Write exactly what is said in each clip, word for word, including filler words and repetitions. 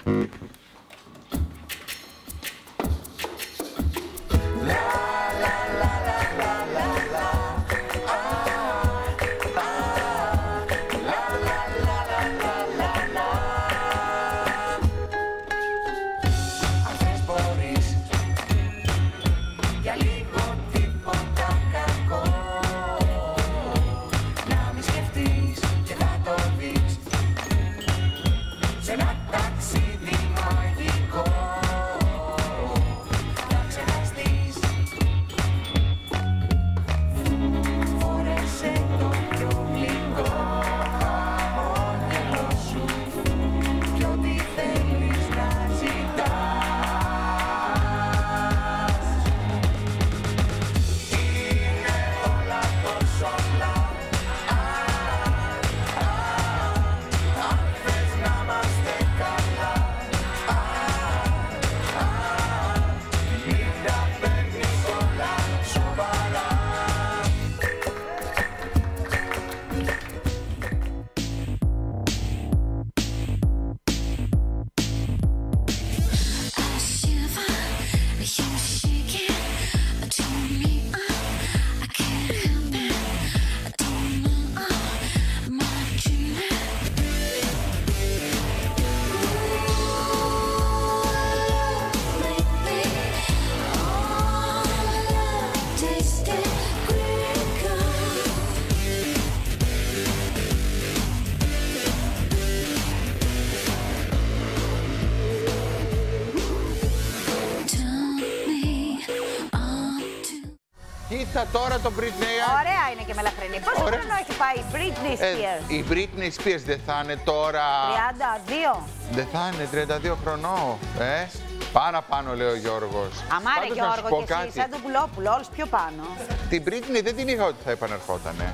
Κοίτα τώρα το Britney. Ωραία είναι και μελαχρινή. Πόσο Ωραία. χρόνο έχει πάει η Britney Spears? Ε, η Britney Spears δεν θα είναι τώρα... τριάντα δύο. Δεν θα είναι τριάντα δύο χρονών, ε. Παραπάνω, λέει ο Γιώργος. Αμάρε Γιώργο και εσύ, σαν τον Πουλόπουλο, όλους πιο πάνω. Την Britney δεν την είχα ότι θα επανερχότανε.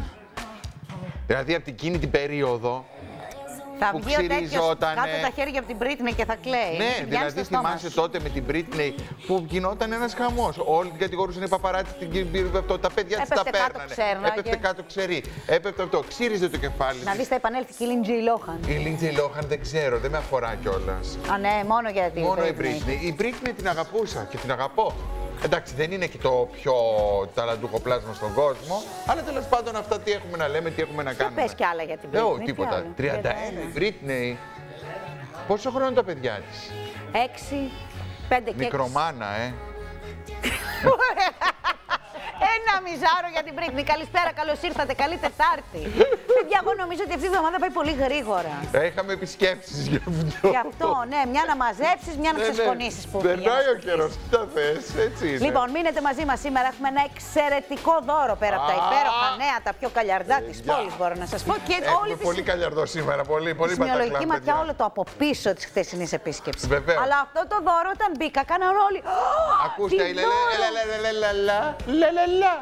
Δηλαδή από την εκείνη την περίοδο Θα που βγει ο τέτοιος ξυριζότανε. κάτω τα χέρια από την Britney και θα κλαίει. Ναι, Βγαίνει δηλαδή στο στόμα θυμάσαι σου. τότε με την Britney που γινόταν ένας χαμός. Όλοι την κατηγορούσαν οι παπαράτσι, τα παιδιά της τα Έπεφτε κάτω, παίρνανε. ξέρναγε. Έπεφτε κάτω ξερή. Έπεφτε αυτό, ξύριζε το κεφάλι Να της. δεις θα επανέλθει και η Lindsay Lohan. Η Lindsay Lohan δεν ξέρω, δεν με αφορά κιόλας. Α, ναι, μόνο γιατί. Μόνο η Britney. Η Britney την αγαπούσα και την αγαπώ. Εντάξει, δεν είναι και το πιο ταλαντούχο πλάσμα στον κόσμο, αλλά τέλος πάντων αυτά τι έχουμε να λέμε, τι έχουμε να Δεν κάνουμε. πες κι άλλα για την Britney. Ε, όχι, τι τίποτα. άλλο. τριάντα ένα η Britney. Πόσο χρόνο είναι τα παιδιά της? έξι, πέντε και Μικρομάνα, ε. Ένα μιζάρο για την Britney. Καλησπέρα, καλώς ήρθατε. Καλή Τετάρτη. Παιδιά, εγώ νομίζω ότι αυτή η εβδομάδα πάει πολύ γρήγορα. Είχαμε επισκέψεις γι' αυτό. Γι' αυτό, ναι, μια να μαζέψεις, μια να Ναι, ναι. ξεσκονίσεις που Περνάει ο καιρός, τι τα θες, έτσι είναι. Λοιπόν, μείνετε μαζί μας σήμερα. Έχουμε ένα εξαιρετικό δώρο πέρα από τα Α, υπέροχα νέα, τα πιο καλιαρδά της παιδιά. πόλης, μπορώ να σας πω. Και Έχουμε όλη τη πολύ καλιαρδό σήμερα, πολύ, πολύ σημειολογική μπατακλάν, ματιά, παιδιά. όλο το από πίσω της χθεσινής επίσκεψης. Βεβαίως. Αλλά αυτό το δώρο όταν μπήκα, κάναν όλοι. Ακούστε, τι λε, δώρο! λε, λε, λε, λε, λε, λε, λε, λε.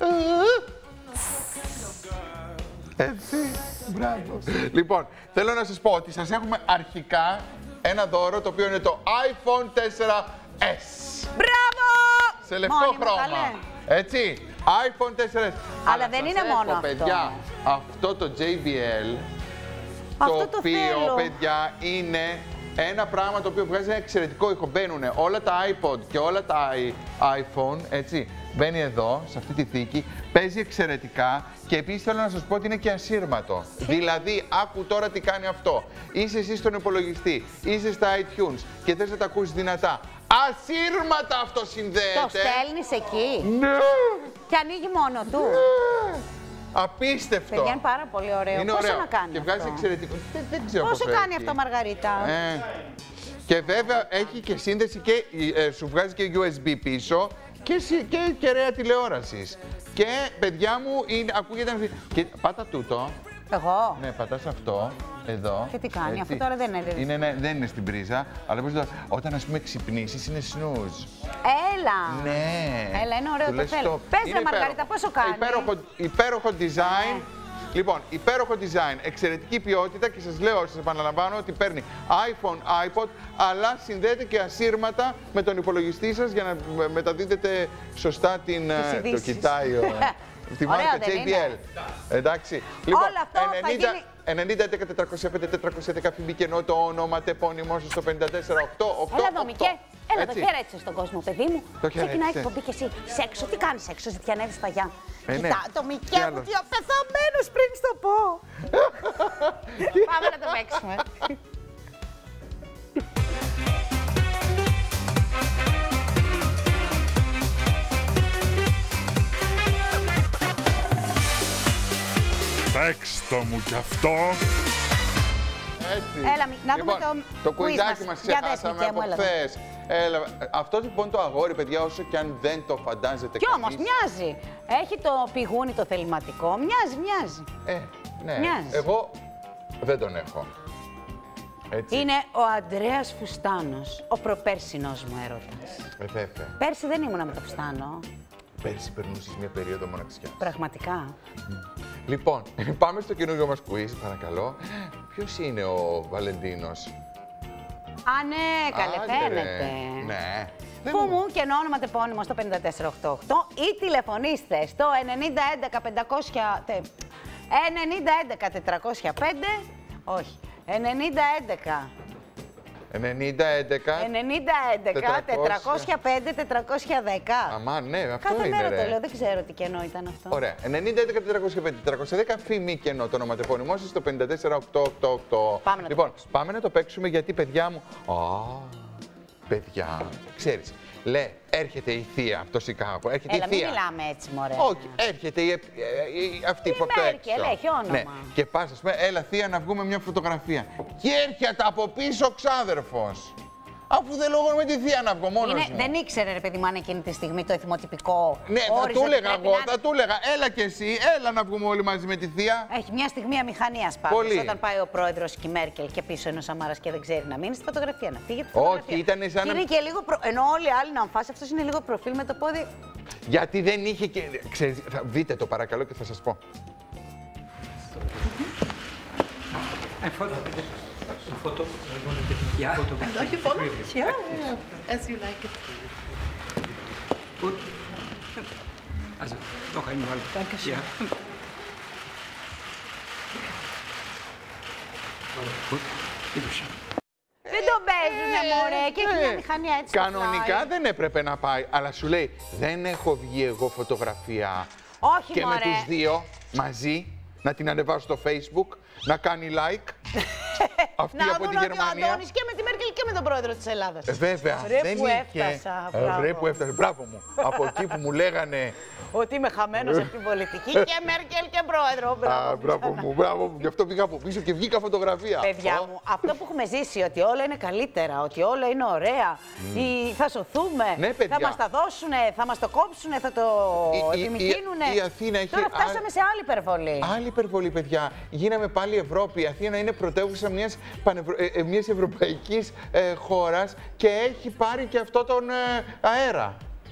Έτσι, μπράβο. Λοιπόν, θέλω να σας πω ότι σας έχουμε αρχικά ένα δώρο το οποίο είναι το iPhone φορ ες. Μπράβο! Σε λευκό Μόνιμο, χρώμα. καλέ. Έτσι, iPhone φορ ες. Αλλά δεν σας είναι έχω, μόνο αυτό. παιδιά, αυτό το τζέι μπι ελ, Αυτό το το οποίο, θέλω. παιδιά, είναι ένα πράγμα το οποίο βγάζει ένα εξαιρετικό ήχο. Μπαίνουν όλα τα iPod και όλα τα iPhone, έτσι. Μπαίνει εδώ, σε αυτή τη θήκη, παίζει εξαιρετικά και επίσης θέλω να σας πω ότι είναι και ασύρματο. Δηλαδή, άκου τώρα τι κάνει αυτό. Είσαι εσύ στον υπολογιστή, είσαι στα iTunes και θες να τα ακούσεις δυνατά. Ασύρματα αυτό συνδέεται. Το στέλνεις εκεί Ναι! και ανοίγει μόνο του. Ναι! Απίστευτο. Παιδιά, είναι πάρα πολύ ωραίο. Είναι Πόσο ωραίο. να κάνει Και βγάζει αυτό? εξαιρετικό. Δεν, δεν ξέρω Πόσο πόσο κάνει έχει. αυτό, Μαργαρίτα? Ε, και βέβαια έχει και σύνδεση και ε, σου βγάζει και γιου ες μπι πίσω και, συ- και κεραία τηλεόρασης. Και παιδιά μου είναι, ακούγεται. να- Και πάτα τούτο. Εγώ. Ναι, πατάς αυτό. Εδώ. Και τι κάνει, έτσι. αυτό τώρα δεν είναι. είναι ναι, δεν είναι στην πρίζα, αλλά πώς το, όταν ας πούμε ξυπνήσεις είναι snooze. Έλα. Ναι. Έλα, είναι ωραίο, Του το λες θέλω. stop. Πες, Είναι ρε Μαργαρίτα, υπέροχο. πόσο κάνει? Υπέροχο, υπέροχο design. Ναι. Λοιπόν, υπέροχο design, εξαιρετική ποιότητα και σας λέω, σας επαναλαμβάνω ότι παίρνει iPhone, iPod, αλλά συνδέεται και ασύρματα με τον υπολογιστή σας για να μεταδίδετε σωστά την... Τις το ειδήσεις. κοιτάει ο... Τη Ωραίο, μάρκα δεν τζέι μπι ελ. είναι? Εντάξει. Λοιπόν, Όλο αυτό θα γίνει ενενήντα έντεκα τετρακόσια πέντε τετρακόσια δέκα φημί κενό το ονοματεπώνυμό σου στο πέντε τέσσερα οκτώ οκτώ. Έλα εδώ, Μικέ. Έλα εδώ, χαιρέτησε στον κόσμο, παιδί μου. Το ξεκινάει η εκπομπή και εσύ. Σεξο, τι κάνει έξω, ζητιανεύει παγιά. Ε, Κοιτά, ναι. το Μικέ μου, τι απεθαμένο πριν στο πω. Πάμε να το παίξουμε. Παίξτε μου κι αυτό. Έτσι. Έλα, να δούμε λοιπόν, το το quiz κουιζάκι μας. μας Για δες, ξεχάσαμε Μικέ μου, από έλα εδώ. χθες. Έλα, αυτό λοιπόν το αγόρι, παιδιά, όσο και αν δεν το φαντάζεται Κι κανείς. όμως μοιάζει. Έχει το πηγούνι το θεληματικό. Μοιάζει, μοιάζει. Ε, ναι. Μοιάζει. Εγώ δεν τον έχω. Έτσι. Είναι ο Αντρέας Φουστάνος, ο προπέρσινός μου έρωτας. Ε, βέβαια. Πέρσι δεν ήμουνα με το Φουστάνο. Πέρσι περνούσες μια περίοδο μοναξιάς. Πραγματικά. Λοιπόν, πάμε στο καινούργιο μας quiz, παρακαλώ. Ποιος είναι ο Βαλεντίνος? Α, ναι, καλέ, Άντε, ρε. φαίνεται. Ναι. Δεν Που μου- μου και όνομα τεπώνυμο στο πέντε τέσσερα οκτώ οκτώ ή τηλεφωνήστε στο ενενήντα έντεκα πεντακόσια. τε- ενενήντα έντεκα τετρακόσια πέντε. Όχι. ενενήντα έντεκα. ενενήντα έντεκα. ενενήντα έντεκα τετρακόσια πέντε τετρακόσια δέκα. Αμά, ναι, αυτό Κάθε είναι, μέρα ρε. το λέω, δεν ξέρω τι κενό ήταν αυτό. Ωραία. ενενήντα έντεκα τετρακόσια πέντε τετρακόσια δέκα φήμη κενό το ονοματεπώνυμό σας στο πέντε τέσσερα οκτώ οκτώ οκτώ. Πάμε να το λοιπόν, παίξουμε. πάμε να το παίξουμε γιατί, παιδιά μου. Α, παιδιά, ξέρεις. Λέ, έρχεται η θεία από το Σικάγο. Έρχεται Έλα, η μην θεία. μιλάμε έτσι, μωρέ. Όχι, έρχεται η, ε, ε, η- αυτή που από το Μέρκελ, έξω. έχει όνομα. Ναι. Και πας, ας πούμε, έλα θεία να βγούμε μια φωτογραφία. Και έρχεται από πίσω ο ξάδερφος. Αφού δεν λόγω με τη θεία να βγω μόνος Είναι, μου. δεν ήξερε, ρε παιδί μου, αν εκείνη τη στιγμή το εθιμοτυπικό. Ναι, θα όριζε του ότι έλεγα πρέπει εγώ, να θα του έλεγα, έλα κι εσύ, έλα να βγούμε όλοι μαζί με τη θεία. Έχει μια στιγμή αμηχανία πάντως. Πολύ. Όταν πάει ο πρόεδρο και η Μέρκελ και πίσω είναι ο Σαμάρα και δεν ξέρει να μείνει στη φωτογραφία. Να φύγει τη Όχι, φωτογραφία. ήτανε σαν Και να- είναι και λίγο. Προ... Ενώ όλοι οι άλλοι να αμφάσει, αυτό είναι λίγο προφίλ με το πόδι. Γιατί δεν είχε και. Ξέρεις, θα... δείτε το παρακαλώ και θα σας πω. Ein Foto, bitte. Ein Foto. Ja, Foto. Solche Fotos? Ja, as you like it. Gut. Also, noch einmal. Dankeschön. Ja. Gut, bitteschön. Δεν τον παίζουνε, μωρέ. Και έχει μια μηχανία έτσι. στο Κανονικά πλάι. δεν έπρεπε να πάει, αλλά σου λέει δεν έχω βγει εγώ φωτογραφία. Όχι, Και μωρέ. με τους δύο μαζί να την ανεβάσω στο Facebook, να κάνει like. Αυτή Να από δουν τη ότι ο Γερμανία. Αντώνης και με τη Μέρκελ και με τον πρόεδρο της Ελλάδας. Ε, βέβαια, Ρε δεν που είχε. έφτασα, Ε, μπράβο. Ρε που έφτασε, μπράβο μου. Από εκεί που μου λέγανε. Ότι είμαι χαμένος από την πολιτική και Μέρκελ και πρόεδρο. Α, Μπράβο. μπράβο μου, μπράβο μου. Γι' αυτό πήγα από πίσω και βγήκα φωτογραφία. Παιδιά Ω. μου, αυτό που έχουμε ζήσει, ότι όλα είναι καλύτερα, ότι όλα είναι ωραία, ή θα σωθούμε, Ναι, παιδιά. θα μας τα δώσουνε, θα μας το κόψουνε, θα το Η- η- επιμηκύνουνε. η- η Αθήνα έχει Τώρα φτάσαμε άλλη- σε άλλη υπερβολή. Άλλη υπερβολή, παιδιά. Γίναμε πάλι Ευρώπη. Η Αθήνα είναι πρωτεύουσα μιας, πανευρω... ε, ε, μιας ευρωπαϊκής ε, χώρας και έχει πάρει και αυτό τον ε, αέρα.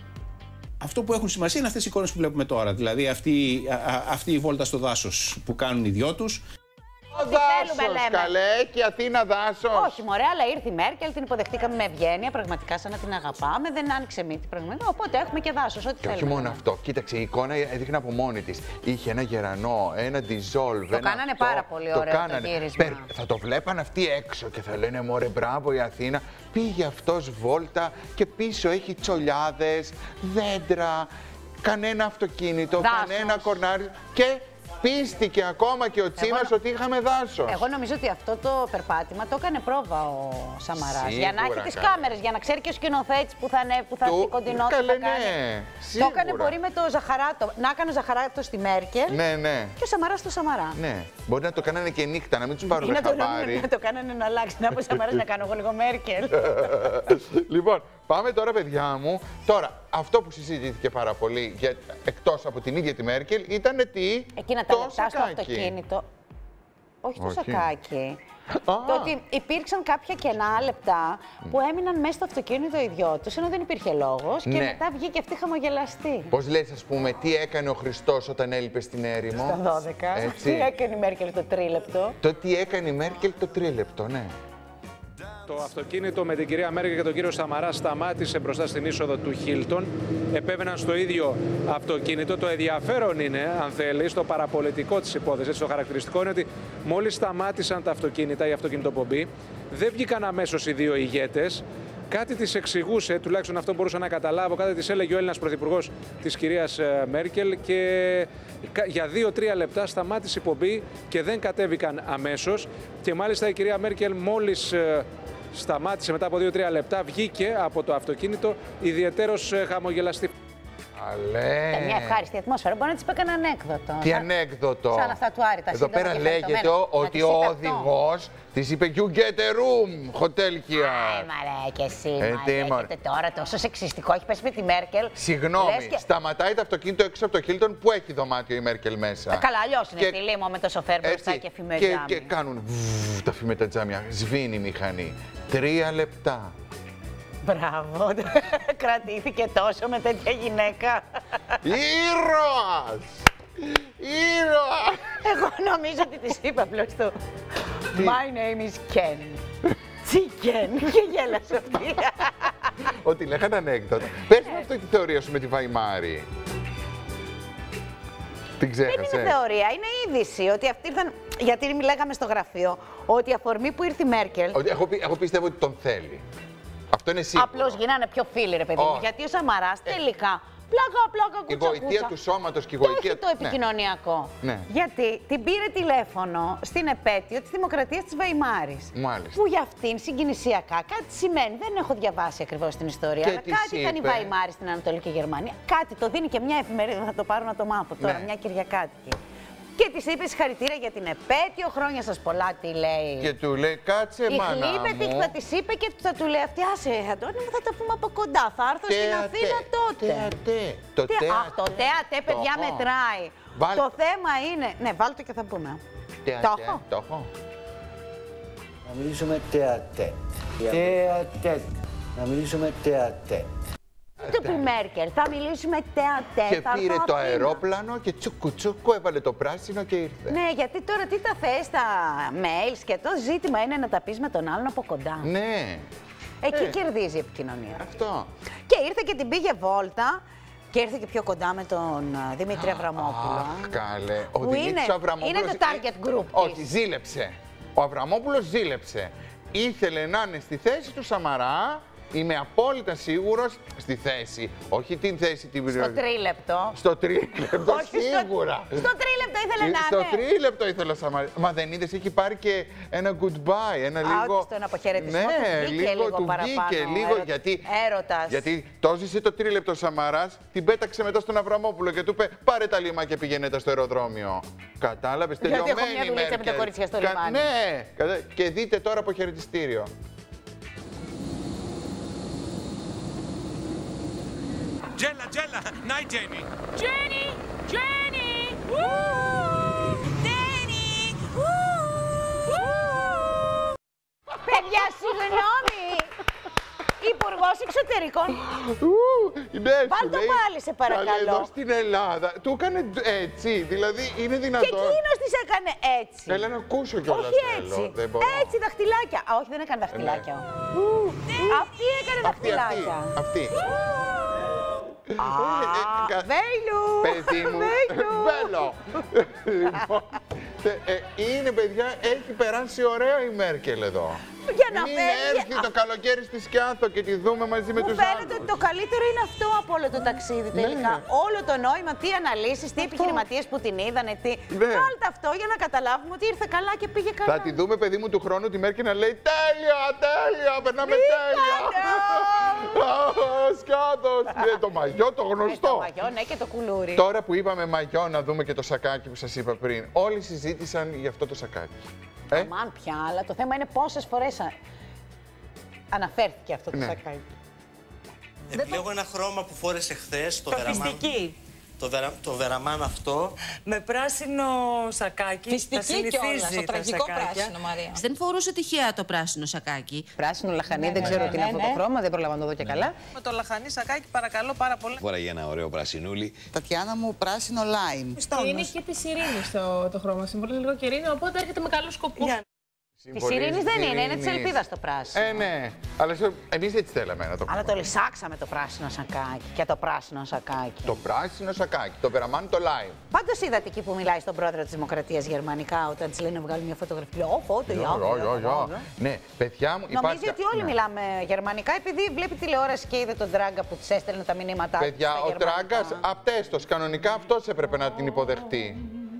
Αυτό που έχουν σημασία είναι αυτές οι εικόνες που βλέπουμε τώρα. Δηλαδή αυτή, α, α, αυτή η βόλτα στο δάσος που κάνουν οι δυο τους. Ο θέλουμε, δάσος, λέμε. καλέ, και η Αθήνα δάσος. Όχι, μωρέ, αλλά ήρθε η Μέρκελ, την υποδεχτήκαμε με ευγένεια, πραγματικά σαν να την αγαπάμε, δεν άνοιξε μύτη πραγματικά. Οπότε έχουμε και δάσο, ό,τι Και όχι θέλουμε. μόνο αυτό. Κοίταξε, η εικόνα έδειχνε από μόνη τη. Είχε ένα γερανό, ένα dissolve. Το ένα κάνανε αυτό. πάρα πολύ ωραίο το κάνανε. γύρισμα. Θα το βλέπαν αυτοί έξω και θα λένε μωρέ, μπράβο η Αθήνα. Πήγε αυτός βόλτα και πίσω έχει τσολιάδες, δέντρα, κανένα αυτοκίνητο, Δάσος. κανένα κορνάρι. Και πίστηκε ακόμα και ο Τσίμας νο- ότι είχαμε δάσος. Εγώ νομίζω ότι αυτό το περπάτημα το έκανε πρόβα ο Σαμαράς. Για να Σίγουρα, έχει τις καλέ. κάμερες, για να ξέρει και ο σκηνοθέτης που θα, είναι, που θα Του- έρθει κοντινό, τι καλέ, θα κάνει. ναι, Το σίγουρα. έκανε μπορεί με το Ζαχαράτο. Να έκανε ο Ζαχαράτο στη Μέρκελ Ναι, ναι. και ο Σαμαράς στο Σαμαρά. Ναι, μπορεί να το κάνανε και νύχτα, να μην τους Ή πάρουν να το, χαμπάρι. να το κάνανε να αλλάξει. Να πω Σαμαράς να κάνω εγώ λίγο Μέρκελ. Λοιπόν, πάμε τώρα, παιδιά μου. Τώρα, αυτό που συζητήθηκε πάρα πολύ, για, εκτός από την ίδια τη Μέρκελ, ήταν τι. Εκείνα τα το λεπτά στο σακάκι. αυτοκίνητο. Όχι το Όχι. σακάκι. Α. Το ότι υπήρξαν κάποια κενά λεπτά που έμειναν μέσα στο αυτοκίνητο οι δυο τους, ενώ δεν υπήρχε λόγος και Ναι. μετά βγήκε αυτή χαμογελαστή. Πώς λες, ας πούμε, τι έκανε ο Χριστός όταν έλειπε στην έρημο. Στα δώδεκα. Έτσι. Τι έκανε η Μέρκελ το τρίλεπτο. Το τι έκανε η Μέρκελ το τρίλεπτο, ναι. Το αυτοκίνητο με την κυρία Μέρκελ και τον κύριο Σαμαρά σταμάτησε μπροστά στην είσοδο του Χίλτον. Επέβαιναν στο ίδιο αυτοκίνητο. Το ενδιαφέρον είναι, αν θέλει, στο παραπολιτικό της υπόθεσης, το χαρακτηριστικό είναι ότι μόλις σταμάτησαν τα αυτοκίνητα, η αυτοκινητοπομπή, δεν βγήκαν αμέσως οι δύο ηγέτες. Κάτι της εξηγούσε, τουλάχιστον αυτό μπορούσα να καταλάβω, κάτι της έλεγε ο Έλληνας πρωθυπουργός της κυρίας Μέρκελ και για δύο-τρία λεπτά σταμάτησε η πομπή και δεν κατέβηκαν αμέσως. Και μάλιστα η κυρία Μέρκελ μόλις σταμάτησε μετά από δύο-τρία λεπτά βγήκε από το αυτοκίνητο ιδιαιτέρως χαμογελαστή. Αλέ. Ε, μια ευχάριστη ατμόσφαιρα. Μπορεί να της πω ένα ανέκδοτο. Τι σαν... ανέκδοτο. Σαν αυτά του Άρη. Τα Εδώ πέρα λέγεται ότι ο οδηγός της είπε You get a room, hotel here. Ε, μαρέ, και εσύ, ε, μα λέγεται τώρα τόσο σεξιστικό. Έχει πέσει με τη Μέρκελ. Συγγνώμη, και... σταματάει το αυτοκίνητο έξω από το Χίλτον που έχει δωμάτιο η Μέρκελ μέσα. Ε, καλά, αλλιώς είναι και... στη λίμνο με το σοφέρ μπροστά και φημετζάμι. Και, και κάνουν β, τα φημετζάμια. Σβήνει η μηχανή. Τρία λεπτά. Μπράβο, κρατήθηκε τόσο με τέτοια γυναίκα. Ήρωας! Ήρωα! Εγώ νομίζω ότι της είπα απλώς το My name is Ken. Chicken. Και γέλασε αυτή. Ότι λέγανε ανέκδοτα. Πες μου αυτή τη θεωρία σου με τη Βαϊμάρη. Την ξέχασες. Δεν είναι θεωρία, είναι είδηση. Ότι αυτοί ήρθαν, γιατί μιλάγαμε στο γραφείο, ότι η αφορμή που ήρθε η Μέρκελ... Εγώ, εγώ πιστεύω ότι τον θέλει. Αυτό είναι σίγουρο. Απλώς γίνανε πιο φίλοι, ρε παιδί μου. Oh. Γιατί ο Σαμαράς ε. τελικά. Πλάκα, πλάκα, κουτσα, η βοηθεία κουτσα. του σώματος και η και βοηθεία. όχι το επικοινωνιακό. Ναι. Γιατί την πήρε τηλέφωνο στην επέτειο της Δημοκρατίας της Βαϊμάρης. Μάλιστα. Που για αυτήν συγκινησιακά κάτι σημαίνει. Δεν έχω διαβάσει ακριβώς την ιστορία. Και αλλά κάτι είπε... ήταν η Βαϊμάρη στην Ανατολική Γερμανία. Κάτι το δίνει και μια εφημερίδα. Θα το πάρω να το μάθω τώρα. Ναι. Μια Κυριακάτικη. Και της είπε συγχαρητήρια για την επέτειο, χρόνια σας πολλά, τι λέει. Και του λέει, κάτσε η μάνα Χλίπετη μου. θα της είπε και θα του λέει αυτή, άσε Αντώνη μου, θα τα πούμε από κοντά, θα έρθω στην Αθήνα τότε. Τεατέ. Το Τι, τεατέ. αχ, το τεατέ, παιδιά, Το μετράει. Βάλτε. Το θέμα είναι, ναι, βάλτε και θα πούμε. Τεατέ. Το έχω. Το έχω. Να μιλήσουμε τεατέ. Τεατέ. Να μιλήσουμε τεατέ. Το πει Μέρκελ, θα μιλήσουμε τεατέ. Και πήρε το αερόπλανο και τσούκου τσούκου έβαλε το πράσινο και ήρθε. Ναι, γιατί τώρα τι τα θες τα mails και το ζήτημα είναι να τα πεις με τον άλλον από κοντά. Ναι. Εκεί ε. κερδίζει η επικοινωνία. Αυτό. Και ήρθε και την πήγε βόλτα και ήρθε και πιο κοντά με τον Δημήτρη Αβραμόπουλο. Αχ, καλέ. Ο Που Δημήτρης είναι, Αβραμόπουλος... είναι το target group Όχι, της. ζήλεψε. Ο Αβραμόπουλος ζήλεψε. Ήθελε να είναι στη θέση του Σαμαρά. Είμαι απόλυτα σίγουρος στη θέση. Όχι την θέση την Στο τρίλεπτο. Στο τρίλεπτο, Όχι, σίγουρα. Στο, στο τρίλεπτο ήθελε να είναι. Στο τρίλεπτο ήθελε να Σαμαρά. Μα δεν είδες, έχει πάρει και ένα goodbye, ένα λίγο... Α, στον αποχαιρετισμό ναι, του βγήκε λίγο, λίγο του παραπάνω. βγήκε, λίγο, Έρωτα, γιατί... Έρωτας. Γιατί το ζήσε το τρίλεπτο ο Σαμαράς, την πέταξε μετά στον Αβραμόπουλο και του είπε πάρε τα λιμάκια και πηγαίνετε στο αεροδρόμιο. Κατάλαβες, τελειωμένη Γιατί έχω μια δουλίτσα με τα κορίτσια στο λιμάνι. Ναι, και δείτε τώρα αποχαιρετιστήριο. Jella, Jella, night Jenny. Jenny, Jenny, woo! Danny, woo! Παιδιά, συγγνώμη. Υπουργός Εξωτερικών. Ναι, Βάλ' το πάλι, σε παρακαλώ. Καλέ, εδώ στην Ελλάδα. Του έκανε έτσι, δηλαδή είναι δυνατόν. Και εκείνος της έκανε έτσι. Έλα να ακούσω κιόλας. Όχι θέλω, έτσι. δεν μπορώ. Έτσι, δαχτυλάκια. Α, όχι, δεν έκανε δαχτυλάκια. Αυτή έκανε Αυτή, αυτή, δαχτυλάκια. αυτή. Α, Βέιλου! Παιδί μου, Βέλο! Λοιπόν, ε, ε, είναι παιδιά, έχει περάσει ωραία η Μέρκελ εδώ. Για να Μην φέρει... έρθει το καλοκαίρι στη Σκιάθο και τη δούμε μαζί με Μου τους φαίνεται άλλους. ότι το καλύτερο είναι αυτό από όλο το ταξίδι τελικά. Ναι. Όλο το νόημα, τι αναλύσεις, τι επιχειρηματίες που την είδανε, τι. Ναι. Βάλτε αυτό για να καταλάβουμε ότι ήρθε καλά και πήγε καλά. Θα τη δούμε, παιδί μου, του χρόνου τη Μέρκελ να λέει τέλεια, τέλεια, περνάμε τέλεια. Σκιάθος. Το μαγιό, το γνωστό. Το μαγιό, ναι, και το κουλούρι. Τώρα που είπαμε μαγιό, να δούμε και το σακάκι που σας είπα πριν. Όλοι συζήτησαν για αυτό το σακάκι. Ε? Αμάν πια, αλλά το θέμα είναι πόσες φορές α... αναφέρθηκε αυτό το Ναι. σακάκι. Επιλέγω ένα χρώμα που φόρεσε χθες, το βεραμάν. Φιστική. Το, βερα, το βεραμάν αυτό. Με πράσινο σακάκι. Φιστική κιόλας, το τραγικό πράσινο, Μαρία. Δεν φορούσε τυχαία το πράσινο σακάκι. Πράσινο λαχανί, δεν ξέρω τι είναι αυτό το χρώμα, δεν προλαβαίνω να το δω και καλά. Με το λαχανί σακάκι, παρακαλώ πάρα πολύ. Φοράγε ένα ωραίο πρασινούλι. Τατιάνα μου, πράσινο λάιμ. Είναι και τη ειρήνη το, το χρώμα. Συμβολίζει λίγο και ειρήνη, οπότε έρχεται με καλό σκοπό. Τη ειρήνη δεν είναι, είναι τη ελπίδα το πράσινο. Ε, ναι. Αλλά εμείς έτσι θέλαμε να το κάνουμε. Αλλά το λυσάξαμε το πράσινο σακάκι και το πράσινο σακάκι. Το πράσινο σακάκι, το περαμάνι το lime. Πάντως είδατε εκεί που μιλάει στον πρόεδρο της Δημοκρατίας γερμανικά, όταν της λένε να βγάλει μια φωτογραφία. Ω, φώτο, για Ναι, παιδιά μου, υπάρχει. Νομίζει ότι όλοι μιλάμε γερμανικά, επειδή βλέπει τηλεόραση και είδε τον Τράγκα που της έστελνε τα μηνύματά του. Παιδιά, ο Τράγκας απτέστος. Κανονικά αυτός έπρεπε να την υποδεχτεί.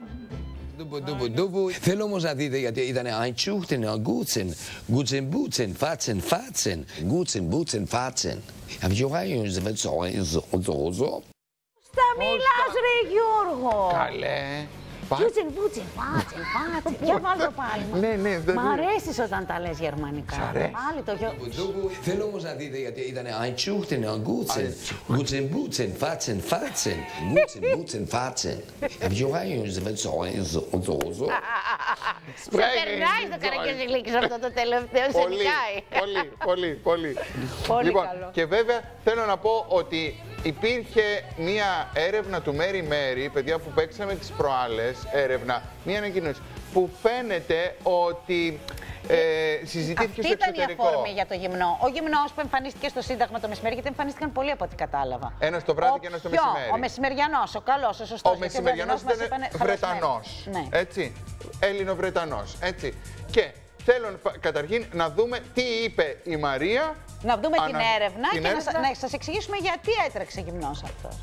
Θέλω όμως να δείτε γιατί ήταν Einschüchten, Gutzen, Gutzen, Butzen, Fatzen, Fatzen, Gutzen, Butzen, Fatzen. Hab ich auch eigentlich so. Στα μιλάς ρε Γιώργο. Καλέ. Gutzen, Butzen, Fatzen, Fatzen. Για βάλ' το πάλι. Ναι, ναι. Μ' αρέσεις όταν τα λες γερμανικά. Πάλι το Γιώργο. Θέλω όμως να δείτε γιατί ήταν Einschüchten, Gutzen, Gutzen, Butzen, Fatzen, Fatzen, Gutzen, Butzen, Fatzen. Hab ich auch eigentlich so. Σε περνάει στο Καρακιόζηλίκης αυτό το τελευταίο, σε νικάει. Πολύ, πολύ, πολύ. Πολύ λοιπόν, καλό. Και βέβαια θέλω να πω ότι υπήρχε μία έρευνα του Μέρι Μέρι, παιδιά που παίξαμε τις προάλλες, έρευνα, μία ανακοίνωση, που φαίνεται ότι ε, συζητήθηκε Αυτή στο εξωτερικό. Αυτή ήταν η αφορμή για το γυμνό. Ο γυμνός που εμφανίστηκε στο Σύνταγμα το μεσημέρι, γιατί εμφανίστηκαν πολλοί από ό,τι κατάλαβα. Ένας το βράδυ ο και ένας το μεσημέρι. Ο μεσημεριανός, ο καλός, ο σωστός. Ο μεσημεριανός ήταν Βρετανός, ναι. έτσι, Έλληνο-Βρετανός, έτσι. Και θέλω καταρχήν να δούμε τι είπε η Μαρία. Να δούμε ανα... την έρευνα την και έρευνα. Να, να σας εξηγήσουμε γιατί έτρεξε γυμνός αυτός.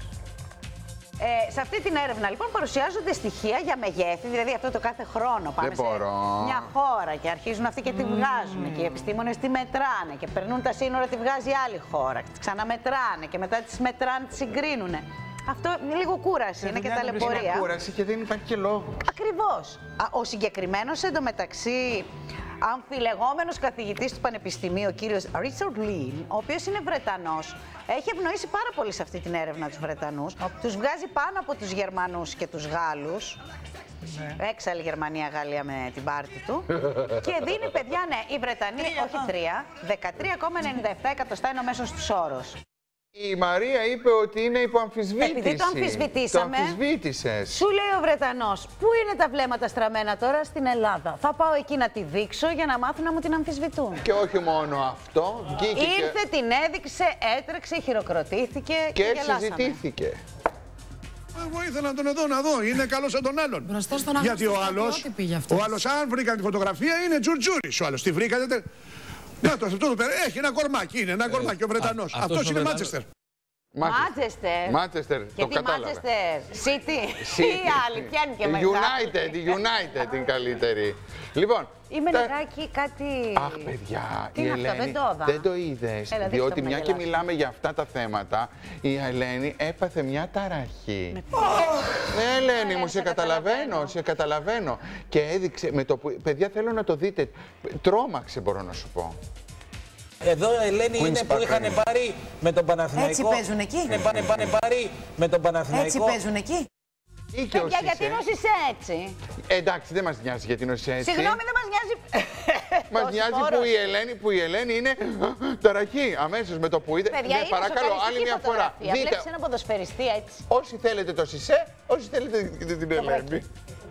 Ε, σε αυτή την έρευνα λοιπόν παρουσιάζονται στοιχεία για μεγέθη, δηλαδή αυτό το κάθε χρόνο πάμε Δεν σε μπορώ. μια χώρα και αρχίζουν αυτοί και τη βγάζουν mm. και οι επιστήμονες τη μετράνε και περνούν τα σύνορα, τη βγάζει άλλη χώρα και τις ξαναμετράνε και μετά τις μετράνε, τις συγκρίνουν. Αυτό είναι λίγο κούραση, είναι και ταλαιπωρία. Είναι κούραση και δεν υπάρχει και λόγο. Ακριβώς. Ο συγκεκριμένος εντωμεταξύ αμφιλεγόμενος καθηγητής του Πανεπιστημίου, ο κύριος Ρίτσαρντ Λιν, ο οποίος είναι Βρετανός, έχει ευνοήσει πάρα πολύ σε αυτή την έρευνα τους Βρετανούς. Τους βγάζει πάνω από τους Γερμανούς και τους Γάλλους. Ναι. Έξαλλη Γερμανία-Γαλλία με την πάρτη του. Και δίνει, παιδιά, ναι, οι Βρετανοί, όχι τρία, δεκατρία κόμμα ενενήντα επτά εκατοστά είναι ο μέσος τους όρος. Η Μαρία είπε ότι είναι υποαμφισβήτηση. Επειδή το αμφισβητήσαμε, το αμφισβήτησες. Σου λέει ο Βρετανός, πού είναι τα βλέμματα στραμμένα τώρα στην Ελλάδα. Θα πάω εκεί να τη δείξω για να μάθουν να μου την αμφισβητούν. Και όχι μόνο αυτό, βγήκε Ήρθε, και... την έδειξε, έτρεξε, χειροκροτήθηκε και, και γελάσαμε. συζητήθηκε. Εγώ ήθελα τον εδώ να δω, είναι καλό σαν τον άλλον. Μπροστά στον γιατί ο άλλος, ο άλλος αν βρήκαν τη φωτογραφία είναι τζουρτζούρις ο άλλος. Τη βρήκατε. Να το, αυτό το πέρα, έχει ένα κορμάκι, είναι ένα κορμάκι ο Βρετανός. Αυτός είναι Μάντσεστερ. Μάντσεστερ. Μάντσεστερ, το κατάλαβα. Μάντσεστερ, City ή άλλη, πιάνει και μεγάλη. United, United την καλύτερη. Λοιπόν, η Μενεγάκη κάτι... Αχ, παιδιά, τι η είναι Ελένη αυτό, δεν το είδα. Δεν το είδες, Έλα, διότι το μια και μιλάμε για αυτά τα θέματα, η Ελένη έπαθε μια ταραχή. Ναι, oh! Ελένη μου, σε καταλαβαίνω, σε καταλαβαίνω. Και έδειξε, με το που... παιδιά θέλω να το δείτε, τρόμαξε μπορώ να σου πω. Εδώ Ελένη Queen's είναι που είχαν πάρει με τον Παναθηναϊκό. Έτσι παίζουν εκεί. Είναι πάνε, πάνε πάρει με τον Παναθηναϊκό. Έτσι παίζουν εκεί. Παιδιά, γιατί νόσησε έτσι. Ε, εντάξει, δεν μας νοιάζει γιατί νόσησε έτσι. Συγγνώμη, δεν μας νοιάζει. Μας νοιάζει που η, Ελένη, που η Ελένη είναι ταραχή αμέσως με το που είδε. Παιδιά, ναι, παρακαλώ, άλλη μια φορά. Δείτε. Βλέπεις ένα ποδοσφαιριστή έτσι. Όσοι θέλετε το Σισέ, όσοι θέλετε την Ελένη.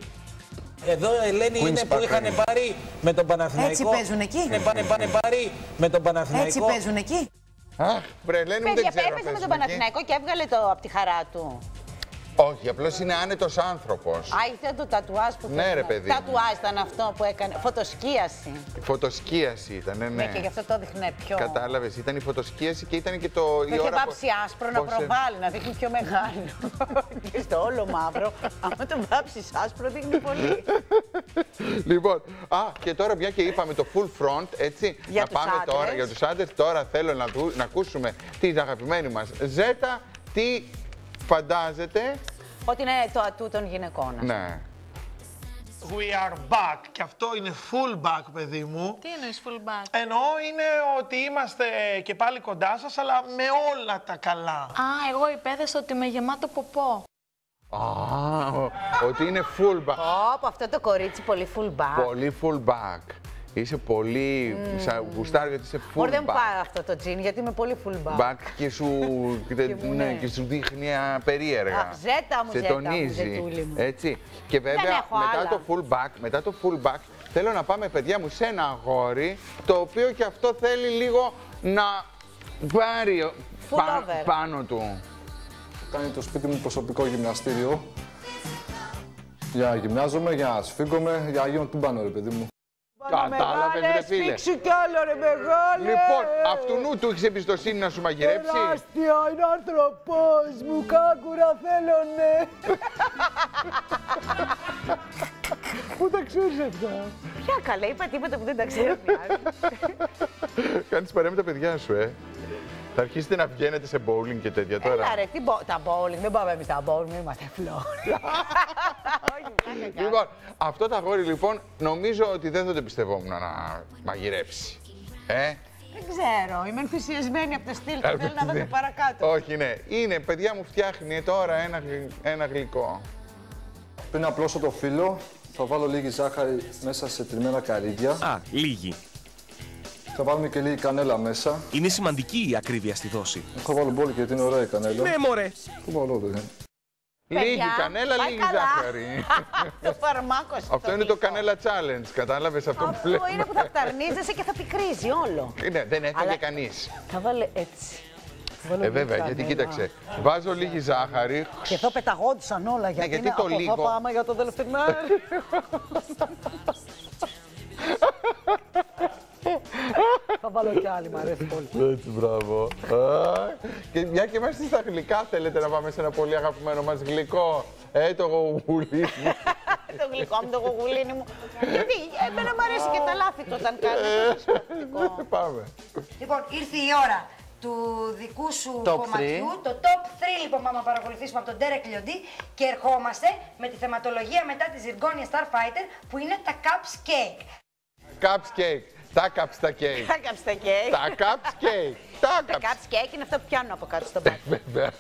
Εδώ Ελένη Queen's είναι που είχαν πάρει με τον Παναθηναϊκό. Έτσι παίζουν εκεί. Είναι πάνε, πάνε πάρει με τον Παναθηναϊκό. Έτσι παίζουν εκεί. Αχ, βρε Ελένη μου, δεν ξέρω. Έπαιζε με τον Παναθηναϊκό και έβγαλε το από τη χαρά του. Όχι, απλώς είναι άνετος άνθρωπος. Α, ήρθε το τατουάζ που ναι, ρε παιδί. Τατουάζ ήταν αυτό που έκανε. Φωτοσκίαση. Φωτοσκίαση ήταν, ναι. Ναι, και γι' αυτό το δείχνε πιο. Κατάλαβες, ήταν η φωτοσκίαση και ήταν και το. Το είχε βάψει άσπρο να προβάλλει, να δείχνει πιο μεγάλο. Και στο όλο μαύρο, άμα το βάψει άσπρο, δείχνει πολύ. Λοιπόν, α, και τώρα μια και είπαμε το full front, έτσι. Για να τους πάμε άντρες. τώρα για τους άντρες. Τώρα θέλω να, να ακούσουμε την αγαπημένη μας Ζέτα, τι φαντάζεται. Ότι είναι το ατού των γυναικών. Ναι. We are back. Και αυτό είναι full back, παιδί μου. Τι εννοείς full back? Εννοώ είναι ότι είμαστε και πάλι κοντά σας, αλλά με όλα τα καλά. Α, εγώ υπέθεσα ότι με γεμάτο ποπό. Α, ότι είναι full back. Ωπ, αυτό το κορίτσι πολύ full back. Πολύ full back. Είσαι πολύ. Mm. Σαν γουστάρω γιατί είσαι full Μπορεί back. δεν μου πάει αυτό το τζιν, γιατί είμαι πολύ full back. Back και σου, και, ναι, και σου δείχνει περίεργα. Αχ, Ζέτα μου, σε Ζέτα τονίζει. μου, ζετούλη μου. Έτσι. Και βέβαια μετά άλλα. το full back, μετά το full back Θέλω να πάμε, παιδιά μου, σε ένα αγόρι, το οποίο και αυτό θέλει λίγο να πάρει πα, πάνω του. Κάνει το σπίτι μου προσωπικό γυμναστήριο. Για να γυμνάζομαι, για να σφίγγομαι, για να γίνω τούμπανο, ρε παιδί μου. Κατάλαβες, ρε φίλε. Σφίξου κι άλλο, ρε μεγάλε. Λοιπόν, αυτού νου του έχεις εμπιστοσύνη να σου μαγειρέψει. Τεράστια, είναι άνθρωπος μου, κάκουρα θέλουνε. Πού τα ξέρεις αυτά? Ποια καλά, είπα τίποτα που δεν τα ξέρω. Κάνεις παρέα με τα παιδιά σου, ε. Θα αρχίσετε να βγαίνετε σε bowling και τέτοια τώρα. Έλα ρε, τι μπο... τα bowling, δεν πάμε εμείς τα bowling, είμαστε φλόρ. Λοιπόν, αυτό το αγόρι λοιπόν νομίζω ότι δεν θα το πιστευόμουν να μαγειρέψει. Ε? Δεν ξέρω, είμαι ενθουσιασμένη από το στυλ και θέλω να δω και παρακάτω. Όχι, ναι. Είναι, παιδιά μου φτιάχνει τώρα ένα, ένα γλυκό. Πριν απλώσω το φύλλο, θα βάλω λίγη ζάχαρη μέσα σε τριμμένα καρύδια. Α, λίγη. Θα βάλουμε και λίγη κανέλα μέσα. Είναι σημαντική η ακρίβεια στη δόση. Θα βάλω μπόλικο γιατί είναι ωραία η κανέλα. Ναι, μωρέ. Πού βάλω, δεν. Λίγη κανέλα, λίγη ζάχαρη. Το φαρμάκο. Αυτό είναι το κανέλα challenge, κατάλαβες αυτό που λέμε. Αυτό είναι που θα φταρνίζεσαι και θα πικρίζει όλο. Ναι, δεν έφαγε κανείς. Θα βάλε έτσι. Ε, βέβαια, γιατί κοίταξε. Βάζω λίγη ζάχαρη. Και εδώ πεταγόντουσαν όλα γιατί, γιατί είναι το από λίγο... εδώ πάμε για το δελφινάρι. Θα βάλω κι άλλη, μ' αρέσει πολύ. Έτσι, μπράβο. Και μια και είμαστε στα γλυκά, θέλετε να πάμε σε ένα πολύ αγαπημένο μας γλυκό. Ε, το γογουλίνι μου. Το γλυκό μου, το γογουλίνι μου. Γιατί, εμένα μου αρέσει και τα λάθη του όταν κάνει. Πάμε. Λοιπόν, ήρθε η ώρα του δικού σου κομματιού, το top τρία λοιπόν πάμε να παρακολουθήσουμε από τον Derek Liondy και ερχόμαστε με τη θεματολογία μετά τη Zirconia Starfighter που είναι τα Cups Cake. Cups Cake. Τα cups τα cake. Τα cups τα cake. Τα cups cake. Τα cups cake είναι αυτό που πιάνουν από κάτω στον πάτο.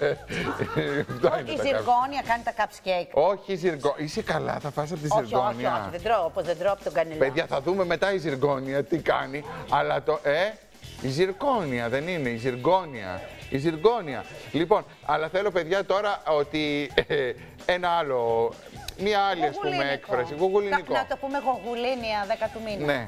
Η Zirconia κάνει τα cups cake. Όχι η Zirconia. Είσαι καλά, θα φας από τη Zirconia. Όχι, όχι, όχι, δεν τρώω, όπως δεν τρώω από τον κανελό. Παιδιά, θα δούμε μετά η Zirconia τι κάνει, αλλά το, ε, η Zirconia δεν είναι, η Zirconia. Η Zirconia. Λοιπόν, αλλά θέλω παιδιά τώρα ότι ε, ένα άλλο, μία άλλη ας πούμε έκφραση, γογουλινικό. Να το πούμε γογουλίνια δέκα του μήνα. Ναι.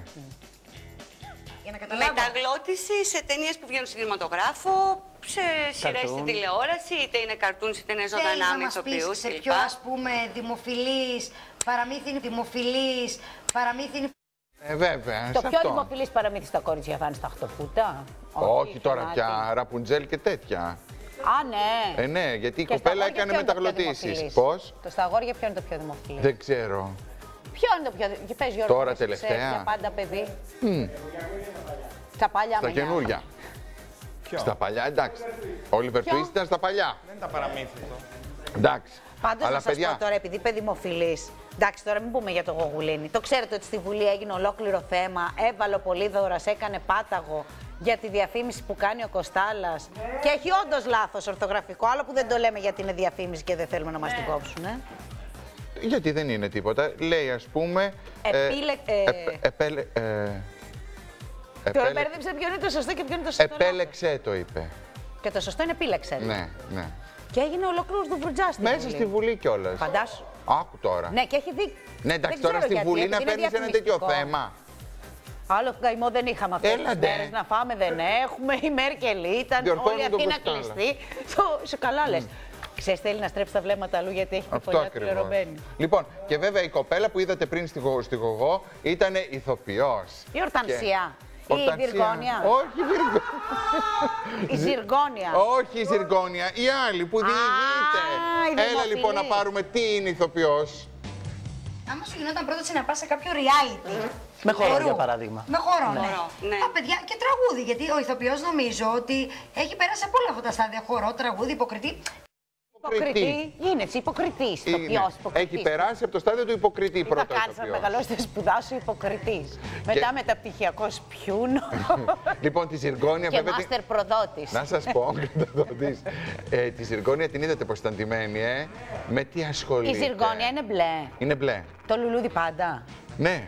Για να καταλάβω. Μεταγλώτηση σε ταινίες που βγαίνουν στον κινηματογράφο, σε σειρές στην τηλεόραση, είτε είναι καρτούνς είτε είναι ζωντανά με ηθοποιούς κλπ. Σε ποιο ας πούμε δημοφιλής, παραμύθι δημοφιλής, παραμύθι. Ε, βέβαια. Το πιο δημοφιλής παραμύθι στα κορίτσια θα είναι στα χτωπούτα. Όχι τώρα πια, Ραπουτζέλ και τέτοια. Α, ναι. Ε, ναι, γιατί η κοπέλα έκανε μεταγλωτήσεις. Πώς? Το στα αγόρια ποιο είναι το πιο δημοφιλές? Δεν ξέρω. Ποιο είναι το πιο δημοφιλές? Πες Γιώργο, τώρα τελευταία. Για πάντα παιδί. Mm. Στα παλιά στα καινούρια. Ποιο? Στα παλιά, εντάξει. Ο Oliver Twist ήταν στα παλιά. Δεν τα παραμύθι αυτό. Εντάξει. Πάντως αλλά να σας παιδιά... πω τώρα, επειδή είπε δημοφιλής, εντάξει τώρα μην πούμε για το γογουλίνι. Το ξέρετε ότι στη Βουλή έγινε ολόκληρο θέμα, έβαλε ο Πολύδωρας, έκανε πάταγο για τη διαφήμιση που κάνει ο Κοστάλας. Ναι. Και έχει όντως λάθος ορθογραφικό, άλλο που δεν το λέμε γιατί είναι διαφήμιση και δεν θέλουμε να μας την κόψουν. Ε? Γιατί δεν είναι τίποτα. Λέει ας πούμε... Επίλε... Ε, ε, επέλε, ε, Τώρα μπέρδεψε ποιο είναι το σωστό και ποιο είναι το σωστό. Επέλεξε το είπε. Και το σωστό είναι επίλεξε. Ναι, ναι. Και έγινε ολόκληρος ντουβρουτζάς στη Μέσα Βουλή. στη Βουλή κιόλας. Φαντάσου. Άκου τώρα. Ναι, και έχει δει. Ναι, εντάξει, τώρα στη γιατί, Βουλή να παίρνεις ένα τέτοιο θέμα. Άλλο καημό δεν είχαμε αυτές τις μέρες να φάμε, δεν έχουμε. Η Μέρκελ ήταν, όλη η Αθήνα κλειστή. Σου καλά λες. Ξέρεις, θέλει να στρέψει τα βλέμματα αλλού γιατί έχει τη φωλιά του λερωμένη. Λοιπόν, και βέβαια η κοπέλα που είδατε πριν στη, στη Γογό ήταν ηθοποιός. Η Ορτανσία. Και... Η Ζιργόνια. Όχι η Ζιργόνια. Η Ζιργόνια. Όχι η Ζιργόνια, η άλλη που διηγείται. Έλα λοιπόν να πάρουμε τι είναι ηθοποιός. Άμα σου γινόταν πρόταση να πας σε κάποιο reality. Με χορό, για παράδειγμα. Με χορό, ναι. ναι. Α, παιδιά, και τραγούδι. Γιατί ο ηθοποιός νομίζω ότι έχει περάσει από όλα αυτά τα στάδια. Χορό, τραγούδι, υποκριτή. Υποκριτή. Είναι έτσι, υποκριτής. Ηθοποιός, υποκριτής. Έχει περάσει από το στάδιο του υποκριτή πρώτα. Τι θα κάνεις να μεγαλώσεις τη σπουδά σου υποκριτής. Μετά μεταπτυχιακός πιούνο. Λοιπόν, τη Ζιργόνια και βέβαια. μάστερ προδότης. Να σας πω, ε, τη Ζιργόνια την είδατε πως ήταν ντυμένη, ε. Με τι ασχολείται. Η Ζιργόνια είναι μπλε. Είναι μπλε. Το λουλούδι πάντα. Ναι.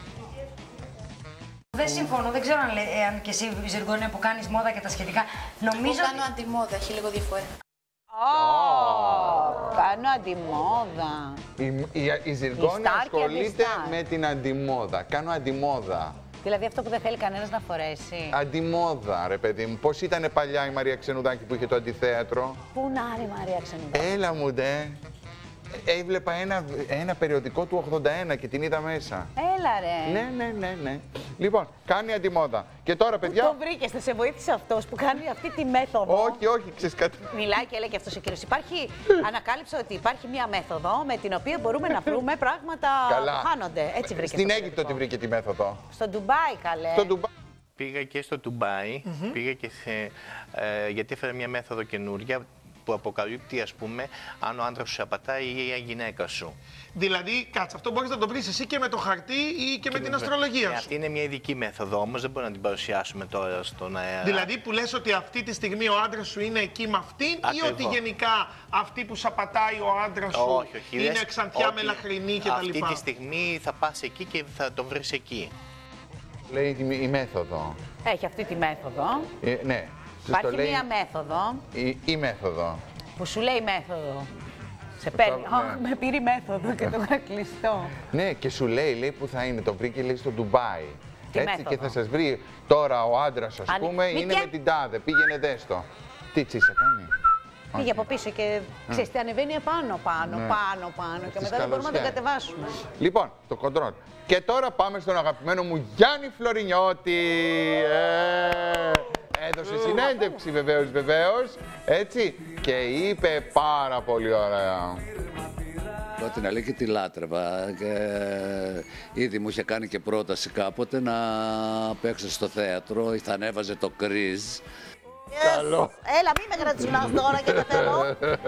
Δεν συμφωνώ, δεν ξέρω αν, λέ, αν και εσύ η Ζιργόνια που κάνεις μόδα και τα σχετικά. Νομίζω. Εγώ κάνω αντιμόδα, έχει λίγο διαφορά. Oh, κάνω αντιμόδα. Η, η, η Ζιργκόνη ασχολείται με την αντιμόδα. Κάνω αντιμόδα. Δηλαδή αυτό που δεν θέλει κανένας να φορέσει. Αντιμόδα, ρε παιδί μου. Πώς ήταν παλιά η Μαρία Ξενουδάκη που είχε το αντιθέατρο. Πού να είναι η Μαρία Ξενουδάκη. Έλα μου ντε. Έβλεπα ένα, ένα περιοδικό του ογδόντα ένα και την είδα μέσα. Έλα ρε. Ναι, ναι, ναι, ναι. Λοιπόν, κάνει αντιμόδα. Και τώρα, παιδιά. Πού το βρήκες, θα σε βοήθησε αυτός που κάνει αυτή τη μέθοδο. Όχι, όχι, ξέρεις κάτι. Μιλάει και λέει και αυτός ο κύριος. Υπάρχει, ανακάλυψα ότι υπάρχει μια μέθοδο με την οποία μπορούμε να βρούμε πράγματα που χάνονται. Έτσι βρήκε. Στην Αίγυπτο τη βρήκε τη μέθοδο. Στο Ντουμπάι, καλέ. Στο Ντουμπάι. Πήγα και στο Ντουμπάι, mm-hmm. πήγα και σε, ε, γιατί έφερα μια μέθοδο καινούρια που αποκαλύπτει, ας πούμε, αν ο άντρας σου απατάει ή η γυναίκα σου. Δηλαδή, κάτσε, αυτό μπορείς να το βρεις εσύ και με το χαρτί ή και, και με την αστρολογία σου. Αυτή είναι μια ειδική μέθοδο, όμως δεν μπορούμε να την παρουσιάσουμε τώρα στον αέρα. Δηλαδή, που λες ότι αυτή τη στιγμή ο άντρας σου είναι εκεί με αυτήν, ακριβώς. Ή ότι γενικά αυτή που σαπατάει ο άντρας σου όχι, όχι, είναι ξανθιά με λαχρινή κτλ. Αυτή τη στιγμή θα πας εκεί και θα τον βρεις εκεί. Λέει η μέθοδο. Έχει αυτή τη μέθοδο. Ε, ναι. Υπάρχει λέει... μία μέθοδο. Η, η μέθοδο. Που σου λέει μέθοδο. Σε παίρνει. Αχ, με πήρε η μέθοδο και το είχα κλειστό. Ναι, και σου λέει, λέει που θα είναι. Το βρήκε, λέει, στο Ντουμπάι. Τι έτσι μέθοδο. Και θα σας βρει τώρα ο άντρας, ας πούμε, Μη είναι και... με την τάδε. Πήγαινε δέστο. Τι τσίσα κάνει. Πήγε από πίσω και ξέρεις τι, ανεβαίνει επάνω, πάνω, ναι. πάνω, πάνω και μετά δεν μπορούμε να το κατεβάσουμε. Λοιπόν, το κοντρόλ. Και τώρα πάμε στον αγαπημένο μου Γιάννη Φλωρινιώτη. Ε, έδωσε συνέντευξη βεβαίως, βεβαίως, έτσι, και είπε πάρα πολύ ωραία. Την αλήθεια τη λάτρευα και ήδη μου είχε κάνει και πρόταση κάποτε να παίξω στο θέατρο, θα ανέβαζε το Κρίζ. Yes. Καλό. Έλα, μην με κρατζουνάς τώρα και δεν θέλω.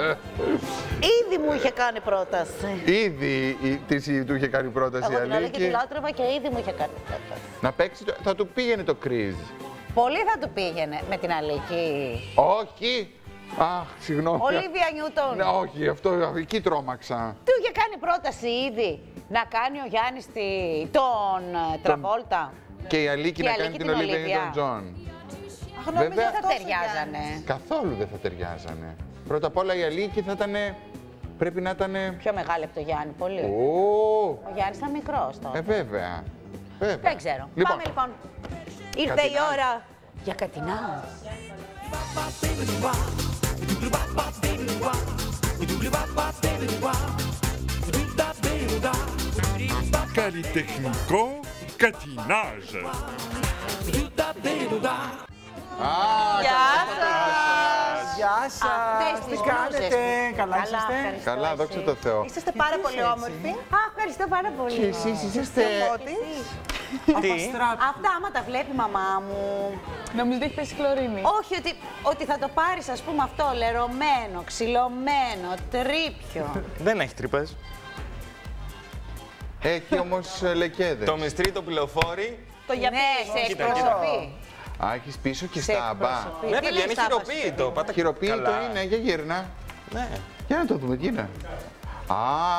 Ήδη μου είχε κάνει πρόταση. Ήδη της του είχε κάνει πρόταση η Αλίκη. Εγώ την τη λάτρευα και ήδη μου είχε κάνει πρόταση. Να παίξει, θα του πήγαινε το Κρίζ. Πολύ θα του πήγαινε με την Αλίκη. Όχι. Αχ, συγγνώμη. Ολίβια Νιούτον. Ναι, όχι, αυτό εκεί τρόμαξα. Του είχε κάνει πρόταση ήδη να κάνει ο Γιάννης τη... τον Τραβόλτα. Και η Αλίκη να κάνει την Ολίβια Νιούτον Τζον. Αχ, νομίζω δεν θα ταιριάζανε. Καθόλου δεν θα ταιριάζανε. Πρώτα απ' όλα η Αλίκη θα ήταν. Πρέπει να ήταν. Πιο μεγάλη από το Γιάννη, πολύ. Oh. Ο Γιάννης ήταν μικρός τότε. Ε, βέβαια. βέβαια. Δεν ξέρω. Λοιπόν. Πάμε λοιπόν. Ήρθε Κατινά. η ώρα για Κατινά. Καλλιτεχνικό κατινάζ. Γεια σας! Γεια σας! Τι κάνετε, καλά είσαστε? Καλά, δόξα τω Θεώ. Είσαστε πάρα πολύ όμορφοι. Α, ευχαριστώ πάρα πολύ. Και εσείς είσαστε... Τι? Αυτά άμα τα βλέπει η μαμά μου. Νομίζω ότι έχει πέσει χλωρίνη. Όχι, ότι, ότι θα το πάρεις, ας πούμε, αυτό λερωμένο, ξυλωμένο, τρίπιο. Δεν έχει τρύπες. Έχει όμως λεκέδες. Το μυστρί, το πυλοφόρι. Το για πίσω, σε εκπροσωπεί. Α, έχεις πίσω και στάμπα. Ναι, παιδιά, είναι χειροποίητο. Χειροποίητο είναι, για γύρνα. Ναι. Για να το δούμε, γύρνα. Α,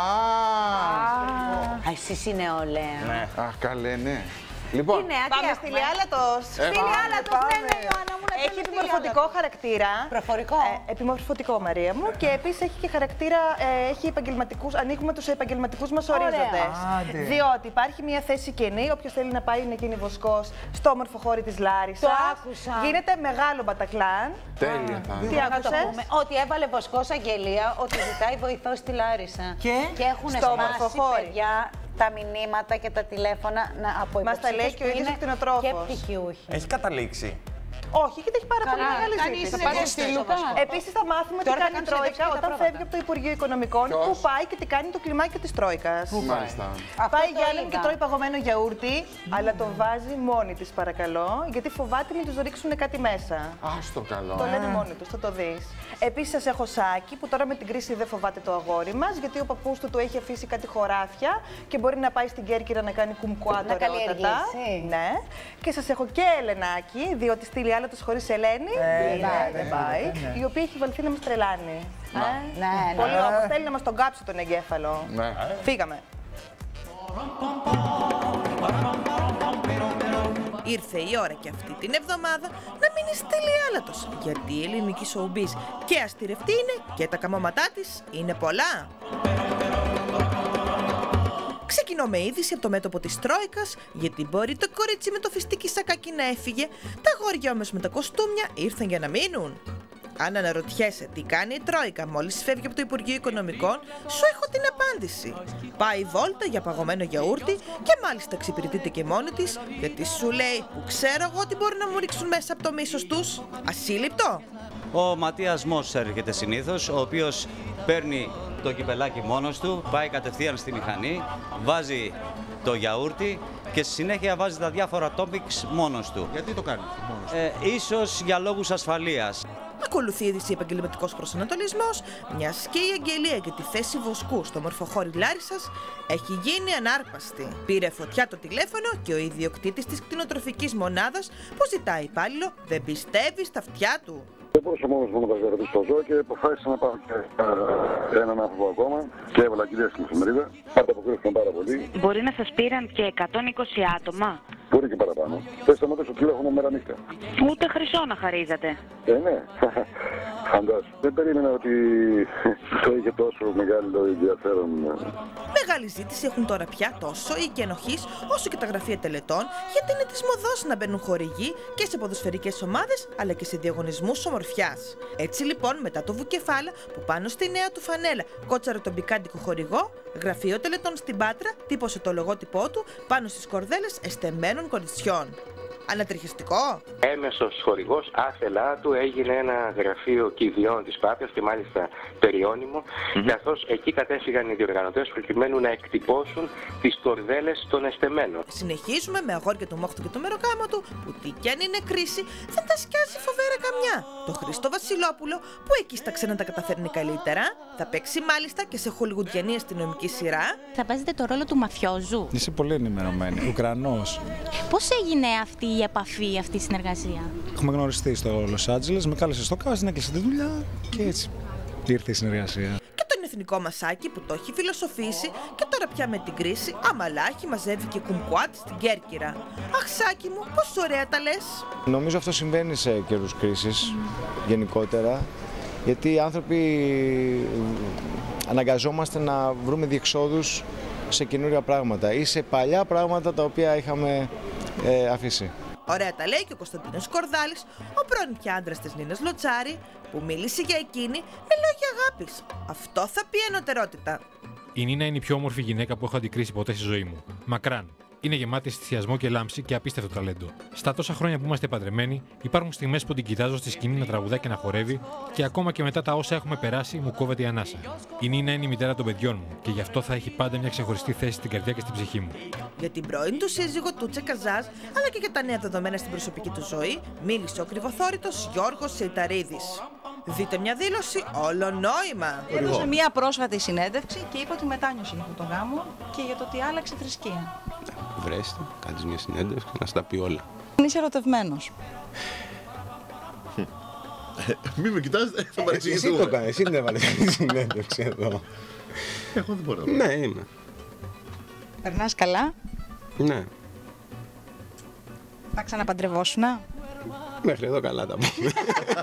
εσείς είναι νεολαία. Αχ, καλέ, ναι. Λοιπόν, πάμε στη Λιάλατος. Στη Λιάλατος, ναι, ναι, Ιωάννα μου, να έχει επιμορφωτικό χαρακτήρα. Προφορικό. Ε, επιμορφωτικό, Μαρία μου. Και επίσης έχει και χαρακτήρα, ε, έχει επαγγελματικούς, ανοίγουμε τους επαγγελματικούς μας ορίζοντες. Διότι υπάρχει μια θέση κενή, όποιος θέλει να πάει είναι γίνει βοσκός στο όμορφο χώρι της Λάρισσας. Το άκουσα. Γίνεται μεγάλο μπατακλάν. Τέλεια θα είναι. Τι άκουσες? Ότι έβαλε βοσκός αγγελία, ότι ζητάει βοηθό στη Λάρισα. Και, και έχουν σπάσει παιδιά τα μηνύματα και τα τηλέφωνα από υποψήφιους. Μας τα λέει και ο ίδιος κτηνοτρόφος. Και πτυχιούχοι. Έχει καταλήξει. Όχι, γιατί έχει πάρα πολύ μεγάλη ζήτηση. Επίσης θα μάθουμε τι κάνει η Τρόικα όταν φεύγει από το Υπουργείο Οικονομικών, που πάει και τι κάνει το κλιμάκι της Τρόικας. Μάλιστα. Πάει για Γιάννη και τρώει παγωμένο γιαούρτι, αλλά το βάζει μόνη της, παρακαλώ, γιατί φοβάται να τους ρίξουν κάτι μέσα. Άστο καλό. Το λένε μόνοι τους, θα το δεις. Επίσης σας έχω Σάκη, που τώρα με την κρίση δεν φοβάται το αγόρι μας, γιατί ο παππούς του του έχει αφήσει κάτι χωράφια και μπορεί να πάει στην Κέρκυρα να κάνει κουμκουά ωραιότατα. Ναι. Και σας έχω και Ελενάκη, διότι στη Λιάλατος χωρίς Ελένη ε, ναι, ναι, δεν ναι, πάει, ναι, ναι. η οποία έχει βαλθεί να μας τρελάνει. Ναι, ναι, ναι. Πολύ όμως θέλει να μας τον κάψει τον εγκέφαλο. Ναι. Φύγαμε. Ήρθε η ώρα και αυτή την εβδομάδα να μείνει στη Λιάλατος, γιατί η ελληνική showbiz και αστηρευτή είναι και τα καμώματά της είναι πολλά. Ξεκινώ με είδηση από το μέτωπο της Τρόικας, γιατί μπορεί το κορίτσι με το φιστίκι σακάκι να έφυγε, τα αγόρια όμως με τα κοστούμια ήρθαν για να μείνουν. Αν αναρωτιέσαι τι κάνει η Τρόικα μόλις φεύγει από το Υπουργείο Οικονομικών, σου έχω την απάντηση. Πάει βόλτα για παγωμένο γιαούρτι και μάλιστα εξυπηρετείται και μόνη της, γιατί σου λέει που ξέρω εγώ ότι μπορεί να μου ρίξουν μέσα από το μίσος τους. Ασύλληπτο. Ο Ματίας Μος έρχεται συνήθως, ο οποίος παίρνει το κυπελάκι μόνος του, πάει κατευθείαν στη μηχανή, βάζει το γιαούρτι και στη συνέχεια βάζει τα διάφορα toppings μόνος του. Γιατί το κάνει μόνος του? Ε, ίσως για λόγους ασφαλείας. Ακολουθεί είδηση επαγγελματικός προσανατολισμός, μιας και η αγγελία για τη θέση βοσκού στο μορφοχώρι Λάρισσας έχει γίνει ανάρπαστη. Πήρε φωτιά το τηλέφωνο και ο ιδιοκτήτης της κτηνοτροφικής μονάδας που ζητάει υπάλληλο δεν πιστεύει στα αυτιά του. Δεν μπορούσα μόνο να τα στο ζώο και αποφάσισα να πάω και έναν άνθρωπο ακόμα και έβαλα κυρία στην εφημερίδα. Ανταποκρίθηκαν πάρα πολύ. Μπορεί να σας πήραν και εκατόν είκοσι άτομα. Μπορεί και παραπάνω. Δεν σταματήσω το τηλέφωνο μέρα νύχτα. Ούτε χρυσό να χαρίζατε. Ε, ναι. Φαντάζομαι. Δεν περίμενα ότι το είχε τόσο μεγάλο ενδιαφέρον. Μεγάλη ζήτηση έχουν τώρα πια τόσο οι οικενοχείς όσο και τα γραφεία τελετών, γιατί είναι της μοδός να μπαίνουν χορηγοί και σε ποδοσφαιρικές ομάδες αλλά και σε διαγωνισμούς ομορφιάς. Έτσι λοιπόν, μετά το Βουκεφάλα που πάνω στη νέα του φανέλα κότσαρε τον πικάντικο χορηγό, γραφείο τελετών στην Πάτρα τύπωσε το λογότυπό του πάνω στις κορδέλες εστεμμένων κοριτσιών. Ανατριχιαστικό. Έμεσος χορηγός άθελά του έγινε ένα γραφείο κηδιών της Πάτρας και μάλιστα περιώνυμο, mm-hmm. καθώς εκεί κατέφυγαν οι διοργανωτές προκειμένου να εκτυπώσουν τις κορδέλες των εστεμένων. Συνεχίζουμε με αγόρια του Μόχτου και το μεροκάμα του, που τι κι αν είναι κρίση, δεν τα σκιάζει φοβέρα καμιά. Το Χρήστο Βασιλόπουλο, που εκεί στα ξένα τα καταφέρνει καλύτερα, θα παίξει μάλιστα και σε χολιγουντιανή αστυνομική σειρά. Θα παίζετε το ρόλο του μαφιόζου. Είσαι πολύ ενημερωμένη. Ουκρανός. Πώς έγινε αυτή η επαφή, αυτή η συνεργασία? Έχουμε γνωριστεί στο Λος Άντζελες, με κάλεσε στο casting, έκλεισε τη δουλειά και έτσι ήρθε η συνεργασία. Και τον εθνικό μασάκι που το έχει φιλοσοφήσει και τώρα πια με την κρίση αμαλάχη μαζεύει και κουμκουάτ στην Κέρκυρα. Αχ, Σάκη μου, πόσο ωραία τα λες. Νομίζω αυτό συμβαίνει σε καιρούς κρίσης mm. γενικότερα, γιατί οι άνθρωποι αναγκαζόμαστε να βρούμε διεξόδους σε καινούρια πράγματα ή σε παλιά πράγματα τα οποία είχαμε ε, αφήσει. Ωραία τα λέει και ο Κωνσταντίνος Κορδάλης, ο πρώην πια άντρας της Νίνας Λοτσάρη, που μίλησε για εκείνη με λόγια αγάπης. Αυτό θα πει ενωτερότητα. Η Νίνα είναι η πιο όμορφη γυναίκα που έχω αντικρίσει ποτέ στη ζωή μου. Μακράν. Είναι γεμάτη αισθησιασμό και λάμψη και απίστευτο ταλέντο. Στα τόσα χρόνια που είμαστε παντρεμένοι, υπάρχουν στιγμές που την κοιτάζω στη σκηνή να τραγουδά και να χορεύει, και ακόμα και μετά τα όσα έχουμε περάσει, μου κόβεται η ανάσα. Η Νίνα είναι η μητέρα των παιδιών μου και γι' αυτό θα έχει πάντα μια ξεχωριστή θέση στην καρδιά και στην ψυχή μου. Για την πρώην του σύζυγο Τούτσε Καζάζ, αλλά και για τα νέα δεδομένα στην προσωπική του ζωή, μίλησε ο κρυβοθόρητος Γιώργος Σεϊταρίδης. Δείτε μια δήλωση όλο νόημα. Έδωσε μια πρόσφατη συνέντευξη και είπε ότι μετάνιωσε για τον γάμο και για το ότι άλλαξε θρησκεία. Βρέστε, κάνεις μια συνέντευξη και να σου τα πει όλα. Είσαι ερωτευμένος. Μην με κοιτάζετε, θα παρεξηγηθούμε. Εσύ το κάνεις, εσύ δεν έβαλες τη συνέντευξη εδώ. Εγώ δεν μπορώ. Ναι, είμαι. Περνάς καλά. Ναι. Θα ξαναπαντρευόσουνα. Μέχρι εδώ καλά τα πούμε.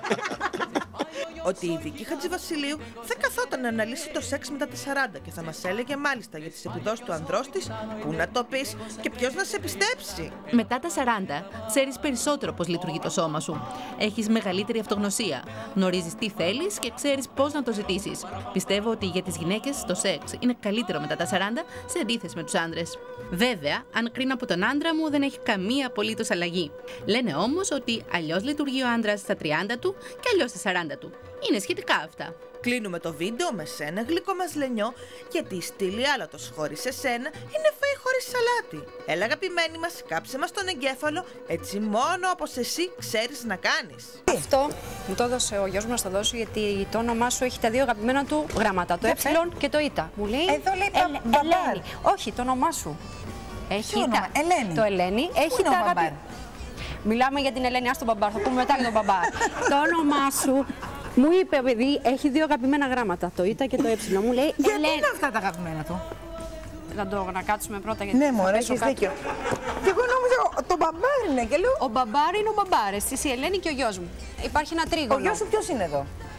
Ότι η Βίκη Χατζηβασιλείου θα καθόταν να αναλύσει το σεξ μετά τα σαράντα και θα μας έλεγε μάλιστα για τις επιδόσεις του ανδρός της, που να το πεις και ποιος να σε πιστέψει. Μετά τα σαράντα, ξέρεις περισσότερο πώς λειτουργεί το σώμα σου. Έχεις μεγαλύτερη αυτογνωσία. Γνωρίζεις τι θέλεις και ξέρεις πώς να το ζητήσεις. Πιστεύω ότι για τις γυναίκες το σεξ είναι καλύτερο μετά τα σαράντα σε αντίθεση με τους άντρες. Βέβαια, αν κρίνω από τον άντρα μου, δεν έχει καμία απολύτως αλλαγή. Λένε όμως ότι αλλιώς λειτουργεί ο άντρας στα τριάντα του και αλλιώς στα σαράντα του. Είναι σχετικά αυτά. Κλείνουμε το βίντεο με σένα γλυκό μας λενιό, γιατί η στήλη άλατος χωρίς εσένα είναι φαΐ χωρίς σαλάτι. Έλα αγαπημένη μας, κάψε μας τον εγκέφαλο, έτσι μόνο όπως εσύ ξέρεις να κάνεις. Αυτό μου το έδωσε ο γιος μου να στο δώσω, γιατί το όνομά σου έχει τα δύο αγαπημένα του γράμματα, το ε και το ήτα. Μου λέει, εδώ λέει τα μπαμπάρ. Όχι, το όνομά σου. Έχει τα... Ελένη. Το Ελένη έχει τα αγαπημένα. Μιλάμε για την Ελένη, ας τον μπαμπάρ, θα πούμε μετά για τον μπαμπάρ. Το όνομά σου. Μου είπε, παιδί, έχει δύο αγαπημένα γράμματα, το ήτα και το ε. Μου λέει, γιατί Ελένη. Είναι αυτά τα αγαπημένα του. Να το να κάτσουμε πρώτα γιατί. Ναι, μωρέ, έχεις δίκιο. Και εγώ νόμιζα, το μπαμπάρ είναι και λέω. Ο μπαμπάρ είναι ο μπαμπάρ, εσύ η Ελένη και ο γιος μου. Υπάρχει ένα τρίγωνο. Ο γιος σου ποιος είναι εδώ?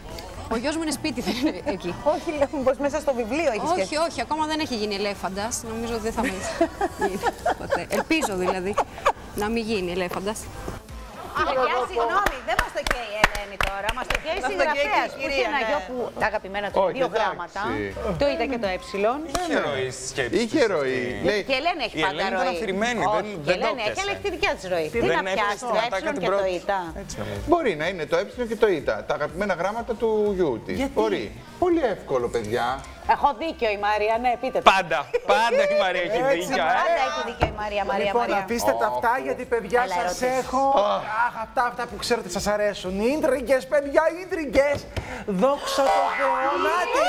Ο γιος μου είναι σπίτι, δεν είναι εκεί. Όχι, λέω πως μέσα στο βιβλίο έχει Όχι, όχι, ακόμα δεν έχει γίνει ελέφαντας. Νομίζω ότι δεν θα με γίνει ποτέ. Ελπίζω δηλαδή να μην γίνει ελέφαντας. Παιδιά, συγγνώμη, δεν μας το καίει η Ελένη τώρα. Μας το καίει η συγγραφέας που είχε ένα γιο που αγαπημένα του δύο γράμματα. Το είδα και το ε. Είχε ροή στη σκέψη. Είχε ροή. Και η Ελένη έχει πάντα ροή. Η Ελένη ήταν αφηρημένη, δεν το Η Ελένη έχει, αλλά έχει τη δικιά της ροή. Τι να πιάσει, το ε και το ήτα. Μπορεί να είναι το ε και το ήτα. Τα αγαπημένα γράμματα του γιού της. Μπορεί. Πολύ εύκολο, παιδιά. Έχω δίκιο η Μαρία, ναι, πείτε το. Πάντα, πάντα η Μαρία έχει δίκιο. Πάντα έχει δίκιο η Μαρία, Μαρία, Λοιπόν, Μαρία. αφήστε τα αυτά γιατί παιδιά σας έχω. Αχ, αυτά, αυτά που ξέρω ότι σας αρέσουν. Ίντριγκες, παιδιά, ίντριγκες. Δόξα τω Θεώ, νάτι.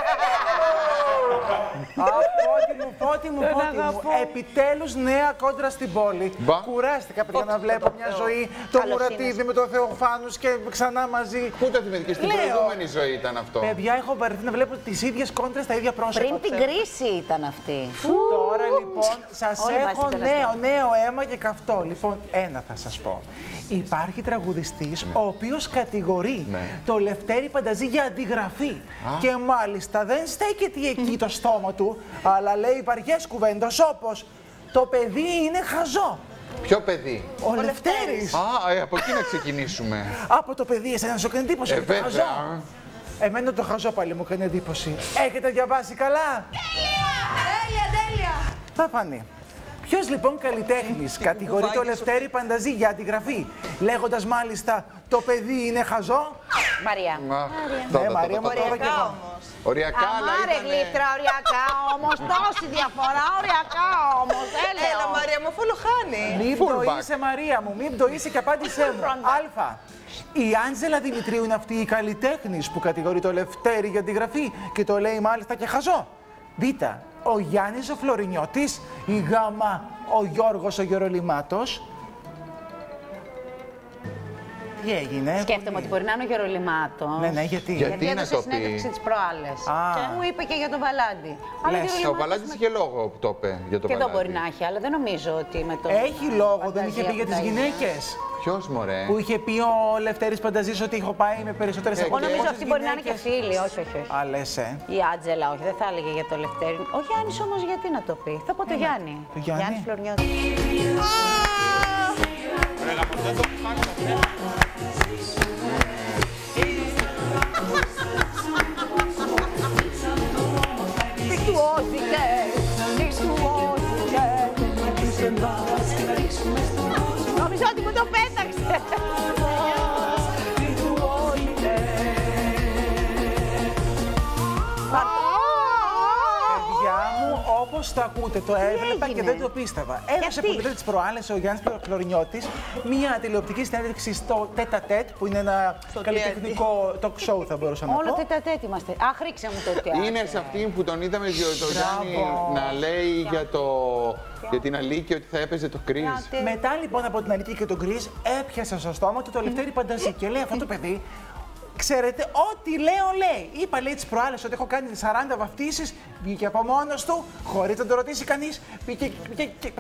Φώτη μου, φώτη μου, φώτη μου. Επιτέλους νέα κόντρα στην πόλη. Κουράστηκα, παιδιά, να βλέπω μια ζωή. Το Μουρατίδη με τον Θεοφάνους και ξανά μαζί. Πού το θυμηθήκες, στην προηγούμενη ζωή ήταν αυτό. Παιδιά, έχω βαρεθεί να βλέπω τις ίδιες κόντρες στα ίδια πρόσωπα. Πριν την κρίση ήταν αυτή. Τώρα λοιπόν σας έχω νέο, νέο αίμα και καυτό. Λοιπόν, ένα θα σας πω. Υπάρχει τραγουδιστής ο οποίος κατηγορεί το Λευτέρη Πανταζή για αντιγραφή. Και μάλιστα δεν στέκεται εκεί το στόμα του, αλλά λέει βαριές κουβέντες όπως το παιδί είναι χαζό. Ποιο παιδί? Ο, ο Λευτέρης. Α, ε, από εκεί να ξεκινήσουμε. Από το παιδί, εσένα σου έκανε εντύπωση. Ε, το χαζό. Εμένα το χαζό πάλι μου έκανε εντύπωση. Έχετε διαβάσει καλά? Τέλεια, τέλεια. Θα φανεί. Ποιος λοιπόν καλλιτέχνης κατηγορεί το Λευτέρη Πανταζή για αντιγραφή, λέγοντας μάλιστα το παιδί είναι χαζό? Μαρία. Ναι, Μαρία μου, τώρα και εγώ. Οριακά, αλλά Αμάρε γλύφτρα, οριακά όμως, τόση διαφορά, οριακά όμως, έλεος. Έλα Μαρία μου, αφού χάνει. Μην πτωείσαι Μαρία μου, μην πτωείσαι και απάντησέ μου. Α. Η Άντζελα Δημητρίου είναι αυτή η καλλιτέχνης που κατηγορεί το Λευτέρη για αντιγραφή και το λέει μάλιστα και χαζό. Β. Ο Γιάννης ο Φλωρινιώτης, η Γ. ο Γιώργος ο Γερολιμάτος. Τι έγινε? Σκέφτομαι ότι μπορεί να είναι ο Γερολιμάτος. Ναι, ναι, γιατί? Γιατί έδωσε συνέντευξη τις προάλλες. Και μου είπε και για τον Βαλάντι. Ο Βαλάντης είχε λόγο που το είπε για τον Βαλάντι. Και εδώ μπορεί να έχει, αλλά δεν νομίζω ότι με το. Έχει λόγο, δεν είχε πει για τις γυναίκες. Ποιος, μωρέ? Που είχε πει ο Λευτέρης Πανταζής ότι έχω πάει με περισσότερες Εγώ αγωνίες. νομίζω αυτή μπορεί να είναι και φίλη, όχι, όχι. όχι. Α, λες, ε. Η Άντζελα, όχι, δεν θα έλεγε για το Λευτέρη. Ο Γιάννης όμως γιατί να το πει? Θα πω το Γιάννη. Το Γιάννη. Γιάννης Φλωρινιώτης. Νομίζω ότι μου το πέταξε. Παιδιά μου, όπως το ακούτε, το έβλεπα και δεν το πίστευα. Έδωσε που vidéo τις προάλλες ο Γιάννης Φλωρινιώτης μια τηλεοπτική συνέντευξη στο Τέτα Τέτ, που είναι ένα καλλιτεχνικό talk show, θα μπορούσα να πω. Όλο Τέτα Τέτ είμαστε. Αχ, ρίξε μου το τι. Είναι σε αυτήν που τον είδαμε το Γιάννη να λέει για, το... για την Αλίκη ότι θα έπαιζε το Κρίς. Μετά λοιπόν από την Αλίκη και τον Κρίς έπιασε στο στόμα του το Λευτέρη Πανταζή και λέει αυτό το παιδί. Ξέρετε, ό,τι λέω λέει. Είπα λέει τις προάλλες ότι έχω κάνει σαράντα βαφτίσεις, βγήκε από μόνος του, χωρίς να το ρωτήσει κανείς. Πήγε και... Έρχεται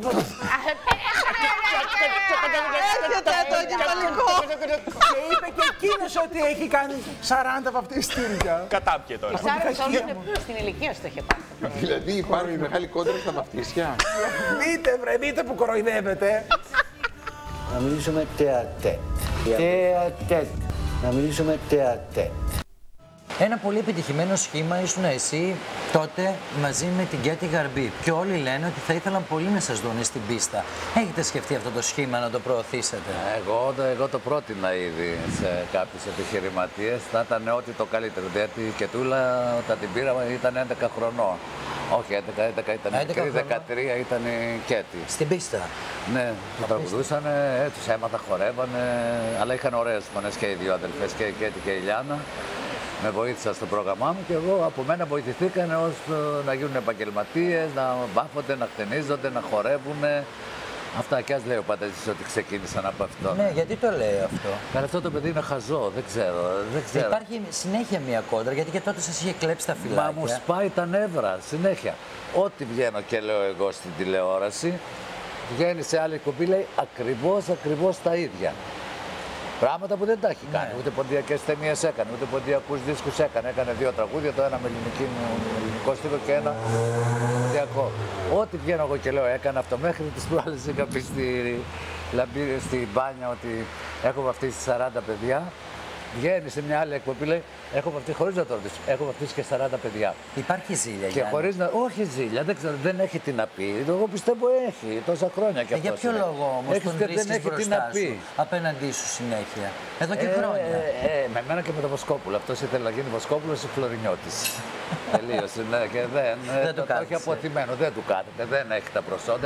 το εγκεφαλικό. Και είπε και εκείνος ότι έχει κάνει σαράντα βαφτιστήρια. Κατάπιε τώρα. Στην ηλικία σου το είχε πάρει. Δηλαδή υπάρχει μεγάλη κόντρα στα βαφτίσια. Δείτε βρε, δείτε που κοροϊδεύετε. Να μιλήσουμε τεατέτ. Τεατέτ. Να μιλήσουμε τεατέτ. Ένα πολύ επιτυχημένο σχήμα ήσουν εσύ τότε μαζί με την Κέτη Γαρμπή. Και όλοι λένε ότι θα ήθελαν πολύ να σας δουν στην πίστα. Έχετε σκεφτεί αυτό το σχήμα να το προωθήσετε? Εγώ, εγώ το πρότεινα ήδη σε κάποιους επιχειρηματίες. Θα ήταν ό,τι το καλύτερο. Γιατί η Κετούλα όταν την πήραμε ήταν έντεκα χρονών. Όχι, έντεκα, έντεκα ήταν μικρή, δεκατρία ήταν η Κέτη. Στην πίστα. Ναι, το τραγουδούσαν, ε, τους έμαθα, χορεύανε, αλλά είχαν ωραίες φωνές και οι δύο αδελφές, και η Κέτη και η Λιάννα. Με βοήθησαν στο πρόγραμμά μου και εγώ από μένα βοηθηθήκαν ως να γίνουν επαγγελματίες, να βάφονται, να χτενίζονται, να χορεύουν. Αυτά κι ας λέει ο Πανταζής ότι ξεκίνησαν από αυτό. Ναι, γιατί το λέει αυτό? Καλά, αυτό το παιδί είναι χαζό, δεν ξέρω, δεν ξέρω. Υπάρχει συνέχεια μια κόντρα, γιατί και τότε σας είχε κλέψει τα φυλάκια. Μα μου σπάει τα νεύρα, συνέχεια. Ό,τι βγαίνω και λέω εγώ στην τηλεόραση, βγαίνει σε άλλη κομπή, λέει ακριβώς, ακριβώς τα ίδια. Πράγματα που δεν τα έχει κάνει. Ναι. Ούτε ποντιακές ταινίες έκανε, ούτε ποντιακούς δίσκους έκανε. Έκανε δύο τραγούδια, το ένα με ελληνική, ελληνικό στίχο και ένα ποντιακό. Ό,τι βγαίνω εγώ και λέω έκανα αυτό. Μέχρι τις προάλλες είχα πει στη, στη μπάνια ότι έχω βαφτίσει σαράντα παιδιά. Βγαίνει σε μια άλλη εκπομπή, λέει: έχω βαφτίσει, χωρίς να το ρωτήσω, έχω βαφτίσει και σαράντα παιδιά. Υπάρχει ζήλια, και χωρίς να. Όχι ζήλια, δεν, ξέρω, δεν έχει τι να πει. Εγώ πιστεύω έχει τόσα χρόνια κι αυτό. Για ποιο είναι. λόγο όμως τον βρίσκεις δεν έχει τι να πει. Απέναντί σου συνέχεια. Εδώ και ε, χρόνια. Ε, ε, με μένα και με τον Βοσκόπουλο. Αυτός ήθελε να γίνει Βοσκόπουλος ή Φλωρινιώτης. Τελείωσε, ναι, και δεν. δεν το, το, το έχει αποθυμένο, δεν του κάθεται, δεν έχει τα προσόντα.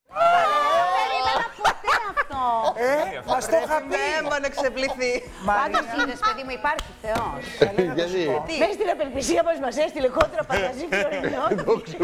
Ε, μας το είχα πει. Έμανε ξεπληθεί. Πάντως είδες, παιδί μου, υπάρχει Θεός. Γιατί? Μες στην απελπισία μας μας έστειλε κόντρα Πανταζή Φλωρινιώτη.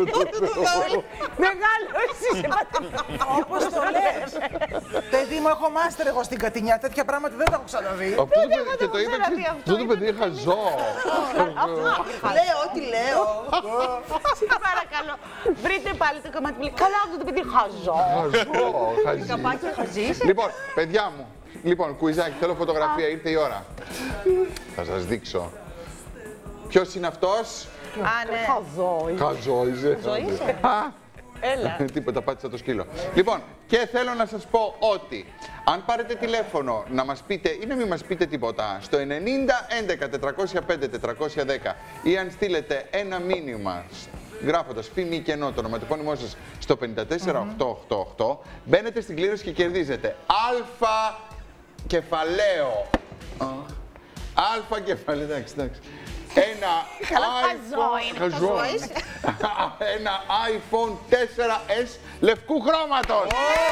Μεγάλος είσαι πατέρα. Όπως το λες. Παιδί μου, έχω μάστερ εγώ στην Κατινιά. Τέτοια πράγματα δεν τα έχω ξαναδεί. Και το είπε, αυτό το παιδί είχα ζώο. Λέω ό,τι λέω. Σας παρακαλώ, βρείτε πάλι το κομμάτι που λέει καλά αυτό το παιδί χαζό. Χαζό, καπάκι χαζής. Λοιπόν, παιδιά μου, λοιπόν, κουιζάκι, θέλω φωτογραφία, ήρθε η ώρα. Θα σας δείξω. Ποιος είναι αυτός? Α, ναι. Χαζό είσαι. Χαζό είσαι. Χαζό είσαι. Έλα. Τίποτα, πάτησα το σκύλο. Λοιπόν, και θέλω να σας πω ότι αν πάρετε τηλέφωνο να μας πείτε ή να μην μας πείτε τίποτα στο ενενήντα έντεκα τετρακόσια πέντε τετρακόσια δέκα ή αν στείλετε ένα μήνυμα γράφοντας φήμη κενό το ονοματεπώνυμό σας στο πέντε τέσσερα οκτώ οκτώ οκτώ, μπαίνετε στην κλήρωση και κερδίζετε αλφα κεφαλαίο. Αλφα κεφαλαίο, εντάξει, εντάξει. Ένα iPhone, ένα iPhone τέσσερα ες λευκού χρώματος.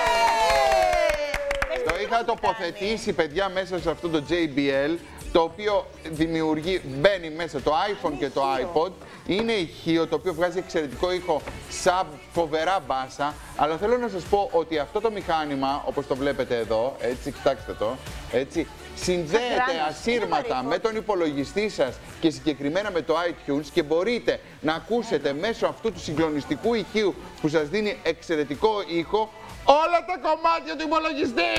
Το είχα τοποθετήσει, παιδιά, μέσα σε αυτό το τζέι μπι ελ, το οποίο δημιουργεί, μπαίνει μέσα το iPhone και το iPod. Είναι ηχείο, το οποίο βγάζει εξαιρετικό ήχο, σαν φοβερά μπάσα. Αλλά θέλω να σας πω ότι αυτό το μηχάνημα, όπως το βλέπετε εδώ, έτσι, κοιτάξτε το, έτσι, συνδέεται ασύρματα με τον υπολογιστή σας και συγκεκριμένα με το iTunes και μπορείτε να ακούσετε μέσω αυτού του συγκλονιστικού ηχείου που σας δίνει εξαιρετικό ήχο όλα τα κομμάτια του υπολογιστή!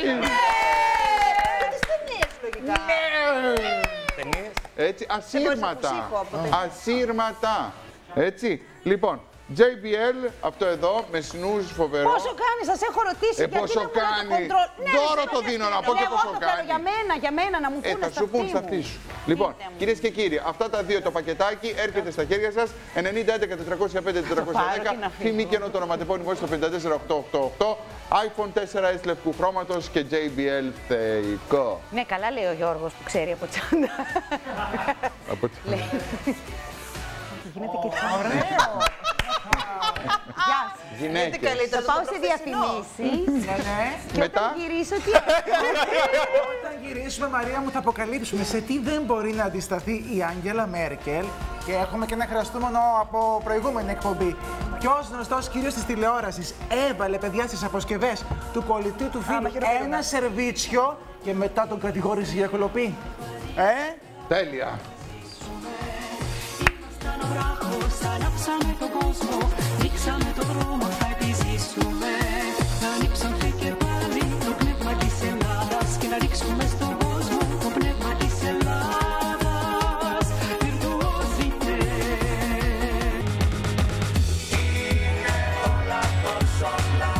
Ταινίες. Έτσι, ασύρματα. Ασύρματα. Έτσι, λοιπόν, τζέι μπι ελ, αυτό εδώ, με snooze φοβερό. Πόσο κάνει, σας έχω ρωτήσει. Ε, πόσο κάνει. Δώρο το δίνω να πω και πόσο κάνει. Για μένα, για μένα, να μου πούνε ε, θα σου πούν στα αυτή σου. Λοιπόν, κυρίες και κύριοι, αυτά τα δύο το πακετάκι έρχεται στα χέρια σας. ενενήντα έντεκα τετρακόσια πέντε τετρακόσια δέκα, φήμη και το ονοματεπώνυμό στο πέντε τέσσερα οκτώ οκτώ οκτώ, iPhone τέσσερα ες λευκού χρώματος και τζέι μπι ελ θεϊκό. Ναι, καλά λέει ο Γιώργος που ξέρει από τσάντα. Από τσάντα. Γίνεται και τσάντα. Γεια σας. Γυναίκες. Θα πάω σε διαφημίσεις και όταν γυρίσω τι... Όταν γυρίσουμε, Μαρία μου, θα αποκαλύψουμε σε τι δεν μπορεί να αντισταθεί η Άγγελα Μέρκελ και έχουμε και ένα χαραστούμενο από προηγούμενη εκπομπή. Ποιος γνωστός κύριος της τηλεόρασης έβαλε, παιδιά, στις αποσκευές του κολλητού του φίλου ένα σερβίτσιο και μετά τον κατηγόρησε για κλοπή. Ε? Τέλεια. Ανάψαμε τον κόσμο, δείξαμε τον δρόμο, θα επιζήσουμε. Να ανοίξουμε και πάλι το πνεύμα της Ελλάδας και να ρίξουμε στον κόσμο το πνεύμα της Ελλάδας. Βιρτουόζητε. Είναι όλα τόσο απλά.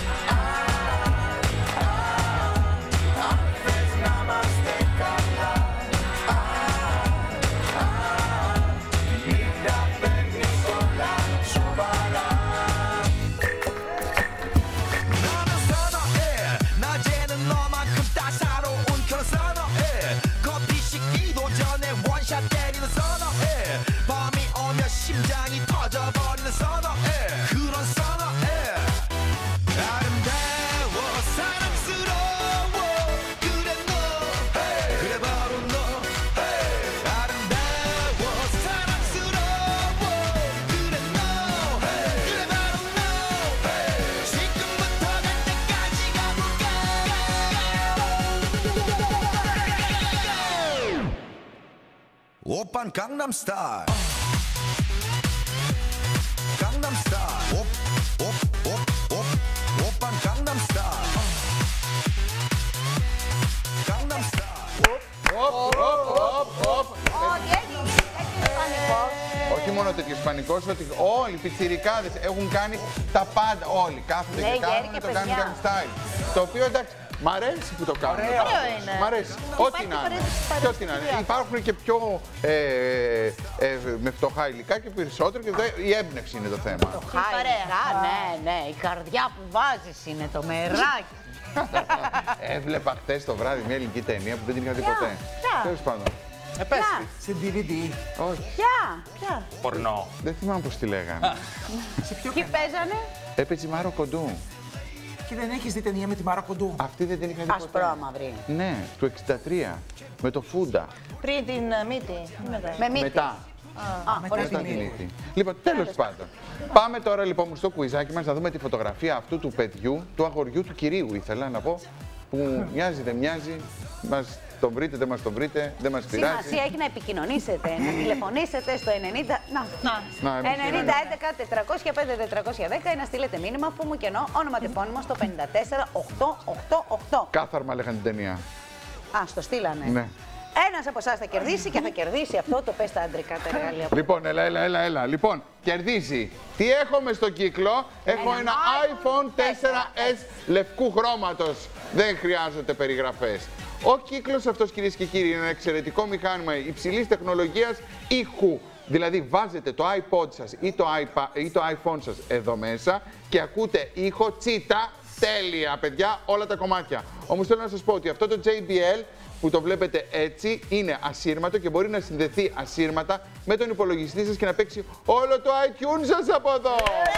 Αν θες να είμαστε καλά. Oppan Gangnam Style. Gangnam Style. Op, op, op, op. Oppan Gangnam Style. Gangnam Style. και ισπανικός, ότι όλοι οι πιτσιρικάδες έχουν κάνει τα πάντα. Όλοι κάθονται Ναι, και γέροι κάνουν και το κάνουν παιδιά. κάνουν style. Το οποίο εντάξει, μ' αρέσει που το κάνουν. Ωραίο είναι. Μ' αρέσει. Ό,τι να είναι. Και ό,τι να είναι. Υπάρχουν και πιο ε, ε, με φτωχά υλικά και περισσότερο και δε- η έμπνευση είναι το θέμα. Χαϊδικά, ναι, ναι. Η καρδιά που βάζεις είναι το μεράκι. Έβλεπα χτες το βράδυ μια ελληνική ταινία που δεν την είχα δει ποτέ. ποια? Τέλος πάντων. Ε, πες τη, σε ντι βι ντι. Όχι. Ποια, ποια. Πορνό. Δεν θυμάμαι πώς τη λέγανε. Ποιοι παίζανε. Έπαιζε η Μάρο Κοντού. Και δεν έχεις δει ταινία με τη Μάρο Κοντού. Αυτή δεν την είχα δει ποτέ. Ασπρόμαυρη. Ναι, του εξήντα τρία. Με το Φούντα. Πριν την ε, μύτη. Μετά. Με μύτη. Μετά. Α, χωρίς Μετά μύτη. την ήθη. Λοιπόν, τέλος πάντων. Πάμε τώρα λοιπόν στο κουιζάκι μας να δούμε τη φωτογραφία αυτού του παιδιού, του αγοριού του κυρίου, ήθελα να πω, που μοιάζει, δεν μοιάζει, μας τον βρείτε, δεν μας τον βρείτε, δεν μας πειράζει. Σημασία έχει να επικοινωνήσετε, να τηλεφωνήσετε στο ενενήντα. Να, Να, εμείς ενενήντα έντεκα τετρακόσια πέντε τετρακόσια δέκα ή να στείλετε μήνυμα αφού μου κενό όνομα τεπώνυμο στο πέντε τέσσερα οκτώ οκτώ οκτώ. Κάθαρμα λέγανε την ταινία. Α, στο στείλανε. Ναι. Ένας από εσάς θα κερδίσει και θα κερδίσει αυτό το πες τα αντρικά τα εργαλεία. Λοιπόν, έλα, έλα, έλα, έλα. Λοιπόν, κερδίζει. Τι έχουμε στο κύκλο. Έχω Ένα ένα iPhone τέσσερα ες λευκού χρώματος. Δεν χρειάζονται περιγραφές. Ο κύκλος αυτός, κυρίες και κύριοι, είναι ένα εξαιρετικό μηχάνημα υψηλής τεχνολογίας ήχου. Δηλαδή βάζετε το iPod σας ή το, iPad, ή το iPhone σας εδώ μέσα και ακούτε ήχο τσίτα. Τέλεια, παιδιά, όλα τα κομμάτια. Όμως θέλω να σας πω ότι αυτό το τζέι μπι ελ που το βλέπετε έτσι είναι ασύρματο και μπορεί να συνδεθεί ασύρματα με τον υπολογιστή σας και να παίξει όλο το iTunes σας από εδώ.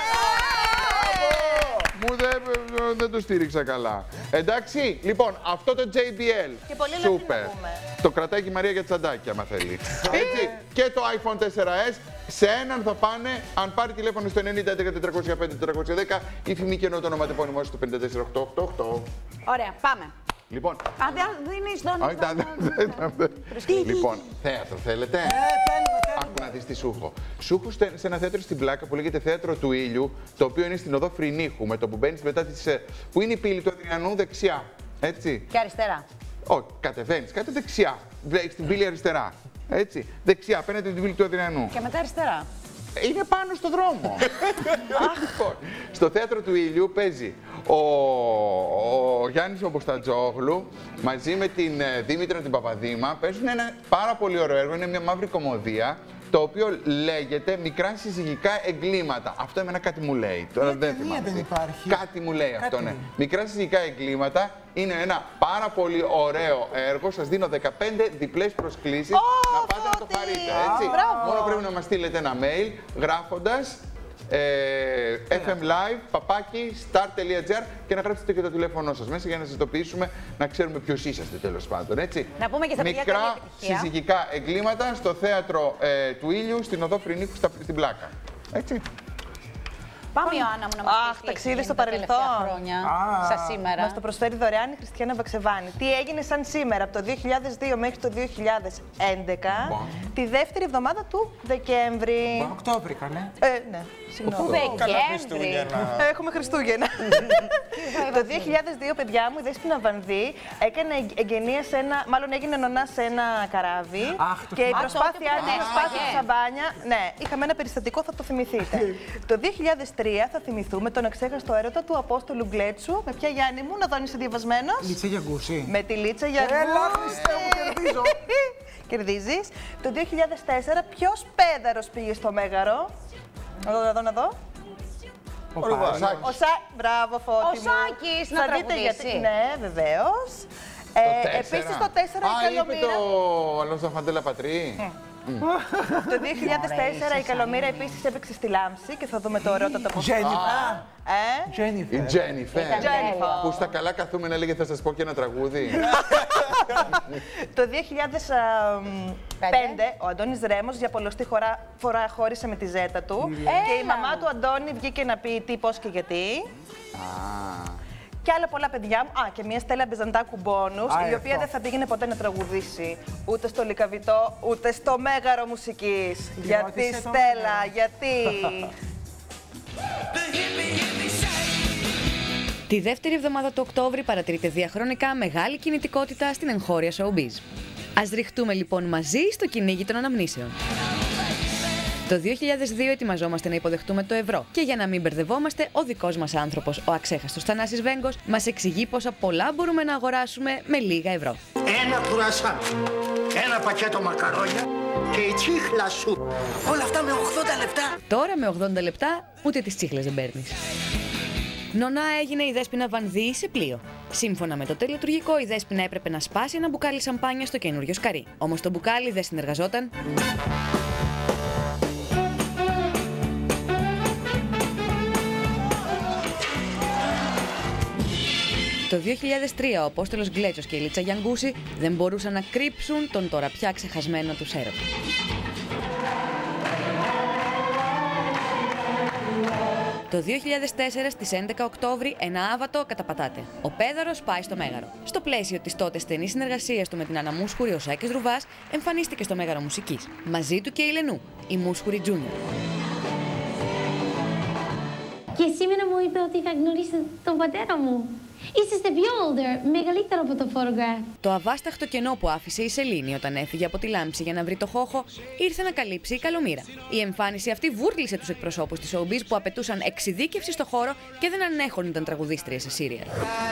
Μου δεν, δεν το στήριξα καλά. Εντάξει, λοιπόν, αυτό το τζέι μπι ελ. Και πολύ λεφτή να πούμε. Το κρατάει και η Μαρία για τσαντάκια, άμα θέλει. Έτσι, και το iPhone τέσσερα ες. Σε έναν θα πάνε, αν πάρει τηλέφωνο στο ενενήντα έντεκα τετρακόσια πέντε τετρακόσια δέκα ή φημή κενό το ονοματεπώνυμό στο πέντε τέσσερα οκτώ οκτώ οκτώ. Ωραία, πάμε. Λοιπόν, Α, δεν δίνεις τον... όχι, τα- Λοιπόν, θέατρο θέλετε. Άκου να δεις τι σου έχω. Σου έχω στε- σε ένα θέατρο στην Πλάκα που λέγεται Θέατρο του Ήλιου, το οποίο είναι στην οδό Φρυνίχου, με το που μπαίνεις μετά τις... ε, που είναι η πύλη του Αδριανού δεξιά. Έτσι. Και αριστερά. Όχι, κατεβαίνεις, κάτω δεξιά. Βλέπεις την πύλη αριστερά. Έτσι. Δεξιά, απέναντι την πύλη του Αδριανού. Και μετά αριστερά. Είναι πάνω στο δρόμο. Λοιπόν, στο Θέατρο του Ήλιου παίζει ο, ο Γιάννης Μποστατζόγλου μαζί με την ε, Δήμητρα την Παπαδήμα. Παίζουν ένα πάρα πολύ ωραίο έργο, είναι μια μαύρη κομμωδία, το οποίο λέγεται Μικρά συζυγικά εγκλήματα. Αυτό εμένα κάτι μου λέει. Τώρα δεν θυμάμαι. δεν τι. υπάρχει. Κάτι μου λέει αυτό, ναι. μου. Μικρά συζυγικά εγκλήματα είναι ένα πάρα πολύ ωραίο έργο. Σας δίνω δεκαπέντε διπλές προσκλήσεις να πάτε να το χαρείτε. Έτσι. Μπράβο. Μόνο πρέπει να μας στείλετε ένα mail γράφοντας ε, εφ εμ live παπάκι star τελεία τζι άρ και να γράψετε και το τηλέφωνό σας μέσα για να σας ειδοποιήσουμε, να ξέρουμε ποιος είσαστε τέλος πάντων. Έτσι. Να πούμε και στα παιδιά καλή Μικρά επιτυχία. συζυγικά εγκλήματα στο Θέατρο ε, του Ήλιου στην οδό Φρυνίχου στα- στην Πλάκα. Έτσι. Πάμε, Ιωάννα μου, να μας Αχ, πεις τι ταξίδι έχει στο γίνει τα τελευταία παρελθόν. χρόνια, Α. σαν σήμερα. Μας το προσφέρει δωρεάν η Χριστιανά Βαξεβάνη. Τι έγινε σαν σήμερα από το δύο χιλιάδες δύο μέχρι το δύο χιλιάδες έντεκα, τη δεύτερη εβδομάδα του Δεκέμβρη. Οκτώβρη, καλέ. Ε, ναι, συγγνώμη. Δεκέμβρη. Έχουμε Χριστούγεννα. Το δύο χιλιάδες δύο, παιδιά μου, η Δέσποινα Βανδύ έκανε εγγενεία σε ένα, μάλλον έγινε νονά σε ένα καράβι. Αχ, το και η θυμάμαι. προσπάθειά Α, τότε της που σπάσει έφαγε. τη σαμπάνια. Ναι, είχαμε ένα περιστατικό, θα το θυμηθείτε. Το δύο χιλιάδες τρία θα θυμηθούμε τον αξέχαστο έρωτα του Απόστολου Γκλέτσου. Με ποια, Γιάννη μου, να δω αν είσαι διαβασμένος. Λίτσα Γιαγκούση. Με τη Λίτσα Γιαγκούση. Έλα, Χριστέ μου, κερδίζω. Κερδίζεις. Το δύο χιλιάδες τέσσερα ποιος πέδαρος πήγε στο Μέγαρο. Να δω, να δω, να δω. Ο Πάζος. Ο Σα... Μπράβο, Φώτη Ο μου. Σάκης να Θα δείτε τραγουδήσει. γιατί. Ναι, βεβαίως. Το Ε, τέσσερα. επίσης το τέσσερα η Α, είπε Καλομήρα. το Αλόνσο Φαντέλα Πατρί. Το δύο χιλιάδες τέσσερα η Καλομήρα επίσης έπαιξε στη Λάμψη και θα δούμε το ωραιότατο από Τζένιφερ. Ε, Η Τζένιφερ. Τζένιφερ. Τζένιφερ. Που στα καλά καθούμενα έλεγε θα σας πω και ένα τραγούδι. Το δύο χιλιάδες πέντε ο Αντώνης Ρέμος για πολλωστή χωρά- φορά χώρισε με τη ζέτα του. Και η μαμά του Αντώνη βγήκε να πει τι, πώς και γιατί. Και άλλα πολλά παιδιά μου. Α, και μια Στέλλα Μπεζαντάκου μπόνους, Α, η οποία αυτό. δεν θα πήγαινε ποτέ να τραγουδήσει ούτε στο Λυκαβητό, ούτε στο Μέγαρο Μουσικής. Γιατί, σε το Στέλλα, Μέγαρο. γιατί. Τη δεύτερη εβδομάδα του Οκτώβρη παρατηρείται διαχρονικά μεγάλη κινητικότητα στην εγχώρια showbiz. Ας ριχτούμε λοιπόν μαζί στο κυνήγι των αναμνήσεων. Το δύο χιλιάδες δύο ετοιμαζόμαστε να υποδεχτούμε το ευρώ και για να μην μπερδευόμαστε, ο δικός μας άνθρωπος, ο αξέχαστος Θανάσης Βέγκος, μας εξηγεί πόσα πολλά μπορούμε να αγοράσουμε με λίγα ευρώ. Ένα κουρασάν, ένα πακέτο μακαρόνια και η τσίχλα σου. Όλα αυτά με ογδόντα λεπτά. Τώρα με ογδόντα λεπτά ούτε τις τσίχλες δεν παίρνεις. Νονά έγινε η Δέσποινα Βανδύη σε πλοίο. Σύμφωνα με το τελετουργικό, η Δέσποινα έπρεπε να σπάσει ένα μπουκάλι σαμπάνια στο καινούριο σκαρί. Όμως το μπουκάλι δεν συνεργαζόταν. Το δύο χιλιάδες τρία ο Απόστολος Γκλέτσος και η Λίτσα Γιανγκούση δεν μπορούσαν να κρύψουν τον τώρα πια ξεχασμένο τους έρωτα. Το δύο χιλιάδες τέσσερα στις έντεκα Οκτώβρη ένα άβατο καταπατάται. Ο Πέδαρος πάει στο Μέγαρο. Στο πλαίσιο της τότε στενής συνεργασίας του με την Άννα Μούσχουρη, ο Σάκης Ρουβάς εμφανίστηκε στο Μέγαρο Μουσικής. Μαζί του και η Λενού, η Μούσχουρη Τζούνιορ. Και σήμερα μου είπε ότι θα γνωρίσει τον πατέρα μου. Είσαστε πιο older, μεγαλύτερο από το photograph. Το αβάσταχτο κενό που άφησε η Σελήνη όταν έφυγε από τη Λάμψη για να βρει το Χόχο ήρθε να καλύψει η Καλομήρα. Η εμφάνιση αυτή βούρλισε τους εκπροσώπους της showbiz που απαιτούσαν εξειδίκευση στο χώρο και δεν ανέχονταν τραγουδίστριες σε σύριαλ.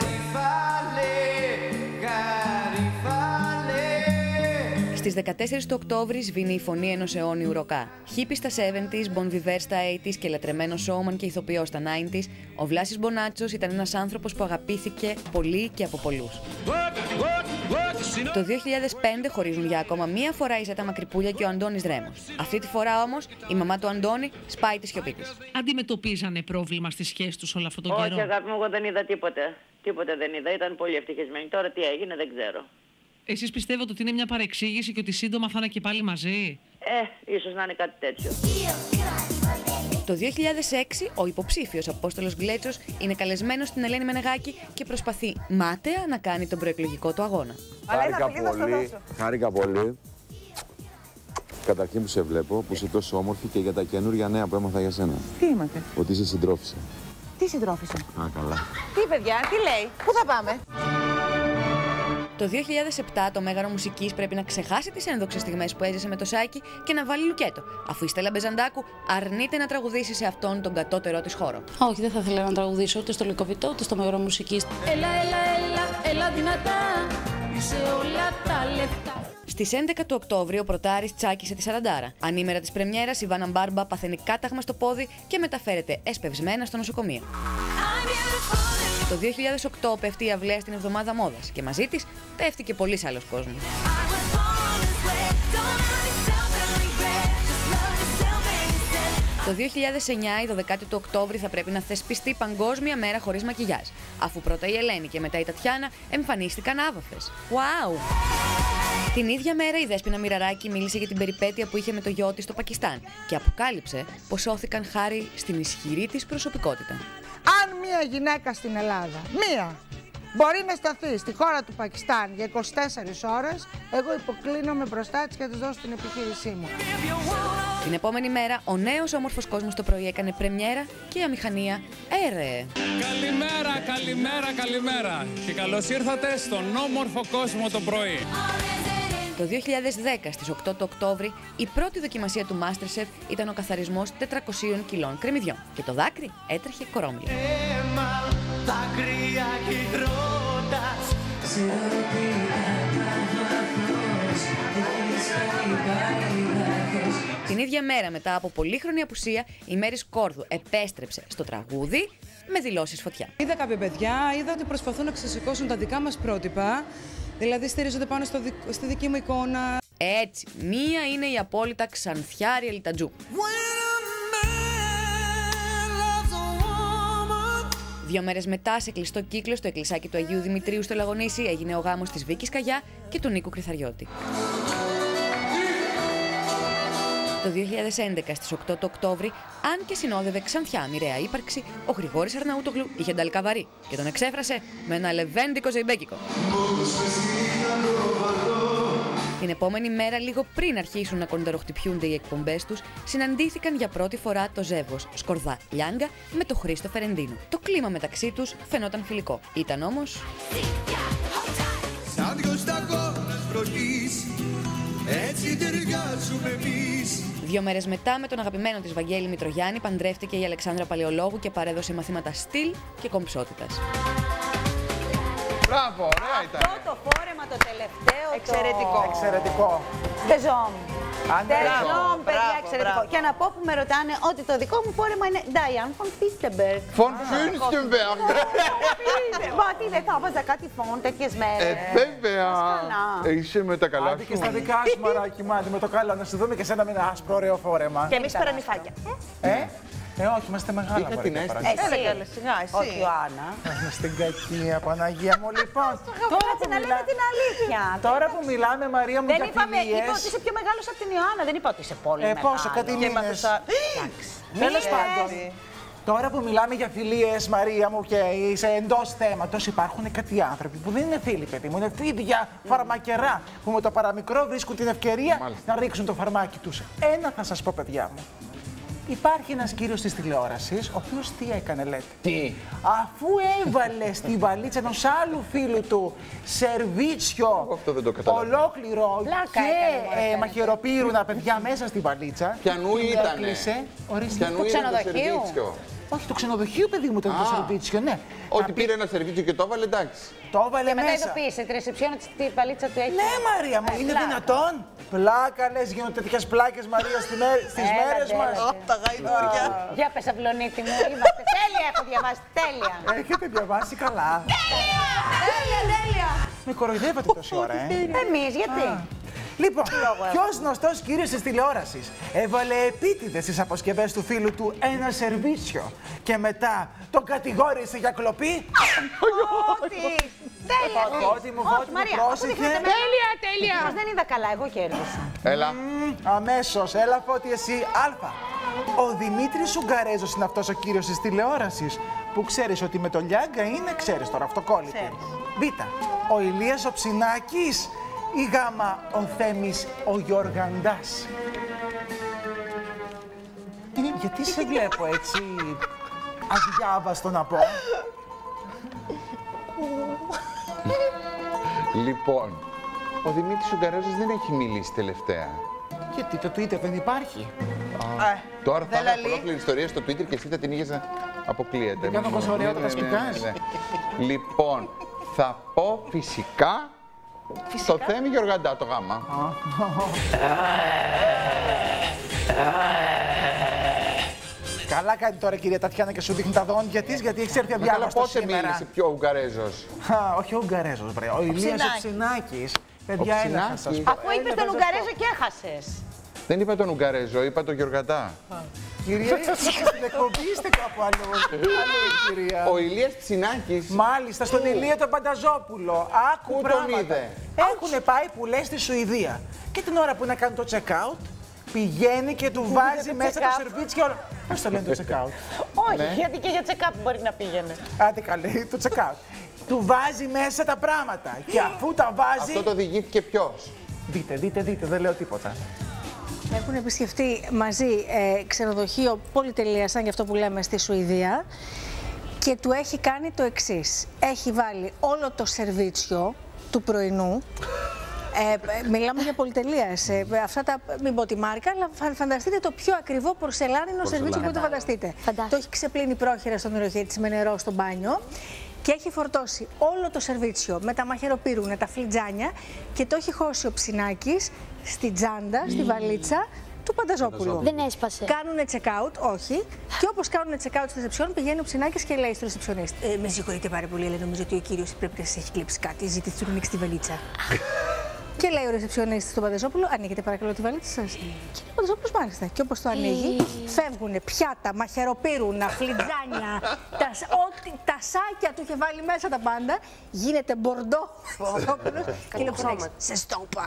Στις δεκατέσσερις του Οκτώβρη σβήνει η φωνή ενός αιώνιου ροκά. Χίπη στα εβδομήντα, Bon Vivere στα ογδόντα και λατρεμένος showman και ηθοποιός στα ενενήντα, ο Βλάσης Μπονάτσος ήταν ένας άνθρωπος που αγαπήθηκε πολύ και από πολλούς. Το δύο χιλιάδες πέντε χωρίζουν για ακόμα μία φορά η Ζέτα Μακρυπούλια και ο Αντώνης Ρέμος. Αυτή τη φορά όμως η μαμά του Αντώνη σπάει τη σιωπή της. Αντιμετωπίζανε πρόβλημα στη σχέση τους όλο αυτόν τον καιρό? Όχι, αγάπη μου, εγώ δεν είδα τίποτε. Τίποτε δεν είδα. Ήταν πολύ ευτυχισμένοι. Τώρα τι έγινε δεν ξέρω. Εσείς πιστεύετε ότι είναι μια παρεξήγηση και ότι σύντομα θα είναι και πάλι μαζί? Ε, ίσως να είναι κάτι τέτοιο. Το δύο χιλιάδες έξι ο υποψήφιος Απόστολος Γκλέτσος είναι καλεσμένος στην Ελένη Μενεγάκη και προσπαθεί μάταια να κάνει τον προεκλογικό του αγώνα. Χάρηκα πολύ, χάρηκα πολύ. Καταρχήν που σε βλέπω, που είσαι τόσο όμορφη και για τα καινούργια νέα που έμαθα για σένα. Τι είμαστε? Ότι είσαι συντρόφισσα. Τι συντρόφισσα? Α, καλά. Τι παιδιά, τι λέει, πού θα πάμε? Το δύο χιλιάδες επτά το Μέγαρο Μουσικής πρέπει να ξεχάσει τις ένδοξες στιγμές που έζησε με το Σάκη και να βάλει λουκέτο, αφού η Στέλλα Μπεζαντάκου αρνείται να τραγουδήσει σε αυτόν τον κατώτερό της χώρο. Όχι, δεν θα ήθελα να τραγουδήσω ούτε στο Λυκοβιτό ούτε στο Μέγαρο Μουσικής. Έλα, έλα, έλα, έλα δυνατά, είσαι όλα τα λεφτά. Στις έντεκα του Οκτώβρη ο Πρωτάρης τσάκισε τη σαραντάρα. Ανήμερα της πρεμιέρας η Βάνα Μπάρμπα παθαίνει κάταγμα στο πόδι και μεταφέρεται εσπευσμένα στο νοσοκομείο. Το δύο χιλιάδες οκτώ πέφτει η αυλαία στην εβδομάδα μόδας και μαζί της πέφτει και πολύς άλλος κόσμος. Το δύο χιλιάδες εννιά, η δωδεκάτη του Οκτώβρη, θα πρέπει να θεσπιστεί Παγκόσμια Μέρα Χωρίς Μακιγιάζ, αφού πρώτα η Ελένη και μετά η Τατιάνα εμφανίστηκαν άβαφες. Wow! Την ίδια μέρα η Δέσποινα Μοιραράκη μίλησε για την περιπέτεια που είχε με το γιο της στο Πακιστάν και αποκάλυψε πως σώθηκαν χάρη στην ισχυρή της προσωπικότητα. Αν μία γυναίκα στην Ελλάδα, μία, μπορεί να σταθεί στη χώρα του Πακιστάν για είκοσι τέσσερις ώρες, εγώ υποκλίνομαι μπροστά της και θα της δώσω την επιχείρησή μου. Την επόμενη μέρα, ο νέος όμορφος κόσμος το πρωί έκανε πρεμιέρα και η αμηχανία έρεε. Καλημέρα, καλημέρα, καλημέρα και καλώς ήρθατε στον όμορφο κόσμο το πρωί. Το δύο χιλιάδες δέκα, στις οκτώ του Οκτώβρη, η πρώτη δοκιμασία του MasterChef ήταν ο καθαρισμός τετρακοσίων κιλών κρεμμυδιών και το δάκρυ έτρεχε κορόμιλα. Την ίδια μέρα, μετά από πολύχρονη απουσία, η Μέρη Σκόρδου επέστρεψε στο τραγούδι με δηλώσεις φωτιά. Είδα κάποια παιδιά, είδα ότι προσπαθούν να ξεσηκώσουν τα δικά μας πρότυπα. Δηλαδή στηρίζονται πάνω στο δικ... στη δική μου εικόνα. Έτσι, μία είναι η απόλυτα ξανθιά Ριελιτατζού. Δύο μέρες μετά, σε κλειστό κύκλο στο εκκλησάκι του Αγίου Δημητρίου στο Λαγονήσι, έγινε ο γάμος της Βίκης Καγιά και του Νίκου Κρυθαριώτη. Το δύο χιλιάδες έντεκα, στις οκτώ του Οκτώβρη, αν και συνόδευε ξανθιά μοιραία ύπαρξη, ο Γρηγόρης Αρναούτογλου είχε νταλκαβαρί και τον εξέφρασε με ένα λεβέντικο ζεϊμπέκικο. Την επόμενη μέρα, λίγο πριν αρχίσουν να κοντεροχτυπιούνται οι εκπομπές τους, συναντήθηκαν για πρώτη φορά το ζεύγος Σκορδά Λιάγκα με το Χρήστο Φερεντίνο. Το κλίμα μεταξύ τους φαινόταν φιλικό. Ήταν όμως... Σαν δυο σταγόνες βροχής έτσι ταιριάζουμε εμείς. Δύο μέρες μετά, με τον αγαπημένο της Βαγγέλη Μητρογιάννη, παντρεύτηκε η Αλεξάνδρα Παλαιολόγου και παρέδωσε μαθήματα στυλ και κομψότητας. Μπράβο, ωραία ήταν. Αυτό το φόρεμα το τελευταίο. Εξαιρετικό. Το... Εξαιρετικό. Ντεζόμ. Ντεζόμ, παιδιά, μπράβο, εξαιρετικό. μπράβο. Και να πω που με ρωτάνε ότι το δικό μου φόρεμα είναι Diane von Fürstenberg. Von Fürstenberg. Μα τι δεν θα βάζα κάτι φων τέτοιες μέρες. Ε, βέβαια. Είσαι με τα καλά σου. Άντε και στα δικά σου, μαράκι μου, άντε με το καλό. Να σε δούμε και σένα με ένα άσπρο ωραίο φόρεμα. Και εμείς παρανυφάκια. Ε, ε, όχι, είμαστε μεγάλα. Είχα την αίσθηση. Εσύ, έλα, σιγά, εσύ. Όχι, Ιωάννα. Στην κακία, Παναγία μου, λοιπόν. Τώρα που να λέμε την αλήθεια. Τώρα που μιλάμε, Μαρία μου, δεν για είπαμε, φιλίες. είπα ότι είσαι πιο μεγάλος από την Ιωάννα, δεν είπα ότι είσαι πολύ Ε, μεγάλος. πόσο, κάτι μήνες. Τέλος πάντων. Τώρα που μιλάμε για φιλίες, Μαρία μου, και είσαι εντός θέματος, υπάρχουν κάτι άνθρωποι που δεν είναι φίλοι, παιδί μου. Είναι φίδια φαρμακερά που με το παραμικρό βρίσκουν την ευκαιρία να ρίξουν το φαρμάκι τους. Ένα θα σας πω, παιδιά μου. Υπάρχει ένας κύριος της τηλεόρασης, ο οποίος τι έκανε, λέτε. Τι. Αφού έβαλε στη βαλίτσα ενός άλλου φίλου του σερβίτσιο Αυτό δεν το κατάλαβα. ολόκληρο Πλάκα και έκανε, ε, μαχαιροπύρουνα παιδιά μέσα στη βαλίτσα. Πιανού την ήτανε. έκλεισε. Ορίστε. Πιανού Του ήταν το ξενοδοχείου. σερβίτσιο. Όχι, το ξενοδοχείο, παιδί μου, ήταν το Α. σερβίτσιο, ναι. Ότι Να πήρε ένα σερβίτσιο και το έβαλε, εντάξει. Το έβαλε Και μετά μέσα. ειδοποίησε τη ρεσεψιόν ότι τη βαλίτσα του έχει. Ναι, Μαρία μου, Ε, είναι πλάκα. δυνατόν. Πλάκα, λες, γίνονται τέτοιες πλάκες, Μαρία, στη μέ- στις Έλατε, μέρες μας. έλατε. Τα γαϊδούρια. Για πες, Αυλονίτη μου, είμαστε τέλεια, έχω διαβάσει, τέλεια. Έχετε διαβάσει καλά. Τέλεια, τέλεια. Με κοροϊδεύατε τόση ώρα, ε. Εμείς, γιατί. Λοιπόν, ποιος γνωστός κύριος της τηλεόρασης έβαλε επίτηδες στις αποσκευές του φίλου του ένα σερβίτσιο και μετά τον κατηγόρησε για κλοπή. Ότι. Τέλεια. Φώτη μου, Φώτη μου, Μαρία, πρόσεχε. αφού δεν είχατε με- Τέλεια, τέλεια. Μας δεν είδα καλά, εγώ κέρδισα. Έλα. Αμέσως, έλα Φώτη εσύ, Α. Ο Δημήτρης Ουγγαρέζος είναι αυτός ο κύριος της τηλεόρασης που ξέρεις ότι με το Λιάγκα είναι, ξέρεις τώρα, αυτοκόλλητη. Β. Ο Ηλίας ο Ψινάκης ή Γ. Ο Θέμης ο Γιοργαντάς. Γιατί σε βλέπω έτσι αδιάβαστο να πω. Λοιπόν, ο Δημήτρης Ουγγαρέζος δεν έχει μιλήσει τελευταία. Γιατί το Twitter δεν υπάρχει. Ε, Τώρα θα δεν έχω λαλεί. ολόκληρη ιστορία στο Twitter και εσύ θα την είχες να αποκλείεται. Δεν κάνω πως ωραία όταν σπικάς. Λοιπόν, θα πω φυσικά, το Θέμη Γεωργαντά, το γάμα. Καλά κάνει τώρα κυρία Τατιάνα και σου δείχνει τα δόντια της, γιατί έχεις έρθει Μα καλά, αδιάβαστο πότε σήμερα. μίλησε πιο ο Ουγγαρέζος. Α, όχι ο Ουγγαρέζος, βρε. Ο Ηλίας ο Ψινάκης. Ψινάκης. Παιδιά, ένα θα σας Ψινάκης. πω. Αφού είπες Ένα τον θα σας Ουγγαρέζο πω. και έχασες. Δεν είπα τον Ουγγαρέζο, είπα τον Γεωργαντά. Κυρία, στην εκπομπή είστε κάπου αλλού. Αλλού, κυρία. Ο Ηλίας Ψινάκης. Μάλιστα, στον Ηλία τον Πανταζόπουλο. Άκου Πού τον πράγματα. είδε? Έχουν πάει που λέει στη Σουηδία. Και την ώρα που να κάνουν το check-out, πηγαίνει και του βάζει το μέσα το check-out? σερβίτσι και όλα. Πώς το λένε το check-out? Όχι, Ναι. γιατί και για check-up μπορεί να πήγαινε. Άντε καλέ, το check-out. Του βάζει μέσα τα πράγματα. Και αφού τα βάζει. Αυτό το διηγήθηκε ποιος? Δείτε, δείτε, δείτε, δεν λέω τίποτα. Έχουν επισκεφτεί μαζί ε, ξενοδοχείο πολυτελείας, σαν και αυτό που λέμε, στη Σουηδία, και του έχει κάνει το εξής. Έχει βάλει όλο το σερβίτσιο του πρωινού. Ε, μιλάμε για πολυτελείας. Ε, αυτά τα, μην πω τη μάρκα, αλλά φα- φανταστείτε το πιο ακριβό πορσελάνινο σερβίτσιο που μπορείτε να φανταστείτε. Το έχει ξεπλύνει πρόχειρα στον νεροχέτη με νερό στο μπάνιο και έχει φορτώσει όλο το σερβίτσιο με τα μαχαιροπύρουνα, τα φλιτζάνια και το έχει χώσει ο Ψινάκης στη τσάντα, στη βαλίτσα του Πανταζόπουλου. Δεν έσπασε. Κάνουν check-out, όχι. Και όπως κάνουν check-out στη ρεσεψιόν, πηγαίνει ο Ψινάκης και λέει στο ρεσεψιονίστη: ε, με συγχωρείτε πάρα πολύ, αλλά νομίζω ότι ο κύριος πρέπει να σας έχει κλείψει κάτι. Ζητήστε του να ανοίξει τη βαλίτσα. Και λέει ο ρεσεψιονίστης στον Πανταζόπουλο: ανοίγετε παρακαλώ τη βαλίτσα σας. Και ο Πανταζόπουλος μάλιστα. Και όπως το ανοίγει, φεύγουν πιάτα, μαχαιροπύρουνα, φλιτζάνια, τα, σ- ό,τι, τα σάκια του είχε βάλει μέσα τα πάντα. Γίνεται μπορντό ο Πανταζόπουλος και λέει ο Ψινάκης: σε στόπα.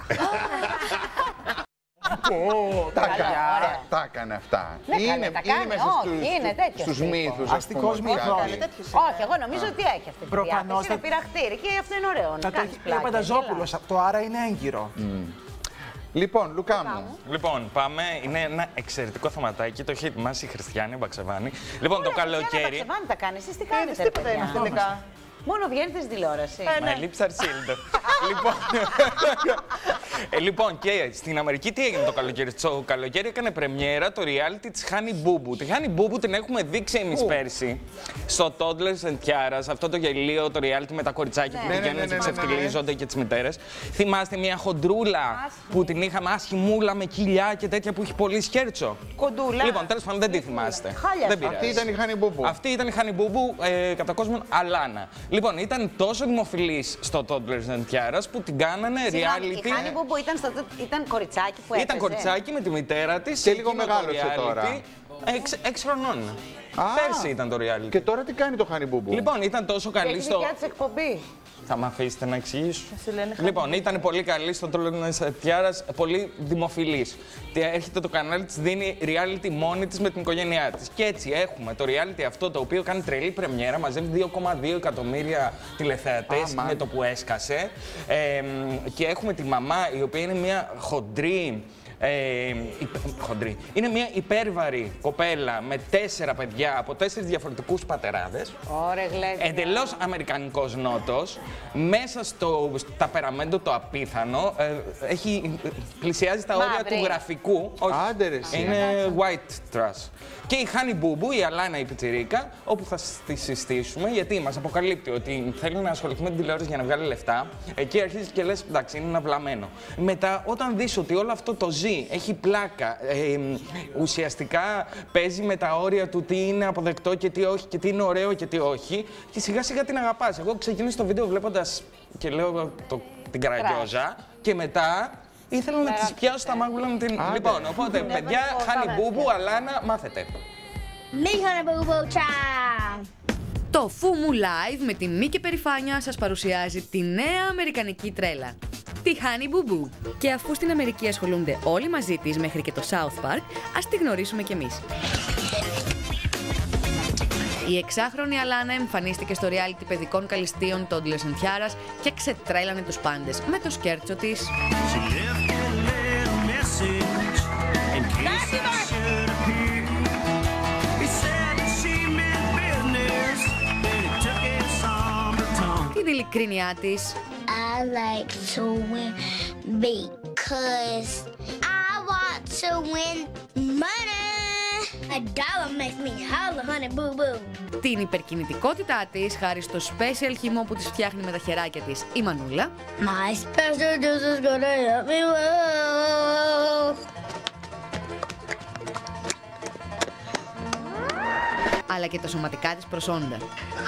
Τα κα- τα έκανε αυτά. Ναι, καλέ, τα κάνει, μέσα όχι, στους- είναι τέτοιος στους τύπος. μύθους. ας Αστικός πούμε, μύθος. κάτι. Όχι, εγώ νομίζω ότι έχει αυτή τη Προφανώς διάθεση. Είναι θα- πειραχτήρι και αυτό είναι ωραίο. Θα Να το κάνεις έχει πει ο πλάκες, Πανταζόπουλος αυτό, άρα είναι έγκυρο. Λοιπόν, Λουκά μου. Λοιπόν, πάμε. Είναι ένα εξαιρετικό θεματάκι. Το έχει ετοιμάσει η Χριστιανή Μπαξεβάνη. Λοιπόν, το καλοκαίρι. Ξεβάνει τα κάνει, εσείς τι κάνετε, τίποτα παιδιά? είναι τελικά. Μόνο βγαίνετε στην τηλεόραση. Ε, ναι. My lips are sealed. Λοιπόν, Ε, λοιπόν, και στην Αμερική τι έγινε το καλοκαίρι? Το καλοκαίρι έκανε πρεμιέρα το reality της Honey Boo Boo. Τη Honey Boo Boo την έχουμε δείξει εμείς πέρσι στο Toddlers and Tiaras, αυτό το γελίο, το reality με τα κοριτσάκια που πηγαίνουν και ξεφτιλίζονται και τις μητέρες. Θυμάστε μια χοντρούλα που την είχαμε άσχημούλα με κοιλιά και τέτοια που είχε πολύ σκέρτσο? Κοντούλα. Λοιπόν, τέλος πάντων δεν τη θυμάστε. Χάλια. Δεν πειράζει. Αυτή ήταν η Honey Boo Boo. Αυτή ήταν η Honey Boo Boo, ε, κατά κόσμον Αλάνα. Λοιπόν, ήταν τόσο δημοφιλής στο Toddlers and Tiaras που την κάνανε reality. Η Honey Boo Boo ήταν, στο, ήταν κοριτσάκι που έπαιζε. Ήταν κοριτσάκι με τη μητέρα της. Και λίγο μεγάλωσε τώρα. Έξι χρονών. Πέρσι ήταν το reality. Και τώρα τι κάνει το Honey Boo Boo? Λοιπόν, ήταν τόσο καλή στο... δικιά της εκπομπή. Θα με αφήσετε να εξηγήσω? Λοιπόν, ήταν πολύ καλή στο Toddlers and Tiaras, πολύ δημοφιλής. Έρχεται το κανάλι της, δίνει reality μόνη της με την οικογένειά της. Και έτσι έχουμε το reality αυτό το οποίο κάνει τρελή πρεμιέρα, μαζεύει δύο κόμμα δύο εκατομμύρια τηλεθεατές με το που έσκασε. Ε, και έχουμε τη μαμά η οποία είναι μια χοντρή. Ε, χοντρή. Είναι μια υπέρβαρη κοπέλα με τέσσερα παιδιά από τέσσερις διαφορετικούς πατεράδες. Ωραία, γλέζια. Εντελώς αμερικανικός νότος. Μέσα στο ταπεραμέντο το απίθανο. Ε, έχει, πλησιάζει τα όρια του γραφικού. Άντε, είναι white trash. Και η Honey Boo Boo, η Αλάνα η πιτσιρίκα, όπου θα τη συστήσουμε, γιατί μας αποκαλύπτει ότι θέλει να ασχοληθεί με την τηλεόραση για να βγάλει λεφτά. Εκεί αρχίζει και λες, εντάξει, είναι ένα βλαμμένο. Μετά, όταν δεις ότι όλο αυτό το ζει, έχει πλάκα, ε, ουσιαστικά παίζει με τα όρια του τι είναι αποδεκτό και τι όχι, και τι είναι ωραίο και τι όχι, και σιγά σιγά την αγαπάς. Εγώ ξεκίνησα το βίντεο βλέποντας και λέω το, την καραγκιόζα, και μετά. Ήθελα να τις πιάσω στα μάγουλα με την... Λοιπόν, οπότε, παιδιά, Honey Boo Boo, Αλάνα, μάθετε. Μη Honey Boo Boo, τσά! Το FUMU Live με τιμή και περηφάνεια σας παρουσιάζει τη νέα αμερικανική τρέλα, τη Honey Boo Boo. Και αφού στην Αμερική ασχολούνται όλοι μαζί της μέχρι και το South Park, ας τη γνωρίσουμε κι εμείς. Η εξάχρονη Αλάνα εμφανίστηκε στο reality παιδικών καλυστείων Toddlers and Tiaras και ξετρέλανε τους πάντες με το σκέρτσο της. Την ειλικρίνειά της. I like to win because I want to win money. A dollar makes me holler, honey boo boo. Την υπερκινητικότητά της, χάρη στο special χυμό που της φτιάχνει με τα χεράκια της η Μανούλα. My special juice is gonna help me well. Αλλά και τα σωματικά της προσόντα.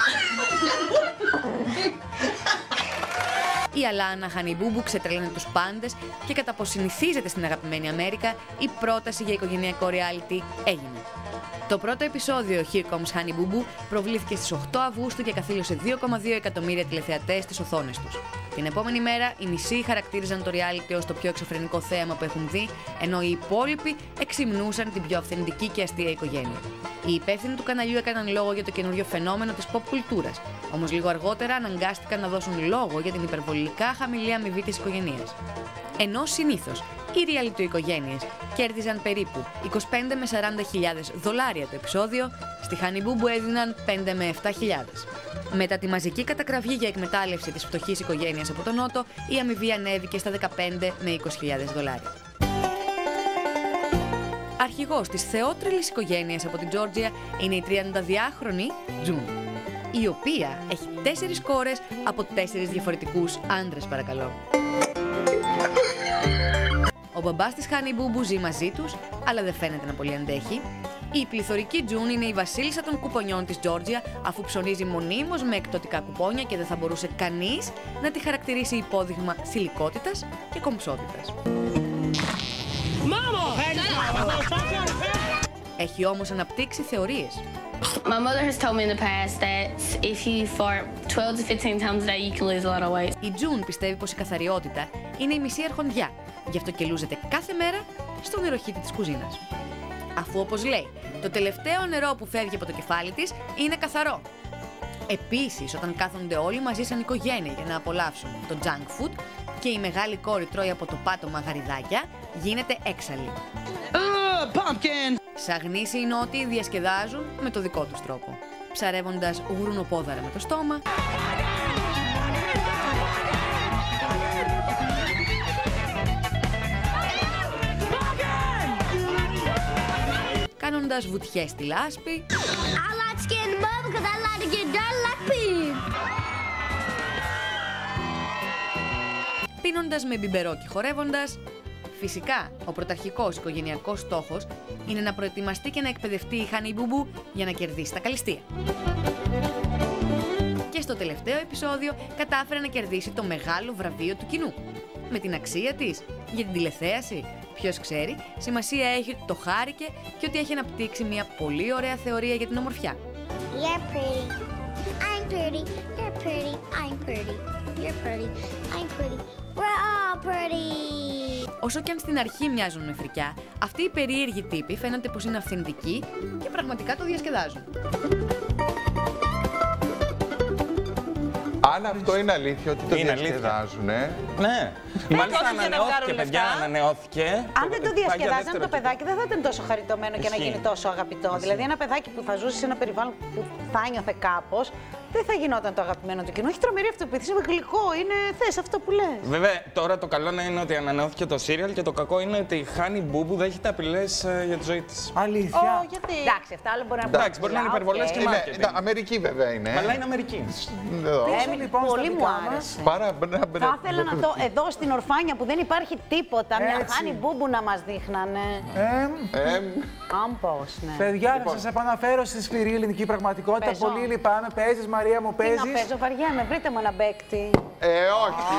Η Αλάνα Honey Boo Boo ξετρέλανε τους πάντες και κατά πως συνηθίζεται στην αγαπημένη Αμέρικα, η πρόταση για οικογενειακό reality έγινε. Το πρώτο επεισόδιο Here Comes Honey Boo Boo προβλήθηκε στις οκτώ Αυγούστου και καθήλωσε δύο κόμμα δύο εκατομμύρια τηλεθεατές στις οθόνες τους. Την επόμενη μέρα, οι μισοί χαρακτήριζαν το reality ως το πιο εξωφρενικό θέαμα που έχουν δει, ενώ οι υπόλοιποι εξυμνούσαν την πιο αυθεντική και αστεία οικογένεια. Οι υπεύθυνοι του καναλιού έκαναν λόγο για το καινούριο φαινόμενο της pop κουλτούρας, όμως λίγο αργότερα αναγκάστηκαν να δώσουν λόγο για την υπερβολικά χαμηλή αμοιβή της οικογένειας. Ενώ συνήθως οι reality οικογένειες κέρδιζαν περίπου είκοσι πέντε με σαράντα χιλιάδες δολάρια το επεισόδιο, στη Honey Boo Boo έδιναν πέντε με επτά χιλιάδες. Μετά τη μαζική κατακραυγή για εκμετάλλευση της φτωχής οικογένειας από τον Νότο, η αμοιβή ανέβηκε στα δεκαπέντε με είκοσι χιλιάδες δολάρια. Αρχηγός της θεότρελης οικογένειας από την Τζόρτζια είναι η τριανταδυάχρονη Τζουν, η οποία έχει τέσσερις κόρες από τέσσερις διαφορετικούς άντρες, παρακαλώ. Ο μπαμπάς της Honey Boo Boo ζει μαζί τους, αλλά δεν φαίνεται να πολύ αντέχει. Η πληθωρική Τζουν είναι η βασίλισσα των κουπονιών της Τζόρτζια, αφού ψωνίζει μονίμως με εκπτωτικά κουπόνια και δεν θα μπορούσε κανείς να τη χαρακτηρίσει υπόδειγμα θηλυκότητας και κομψότητας. Έχει όμως αναπτύξει θεωρίες. My mother has told me in the past that if you fart twelve to fifteen times a day, you can lose a lot of weight. Η Τζουν πιστεύει πως η καθαριότητα είναι η μισή αρχοντιά, γι' αυτό και λούζεται κάθε μέρα στον νεροχύτη της κουζίνας. Αφού, όπως λέει, το τελευταίο νερό που φεύγει από το κεφάλι της είναι καθαρό. Επίσης, όταν κάθονται όλοι μαζί σαν οικογένεια για να απολαύσουν το junk food και η μεγάλη κόρη τρώει από το πάτωμα γαριδάκια, γίνεται έξαλλη. Uh, pumpkin! Σαν γνήσιοι νότιοι διασκεδάζουν με το δικό τους τρόπο, ψαρεύοντας γουρνοπόδαρα με το στόμα, πίνοντας βουτιές στη λάσπη. I like to get in the mud because I like to get dirty like pig. Πίνοντας με μπιμπερό και χορεύοντας. Φυσικά, ο πρωταρχικός οικογενειακός στόχος είναι να προετοιμαστεί και να εκπαιδευτεί η Honey Boo Boo για να κερδίσει τα καλλιστεία. Και στο τελευταίο επεισόδιο κατάφερε να κερδίσει το μεγάλο βραβείο του κοινού. Με την αξία της για την τηλεθέαση, ποιος ξέρει, σημασία έχει ότι το χάρηκε και ότι έχει αναπτύξει μια πολύ ωραία θεωρία για την ομορφιά. You're pretty. I'm pretty. You're pretty. I'm pretty. You're pretty. I'm pretty. We're all pretty. Όσο και αν στην αρχή μοιάζουν με φρικιά, αυτοί οι περίεργοι τύποι φαίνεται πως είναι αυθεντικοί και πραγματικά το διασκεδάζουν. Αν αυτό είναι αλήθεια ότι το είναι διασκεδάζουν, ε. Ναι. Μάλιστα ανανεώθηκε, παιδιά, ανανεώθηκε. Αν δεν το διασκεδάζαν, το παιδάκι δεν θα ήταν τόσο χαριτωμένο και να γίνει τόσο αγαπητό. Δηλαδή, ένα παιδάκι που θα ζούσε σε ένα περιβάλλον που θα νιώθε κάπως, δεν θα γινόταν το αγαπημένο του κοινού. Έχει τρομερή αυτοπεποίθηση, είναι γλυκό, είναι θες αυτό που λες. Βέβαια, τώρα το καλό είναι ότι ανανεώθηκε το σύριαλ και το κακό είναι ότι η Honey Boo Boo δέχεται απειλές uh, για τη ζωή της. Αλήθεια. Oh, γιατί. Εντάξει, αυτά άλλο μπορεί να Εντάξει, μπορεί να είναι υπερβολές και marketing. Αμερική βέβαια είναι. Αλλά είναι Αμερική. Ε, λοιπόν, πολύ μου άρεσε. Πάρα, θα ήθελα να το εδώ στην Ορφάνια που δεν υπάρχει τίποτα, μια Honey Boo Boo να μας δείχνανε. Αν πώς, ναι. Παιδιά, Λοιπόν. θα σας επαναφέρω στη σκληρή ελληνική πραγματικότητα. Παίζω. Πολύ λυπάμαι. Παίζεις, Μαρία μου, παίζεις. Τι να παίζω, βαριέμαι, βρείτε μου ένα παίκτη. Ε, όχι.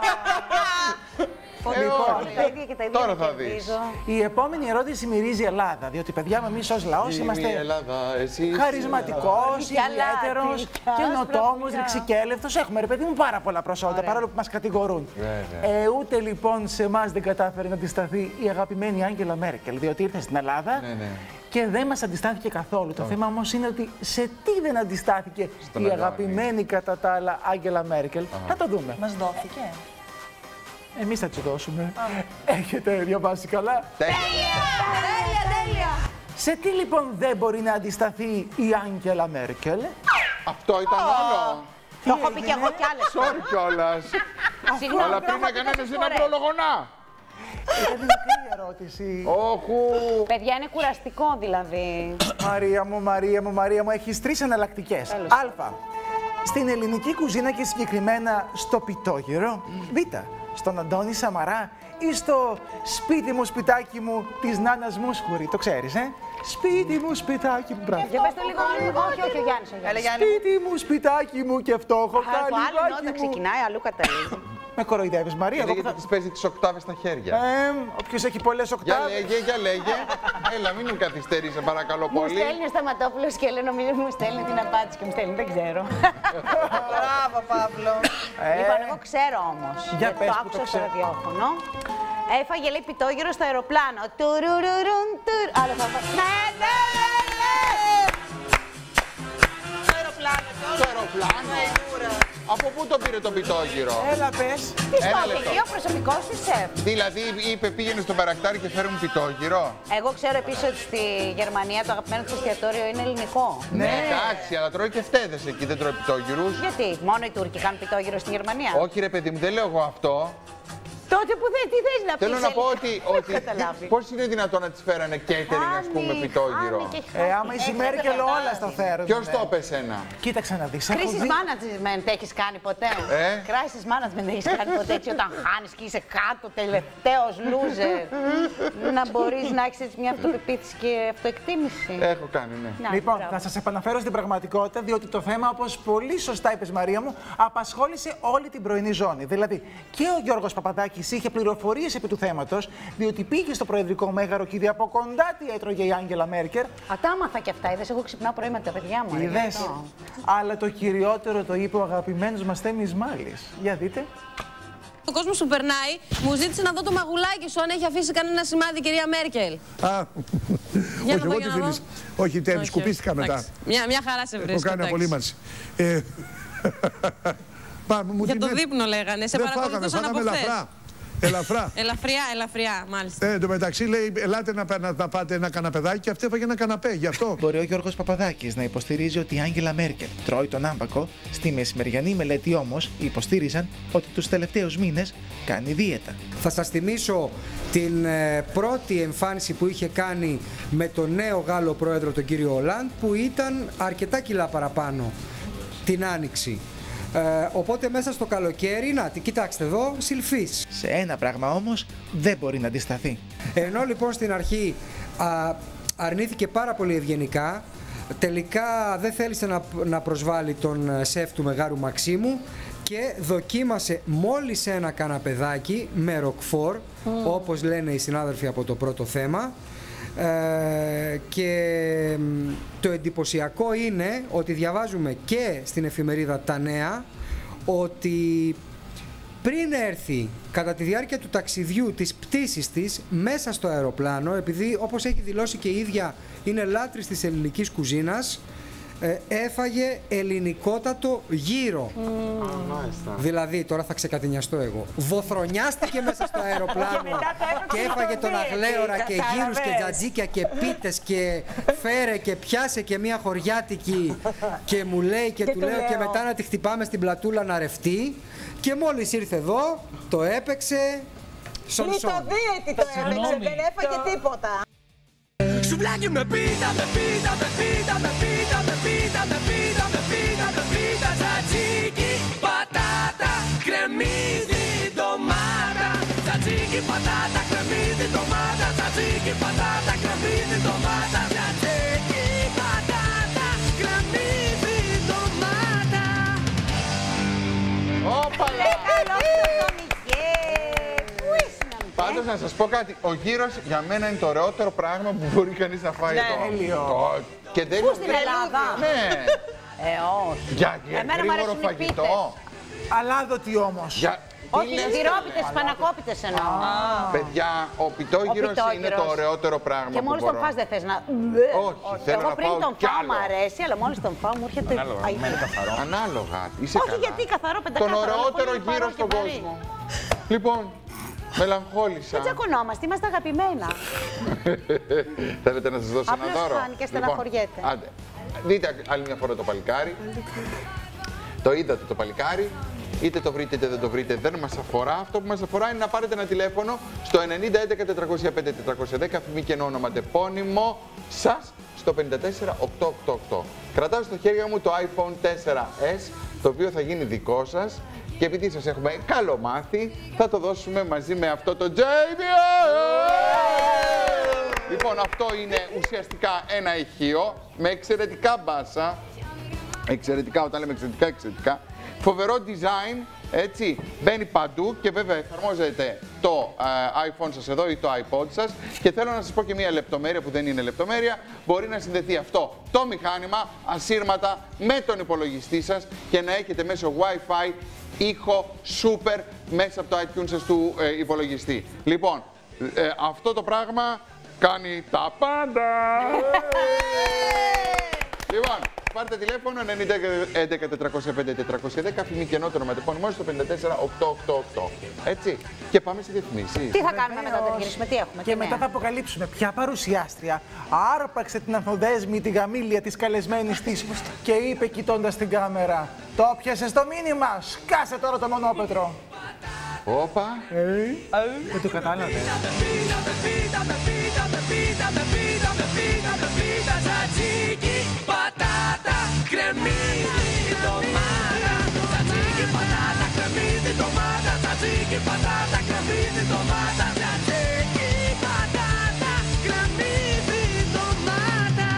Λοιπόν, τώρα θα δεις. Η επόμενη ερώτηση μυρίζει Ελλάδα. Διότι, παιδιά, εμείς ως λαός είμαστε χαρισματικός, ιδιαίτερος, καινοτόμος, ρηξικέλευτος. Έχουμε, ρε παιδί μου, πάρα πολλά προσόντα, παρόλο που μας κατηγορούν. Ε, ούτε λοιπόν σε εμάς δεν κατάφερε να αντισταθεί η αγαπημένη Άγγελα Μέρκελ, διότι ήρθε στην Ελλάδα. Ναι, ναι. Και δεν μας αντιστάθηκε καθόλου. Oh. Το θέμα όμως είναι ότι σε τι δεν αντιστάθηκε Στον η αγαπημένη κατά τα άλλα Άγγελα Μέρκελ. Uh-huh. Θα το δούμε. Μας δόθηκε. Εμείς θα τη δώσουμε. Ah. Έχετε διαβάσει καλά. Τέλεια! Τέλεια, τέλεια! Σε τι λοιπόν δεν μπορεί να αντισταθεί η Άγγελα Μέρκελ. Αυτό ήταν oh. όλο. Το έχω πει και εγώ κι άλλες. Sorry κιόλας. Αλλά πριν να κάνετε ένα πρόλογο να. Είναι μικρή ερώτηση. Όχου. Παιδιά, είναι κουραστικό δηλαδή. Μαρία μου, Μαρία μου, Μαρία μου, έχεις τρεις εναλλακτικές. Α. Στην ελληνική κουζίνα και συγκεκριμένα στο πιτόγυρο. Β. Στον Αντώνη Σαμαρά ή στο σπίτι μου, σπιτάκι μου της Νάνας Μούσχουρη. Το ξέρεις, ε? Σπίτι μου, σπιτάκι μου, μπράβο. Για πες το λίγο, όχι, όχι, ο Γιάννης. Σπίτι μου, σπιτάκι μου και φτώχο καλυβάκι μου. Άλλη νότα ξεκινάει, αλλού καταλήγει. Με κοροϊδεύεις, Μαρία. Γιατί θα... της παίζει τις οκτάβες στα χέρια. Ε, όποιος έχει πολλές οκτάβες. Για λέγε, για λέγε. Έλα, μην μου καθυστερείς, σε παρακαλώ πολύ. Μου στέλνει ο Σταματόπουλος και λέει, νομίζω μου στέλνει την απάντηση και μου στέλνει, δεν ξέρω. Μπράβο, Παύλο. Λοιπόν, εγώ ξέρω όμως. Για πες το που άκουσα το στο ξέρω. ραδιόφωνο. Έφαγε, λέει, πιτόγυρο στο αεροπλάνο. Τουρουρουρουν, τουρ. Άλλο θα πω. Ναι, ναι, ναι, ναι. Το αεροπλάνο. Το αεροπλάνο. Από πού το πήρε το πιτόγυρο. Έλα πες. Τι στο αφηγείο προσωπικός του σεφ. Δηλαδή είπε πήγαινε στο Μπαρακτάρι και φέρε μου πιτόγυρο. Εγώ ξέρω επίσης ότι στη Γερμανία το αγαπημένο του εστιατόριο είναι ελληνικό. Ναι, εντάξει, αλλά τρώει και φτέδες εκεί, δεν τρώει πιτόγυρους. Γιατί, μόνο οι Τούρκοι κάνουν πιτόγυρο στη Γερμανία. Όχι ρε παιδί μου, δεν λέω εγώ αυτό. Τότε που δεν, τι θες να πεις. Θέλω να πω ότι, ότι πώς είναι δυνατόν να τις φέρανε catering, ας πούμε, πιτόγυρο. Ε, άμα η Μέρκελ όλα στο φέρουν. Ποιος το έπεσε ένα. Κοίταξε να δεις. Crisis management έχεις κάνει ποτέ. Ε? Crisis management έχεις κάνει ποτέ, έτσι όταν χάνεις και είσαι κάτω, τελευταίος loser. Να μπορείς να έχεις μια αυτοπεποίθηση και αυτοεκτίμηση. Έχω κάνει, ναι. Να, λοιπόν, μπράβο. θα σας επαναφέρω στην πραγματικότητα, διότι το θέμα, όπως πολύ σωστά είπες, Μαρία μου, απασχόλησε όλη την πρωινή ζώνη. Δηλαδή, και ο Γιώργος Παπαδάκης είχε πληροφορίες επί του θέματος, διότι πήγε στο Προεδρικό Μέγαρο και είδε από κοντά τι έτρωγε η Άγγελα Μέρκελ. Α, τα άμαθα κι αυτά. Είδες, εγώ ξυπνάω πρωί με τα παιδιά μου. Είδες. Αλλά το κυριότερο το είπε ο αγαπημένος μας Θέμης Μάλης. Για δείτε. Ο κόσμος που περνάει μου ζήτησε να δω το μαγουλάκι σου, αν έχει αφήσει κανένα σημάδι, κυρία Μέρκελ. Α, όχι, εγώ τι θέλεις. Όχι, τέλει, σκουπίστηκα μετά. Μια, μια χαρά σε βρίσκω. Έχω κάνει απολύμανση. Ε, Για το δείπνο λέγανε, σε παρακολουθούσαν από χθες. Ελαφρά. Ελαφριά, ελαφριά, μάλιστα. Ε, εν τω μεταξύ λέει, ελάτε να, να, να πάτε ένα καναπεδάκι και αυτή έφαγε ένα καναπέ, γι' αυτό. Μπορεί ο Γιώργος Παπαδάκης να υποστηρίζει ότι η Άγγελα Μέρκελ τρώει τον άμπακο, στη μεσημεριανή μελέτη όμως υποστήριζαν ότι τους τελευταίους μήνες κάνει δίαιτα. Θα σας θυμίσω την ε, πρώτη εμφάνιση που είχε κάνει με τον νέο Γάλλο πρόεδρο, τον κύριο Ολάντ, που ήταν αρκετά κιλά παραπάνω την Άνοιξη. Ε, οπότε μέσα στο καλοκαίρι, να τη κοιτάξτε εδώ, σιλφής. Σε ένα πράγμα όμως δεν μπορεί να αντισταθεί. Ενώ λοιπόν στην αρχή α, αρνήθηκε πάρα πολύ ευγενικά, τελικά δεν θέλησε να, να προσβάλλει τον σεφ του Μεγάρου Μαξίμου και δοκίμασε μόλις ένα καναπεδάκι με ροκφόρ, mm. όπως λένε οι συνάδελφοι από το πρώτο θέμα. Ε, και το εντυπωσιακό είναι ότι διαβάζουμε και στην εφημερίδα Τα Νέα ότι πριν έρθει κατά τη διάρκεια του ταξιδιού της πτήσης της μέσα στο αεροπλάνο, επειδή όπως έχει δηλώσει και η ίδια είναι λάτρης της ελληνικής κουζίνας, ε, έφαγε ελληνικότατο γύρο. Mm. Δηλαδή, τώρα θα ξεκατηνιαστώ εγώ. Βοθρονιάστηκε μέσα στο αεροπλάνο και έφαγε τον αγλέωρα και γύρους και τζατζίκια και πίτες και φέρε και πιάσε και μια χωριάτικη και μου λέει και, και του λέω, λέω και μετά να τη χτυπάμε στην πλατούλα να ρευτεί. Και μόλις ήρθε εδώ, το έπαιξε σον σον. Λιτοδίαιτη το έπαιξε, δεν έφαγε τίποτα. Σουβλάκι με πίτα, με πίτα, με πίτα, με πίτα, με πίτα, με πίτα, με πίτα, με πίτα, τζατζίκι, πατάτα, κρεμμύδι, ντομάτα, τζατζίκι, πατάτα, κρεμμύδι, ντομάτα, τζατζίκι, πατάτα, κρεμμύδι, ντομάτα, τζατζίκι, πατάτα, κρεμμύδι, ντομάτα. Όπαλα! Πάντως να σας πω κάτι, ο γύρος για μένα είναι το ωραιότερο πράγμα που μπορεί κανείς να φάει εδώ. Το... Και δεν Πού στην Ελλάδα? Ναι. Ε, όχι. Για, για γρήγορο φαγητό. Αλάδοτη όμως. Για... Όχι, τυρόπιτες, πανακόπιτες εννοώ. Παιδιά, ο πιτόγυρος είναι το ωραιότερο πράγμα. Και μόλις τον φας δεν θες να... Όχι, θέλω εγώ να πριν πάω τον κι φάω άλλο. μου αρέσει, αλλά μόλις τον φάω μου έρχεται... Ανάλογα, είσαι όχι, καλά. γιατί καθαρό πεντακάθαρο. Τον ωραιότερο γύρο στον κόσμο. Λοιπόν, μελαγχόλησα. Δεν τσακωνόμαστε, είμαστε αγαπημένα. Θέλετε να σας δώσω ένα δώρο? Απλώς χάνει και στεναχωριέται. Άντε, δείτε άλλη μια φορά το παλικάρι. Το είδατε το παλικάρι. Είτε το βρείτε είτε δεν το βρείτε, δεν μας αφορά. Αυτό που μας αφορά είναι να πάρετε ένα τηλέφωνο στο ενενήντα έντεκα τετρακόσια πέντε τετρακόσια δέκα, φημή και όνομα τεπώνυμο σας στο πέντε τέσσερα οκτώ οκτώ οκτώ. Κρατάω στο χέρια μου το άιφον τέσσερα ες, το οποίο θα γίνει δικό σας. Και επειδή σας έχουμε καλό μάθει, θα το δώσουμε μαζί με αυτό το τζέι μπι ελ. Λοιπόν, αυτό είναι ουσιαστικά ένα ηχείο με εξαιρετικά μπάσα. Εξαιρετικά, όταν λέμε εξαιρετικά, εξαιρετικά. Φοβερό design, έτσι, μπαίνει παντού και βέβαια εφαρμόζεται το uh, iPhone σας εδώ ή το iPod σας. Και θέλω να σας πω και μια λεπτομέρεια που δεν είναι λεπτομέρεια. Μπορεί να συνδεθεί αυτό το μηχάνημα ασύρματα με τον υπολογιστή σας και να έχετε μέσω Wi-Fi ήχο super μέσα από το iTunes σας του ε, υπολογιστή. Λοιπόν, ε, αυτό το πράγμα κάνει τα πάντα. Λοιπόν, πάρτε τηλέφωνο ενενήντα έντεκα τετρακόσια πέντε τετρακόσια δέκα, φημή και νότερο με τεπώνυμό στο πέντε τέσσερα οκτώ οκτώ οκτώ. Έτσι. Και πάμε σε διαφημίσεις. Τι θα κάνουμε μετά, θα γυρίσουμε, τι έχουμε. Και μετά θα αποκαλύψουμε ποια παρουσιάστρια άρπαξε την ανθοδέσμη, τη γαμήλια της καλεσμένης της και είπε κοιτώντας την κάμερα: το πιάσε το μήνυμα, σκάσε τώρα το μονόπετρο. Όπα. Δεν το κατάλαβε. Πατάτα, κρεμμύδι, ντομάτα, τζατζίκι, πατάτα, κρεμμύδι, ντομάτα, τζατζίκι, πατάτα, κρεμμύδι, ντομάτα, τζατζίκι, πατάτα, κρεμμύδι, ντομάτα.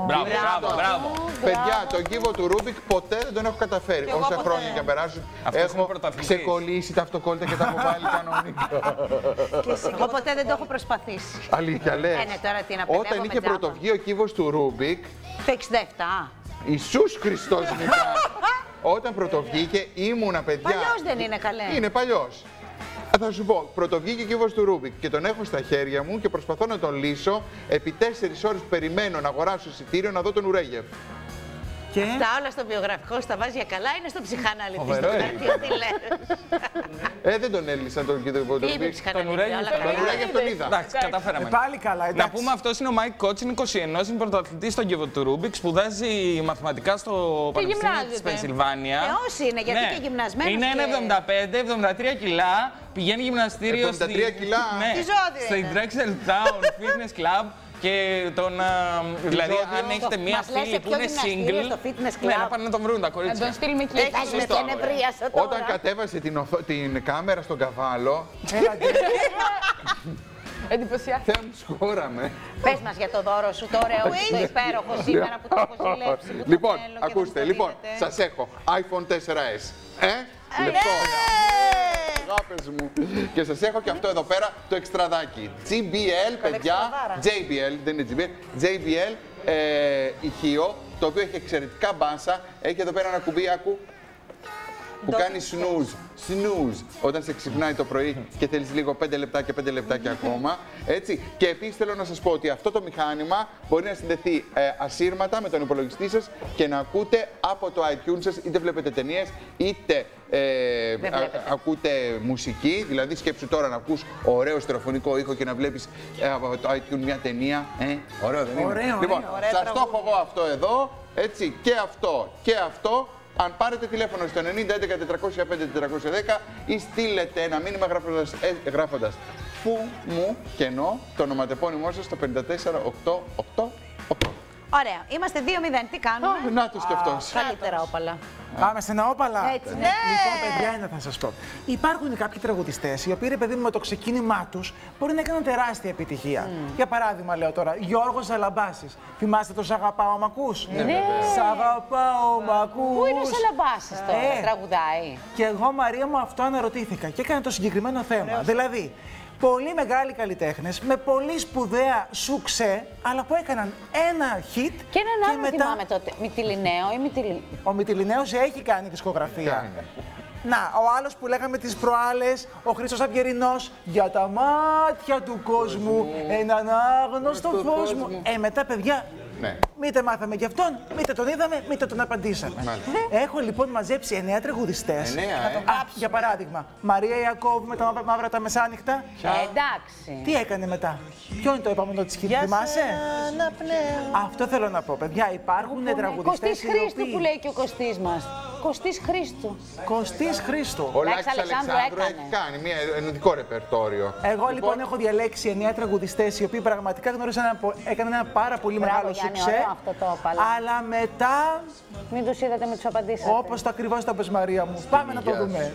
Μπράβο, μπράβο, μπράβο. Παιδιά, τον κύβο του Ρούμπικ ποτέ δεν τον έχω καταφέρει. Όσα χρόνια και περάσουν, έχω ξεκολλήσει τα αυτοκόλλητα και τα έχω βάλει κανονικά. Εγώ ποτέ δεν το έχω προσπαθήσει. Αλήθεια, λες. Ε, ναι, τώρα τι να παιδεύω. Όταν είχε πρωτοβγεί ο κύβος του Ρούμπικ. Το εξήντα επτά. Ιησούς Χριστός νικά. Όταν πρωτοβγήκε ήμουνα, παιδιά. Παλιός δεν είναι, καλέ. Είναι παλιός. Θα σου πω, πρωτοβγήκε ο κύβος του Ρούμπικ και τον έχω στα χέρια μου και προσπαθώ να τον λύσω επί τέσσερις ώρες που περιμένω να αγοράσω εισιτήριο να δω τον Ουρέγεφ. Και... Αυτά όλα στο βιογραφικό στα βάζει για καλά, είναι στο ψυχαναλυτή, στο χαρτίο τι λες. Ε, δεν τον έλυσα τον κύριο Ρούμπικ. Τον Ουρέγεφ τον είδα. Εντάξει, καταφέραμε. Πάλι καλά, εντάξει. Να πούμε, αυτός είναι ο Μάικ Κότς, είναι είκοσι ένα, είναι πρωταθλητής στον κύβο του Ρούμπικ, σπουδάζει μαθηματικά στο Πανεπιστήμιο της Πενσιλβάνια. Ε, όσοι είναι, γιατί και γυμνασμένος. Είναι ένα εβδομήντα πέντε εβδομήντα τρία κιλά, πηγαίνει γυμναστήριο εβδομήντα τρία κιλά. στη Drexel Town Fitness Club. Και τον. Δηλαδή, αν έχετε μία φίλη που είναι single. Ναι, να πάνε να τον βρουν τα κορίτσια. Να τον στείλουμε εκεί. Έχει με την ευρύασα τώρα. Όταν κατέβασε την, οφο... την κάμερα στον καβάλο. Εντυπωσιάστηκα. Θεέ μου, σκόραμε. Πες μας για το δώρο σου, το ωραίο, το υπέροχο σήμερα που το έχω συλλέψει. Λοιπόν, ακούστε, λοιπόν, σας έχω iPhone τέσσερα ες. Ε, λεπτό. Αγάπες μου. Και σας έχω και αυτό εδώ πέρα το εξτραδάκι. τζι μπι ελ, παιδιά. τζέι μπι ελ, δεν είναι τζι μπι ελ. τζέι μπι ελ ε, ηχείο, το οποίο έχει εξαιρετικά μπάσα. Έχει εδώ πέρα ένα κουμπί, άκου, που κάνει snooze, snooze, όταν σε ξυπνάει το πρωί και θέλεις λίγο πέντε λεπτάκια, πέντε λεπτάκια ακόμα, έτσι. Και επίσης θέλω να σας πω ότι αυτό το μηχάνημα μπορεί να συνδεθεί ε, ασύρματα με τον υπολογιστή σας και να ακούτε από το iTunes σας, είτε βλέπετε ταινίες, είτε ε, α, ακούτε μουσική, δηλαδή σκέψου τώρα να ακούς ωραίο στερεοφωνικό ήχο και να βλέπεις ε, από το iTunes μια ταινία, ε, ωραίο δεν είναι? Ωραίο, λοιπόν, είναι, σας το έχω εγώ αυτό εδώ, έτσι, και αυτό και αυτό. Αν πάρετε τηλέφωνο στο ενενήντα έντεκα τετρακόσια πέντε τετρακόσια δέκα ή στείλετε ένα μήνυμα γράφοντας, ε, γράφοντας φου μου κενό το ονοματεπώνυμό σας στο πέντε τέσσερα οκτώ οκτώ οκτώ. Ωραία, είμαστε δύο μηδέν, τι κάνουμε? Oh, να το σκεφτός. Καλύτερα όπαλα. Πάμε σε ένα όπαλα. Έτσι, ναι. Λοιπόν, παιδιά, ένα θα σας πω. Υπάρχουν κάποιοι τραγουδιστές οι οποίοι, ρε παιδί μου, με το ξεκίνημά τους μπορεί να κάνουν τεράστια επιτυχία. Mm. Για παράδειγμα, λέω τώρα, Γιώργος Σαλαμπάσης. Θυμάστε το «Σ' αγαπάω, μ' ακούς»? Ναι. ναι. Σ' αγαπάω, μ' ακούς. Πού είναι ο Σαλαμπάσης τώρα, ε, τραγουδάει? Και εγώ, Μαρία μου, αυτό αναρωτήθηκα και έκανα το συγκεκριμένο θέμα. Ωραίος. Δηλαδή, πολύ μεγάλοι καλλιτέχνες με πολύ σπουδαία σουξέ, αλλά που έκαναν ένα hit. Και έναν άλλο μετά... θυμάμαι τότε. Μυτιληναίο ή Μυτιληναίο? Ο Μυτιληναίος έχει κάνει δισκογραφία. Κάνει. Να, ο άλλος που λέγαμε τις προάλλες, ο Χρήστος Αυγερινός, για τα μάτια του κόσμου, έναν άγνωστο φως μου. Ε, μετά, παιδιά, ναι. Μήτε μάθαμε γι' αυτόν, μήτε τον είδαμε, μήτε τον απαντήσαμε. Μάλιστα. Έχω λοιπόν μαζέψει εννέα τραγουδιστές. Εννέα, ε. Α, για παράδειγμα, Μαρία Ιακώβου με τα μαύρα, μαύρα τα μεσάνυχτα. Ε, εντάξει. Τι έκανε μετά? Ποιο είναι το επόμενο της χit, θυμάσαι? Αυτό θέλω να πω, παιδιά, υπάρχουν τραγουδιστές. Κωστής Χρήστου που λέει και ο Κωστής μας. Κωστής Χρήστου. Κωστής Χρήστου. Ο Λάκης Αλεξάνδρου έχει κάνει μια ενωτικό ρεπερτόριο. Εγώ λοιπόν έχω διαλέξει εννέα τραγουδιστές οι οποίοι πραγματικά γνώρισαν, έκαναν ένα πάρα πολύ μεγάλο σουξέ. Αλλά μετά. Μην τους είδατε, με τους απαντήσατε. Όπως το ακριβώς το πες, Μαρία μου. Πάμε να το δούμε.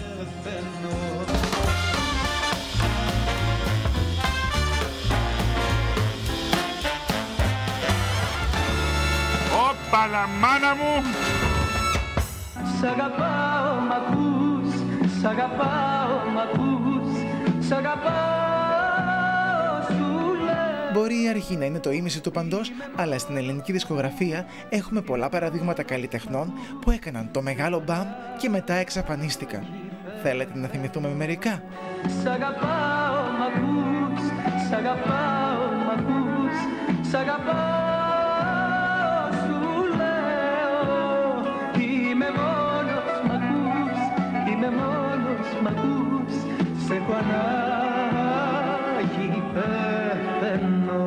Όπαλα, μάνα μου! Σ' αγαπάω, μ' ακούς, σ' αγαπάω, μ' ακούς, σ' αγαπάω, σου λέω. Μπορεί η αρχή να είναι το ίμιση του παντός, αλλά στην ελληνική δισκογραφία έχουμε πολλά παραδείγματα καλλιτεχνών που έκαναν το μεγάλο μπαμ και μετά εξαφανίστηκαν. Θέλετε να θυμηθούμε μερικά? Σ' αγαπάω, μ' ακούς, σ' αγαπάω, μ' ακούς, σ' αγαπάω. Μ' ακούς, σε έχω ανάγκη, πεθαίνω.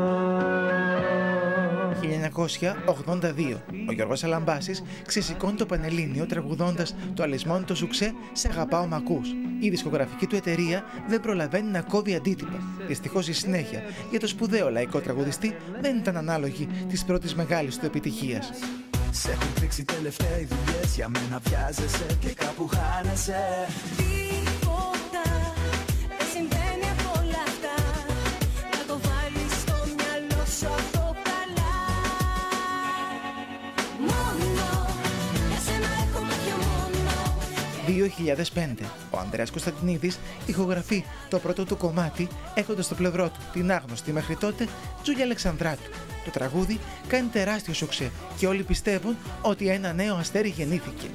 χίλια εννιακόσια ογδόντα δύο. Ο Γιώργος Αλαμπάσης ξεσηκώνει το Πανελλήνιο τραγουδώντας το αλυσμόνητο σουξέ «Σ' αγαπάω, μ' ακούς». Η δισκογραφική του εταιρεία δεν προλαβαίνει να κόβει αντίτυπα. Δυστυχώς η συνέχεια για το σπουδαίο λαϊκό τραγουδιστή δεν ήταν ανάλογη της πρώτης μεγάλης του επιτυχίας. Σε έχουν τρίξει τελευταία οι δουλειές, για μένα βιάζεσαι και κάπου χάνεσαι. Τίποτα δεν συμβαίνει από όλα αυτά, να το βάλεις στο μυαλό σου αυτό καλά. δύο χιλιάδες πέντε. Ο Ανδρέας Κωνσταντινίδης ηχογραφεί το πρώτο του κομμάτι έχοντας στο πλευρό του την άγνωστη μέχρι τότε Τζούλια Αλεξανδράτου. Το τραγούδι κάνει τεράστιο σουξέ και όλοι πιστεύουν ότι ένα νέο αστέρι γεννήθηκε.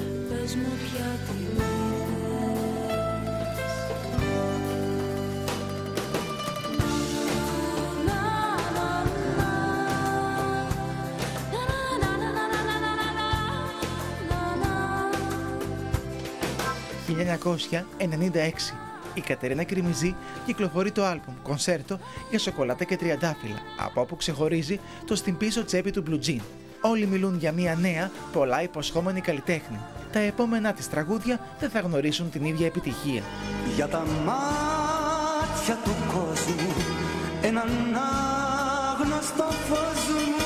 χίλια εννιακόσια ενενήντα έξι. Η Κατερίνα Κρημιζή κυκλοφορεί το άλμπουμ «Κονσέρτο» για σοκολάτα και τριαντάφυλλα, από όπου ξεχωρίζει το «Στην πίσω τσέπη του Blue Jean». Όλοι μιλούν για μια νέα, πολλά υποσχόμενη καλλιτέχνη. Τα επόμενά της τραγούδια δεν θα γνωρίσουν την ίδια επιτυχία. Για τα μάτια του κόσμου, έναν άγνωστο φως μου,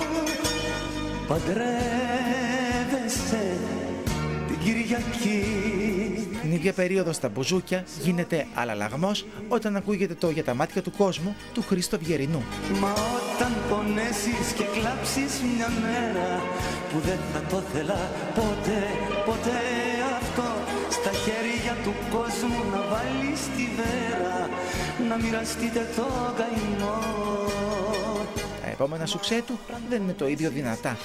παντρεύεσαι την Κυριακή. Την ίδια περίοδο στα μπουζούκια γίνεται αλλαλαγμός όταν ακούγεται το «Για τα μάτια του κόσμου» του Χρήστο Βιερινού. Μα όταν πονέσεις και κλάψεις μια μέρα που δεν θα το θέλα ποτέ, ποτέ αυτό, στα χέρια του κόσμου να βάλεις τη βέρα, να μοιραστείτε το καημό. Τα επόμενα σουξέ του δεν είναι το ίδιο δυνατά.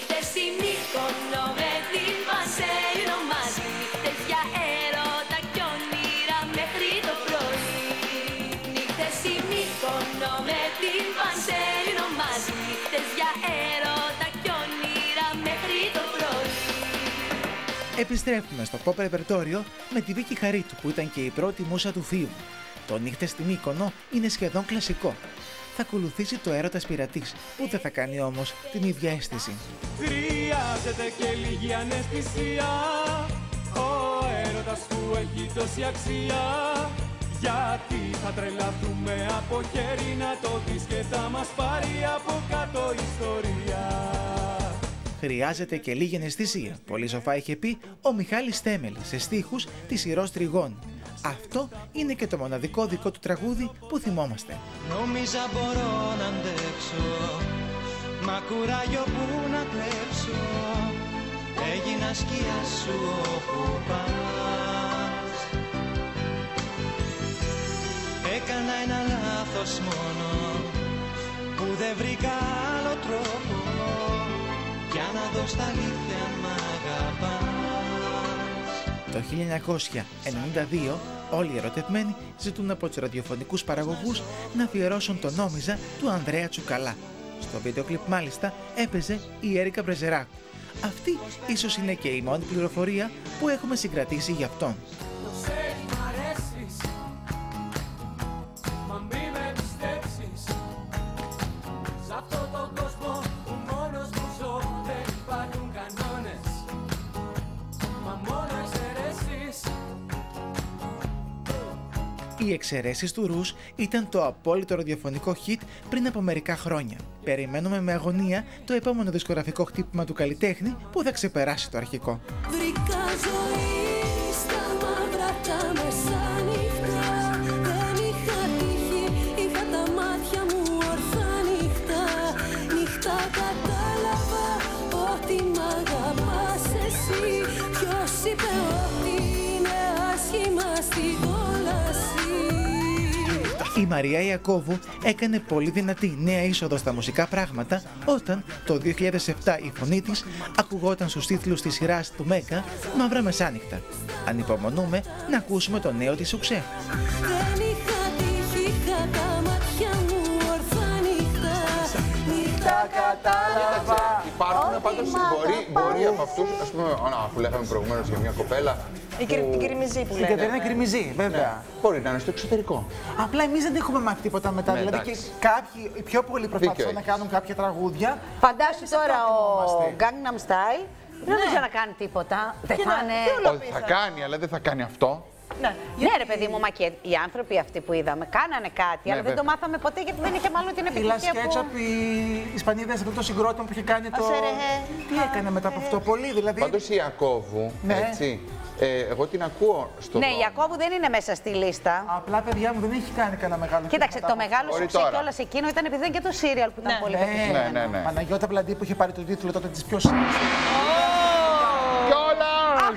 Επιστρέφουμε στο pop ρεπερτόριο με τη Βίκη Χαρίτου, που ήταν και η πρώτη μούσα του Φίβου. Το «Νύχτες στη Μύκονο» είναι σχεδόν κλασικό. Θα ακολουθήσει το «Έρωτας πειρατής», που δεν θα κάνει όμως την ίδια αίσθηση. Χρειάζεται και λίγη αναισθησία, ο έρωτας που έχει τόση αξία, γιατί θα τρελαθούμε από χέρι να το δεις και θα μας πάρει από κάτω ιστορία. Χρειάζεται και λίγη αναισθησία. Πολύ σοφά είχε πει ο Μιχάλης Θέμελης σε στίχους της Ηρώς Τριγών. Αυτό είναι και το μοναδικό δικό του τραγούδι που θυμόμαστε. Νόμιζα μπορώ να αντέξω, μα κουράγιο που να κλέψω, έγινα σκιά σου όπου πας. Έκανα ένα λάθος μόνο, που δεν βρήκα άλλο τρόπο, για να δω στα αλήθεια μ' αγαπάς. Το χίλια εννιακόσια ενενήντα δύο όλοι οι ερωτευμένοι ζητούν από τους ραδιοφωνικούς παραγωγούς να αφιερώσουν το «Νόμιζα» του Ανδρέα Τσουκαλά. Στο βίντεο κλιπ μάλιστα έπαιζε η Έρικα Πρεζεράκου. Αυτή ίσως είναι και η μόνη πληροφορία που έχουμε συγκρατήσει για αυτόν. Οι εξαιρέσεις του Ρους ήταν το απόλυτο ραδιοφωνικό hit πριν από μερικά χρόνια. Περιμένουμε με αγωνία το επόμενο δισκογραφικό χτύπημα του καλλιτέχνη που θα ξεπεράσει το αρχικό. Βρήκα ζωή στα μαύρα τα μεσάνυχτα, δεν είχα τύχη, είχα τα μάτια μου ορθά νύχτα. Νύχτα κατάλαβα ότι μ' αγαπάς εσύ, ποιος είπε ότι είναι άσχημα στη κόλαση. Η Μαρία Ιακώβου έκανε πολύ δυνατή νέα είσοδο στα μουσικά πράγματα όταν το δύο χιλιάδες επτά η φωνή της ακουγόταν στους τίτλους της σειράς του Μέγκα «Μαύρα Μεσάνυχτα». Ανυπομονούμε να ακούσουμε το νέο της σουξέ. Δεν είχα τύχει, είχα τα μάτια μου ορθά νύχτα. Νύχτα κατάλαβα. Υπάρχουν πάντως, μπορεί, μπορεί από αυτούς, ας πούμε, αφού λέγαμε προηγουμένως για μια κοπέλα. Η που... την Κρημιζή που λένε. Η Κατερίνα Κρημιζή, βέβαια. Ναι. Μπορεί να είναι στο εξωτερικό. Απλά εμείς δεν έχουμε μάθει τίποτα μετά. Ναι, δηλαδή και κάποιοι, οι πιο πολλοί προσπαθούν να κάνουν κάποια τραγούδια. Φαντάσου τώρα ο Gangnam Style. Δεν ξέρω να κάνει τίποτα. Δεν θα είναι. Όχι, θα κάνει, αλλά δεν θα κάνει αυτό. Ναι, ναι ρε παιδί μου, μα και οι άνθρωποι αυτοί που είδαμε κάνανε κάτι, ναι, αλλά βέβαια. δεν το μάθαμε ποτέ γιατί δεν είχε μάλλον την επιτυχία που... Η Λασκέτσαπ, η Ισπανίδα, σε αυτό το συγκρότημα που είχε κάνει το... Τι έκανε μετά από αυτό, πολύ δηλαδή... Πάντως η Ιακώβου, ναι. έτσι, ε, εγώ την ακούω στο... Ναι, η Ιακώβου δεν είναι μέσα στη λίστα. Απλά παιδιά μου δεν έχει κάνει κανένα μεγάλο... Κοίταξε, το μεγάλο σουξέ κιόλας εκείνο ήταν επειδή δεν και το σύριαλ που ήταν ναι. πολύ ναι, πετυχημένο. Ναι, ναι, ναι. Παναγιώτα Βλαντή που είχε πάρει τον τίτλο τότε της πιο... Κιόλας!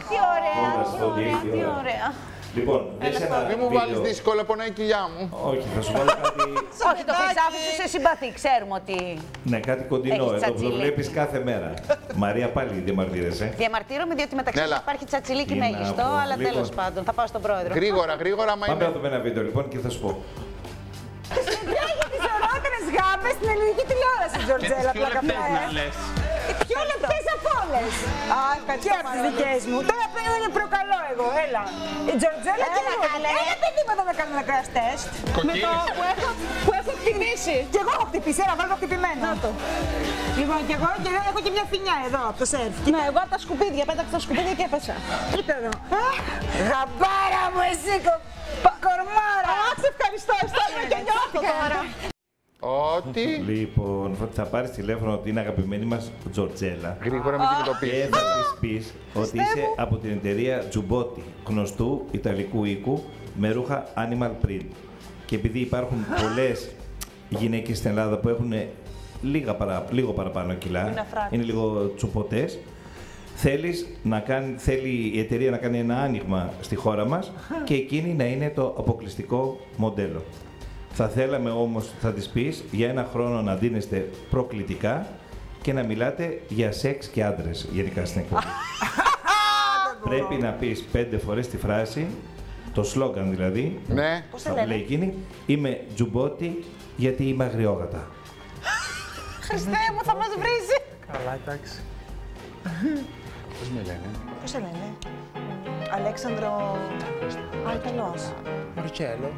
τι ωραία, τι ωραία, τι ωραία. Λοιπόν, δες ένα Μην μου βίντεο. βάλεις δύσκολα, πονάει η κοιλιά μου. Όχι, θα σου βάλω κάτι. Όχι, το Χρυσάφι σου σε συμπαθεί, ξέρουμε ότι. Ναι, κάτι κοντινό Έχεις εδώ που το τσατσιλίκι. βλέπεις κάθε μέρα. Μαρία, πάλι διαμαρτύρεσαι. Διαμαρτύρομαι διότι μεταξύ μας υπάρχει τσατσιλίκι Τι να μέγιστο, πω, αλλά λοιπόν. τέλος πάντων. Θα πάω στον πρόεδρο. Γρήγορα, γρήγορα, μα Πάμε είναι. να δούμε ένα βίντεο λοιπόν και θα σου πω. Έχει τις ωραίτερες γάμπες στην ελληνική τηλεόραση, Τζορτζέλα, πλάκα πλάκα. Οι πιο λεπτές από όλες. Α, και από τις δικές μου. Τώρα πρέπει να προκαλώ εγώ, έλα. Η Τζορτζέλα και εγώ. Έλα, παιδί μου, εδώ να κάνουμε ένα crash test. Με το που έχω, που έχω χτυπήσει. Και εγώ έχω χτυπήσει, έλα, βάλω χτυπημένο. Να το. Λοιπόν, και εγώ και έχω και μια φινιά εδώ από το σερφ. Ναι, εγώ από τα σκουπίδια, πέταξα τα σκουπίδια και έπεσα. Κοίτα εδώ. Γαμπάρα μου, εσύ, κορμάρα. Α, σε ευχαριστώ, αισθάνομαι και νιώθω τώρα. Ότι. Λοιπόν, θα πάρεις τηλέφωνο ότι είναι αγαπημένη μας Τζορτζέλα. Γρήγορα με την ειδοποίηση. Και θα της πεις ότι είσαι από την εταιρεία Τζουμπότι, γνωστού ιταλικού οίκου με ρούχα Animal Print. Και επειδή υπάρχουν πολλές γυναίκες στην Ελλάδα που έχουν λίγα παρα, λίγο παραπάνω κιλά, είναι λίγο τσουποτές, θέλεις να κάνει, θέλει η εταιρεία να κάνει ένα άνοιγμα στη χώρα μας και εκείνη να είναι το αποκλειστικό μοντέλο. Θα θέλαμε όμως, θα της πεις, για ένα χρόνο να δίνεστε προκλητικά και να μιλάτε για σεξ και άντρες, γενικά στην εκπομπή. Πρέπει να πεις πέντε φορές τη φράση, το σλόγγαν δηλαδή, ναι. θα λέει εκείνη, είμαι Τζουμπότι γιατί είμαι αγριόγατα. Χριστέ μου, θα μας βρίζει. Καλά, εντάξει. Πώς με λένε. Πώς σε λένε. Αλέξανδρο... Α, Ιταλός. Μαρτσέλο.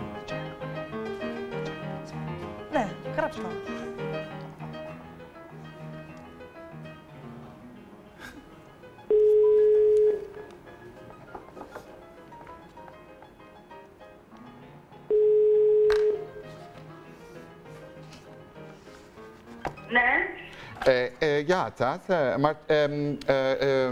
Ναι, γράψτε το. Ναι. Ε, ε, γεια σας. Ε, μα, ε, ε, ε,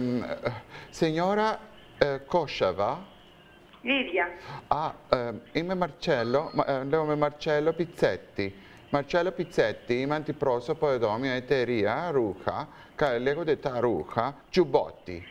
Signora ε, Κόσαβα. Ίδια. Α, ε, είμαι Μαρτσέλο, μα, ε, λέγομαι Μαρτσέλο Πιτσέτη. Μαρτσέλο Πιτσέτη, είμαι αντιπρόσωπο εδώ, μια εταιρεία ρούχα, λέγονται τα ρούχα Τζουμπότι.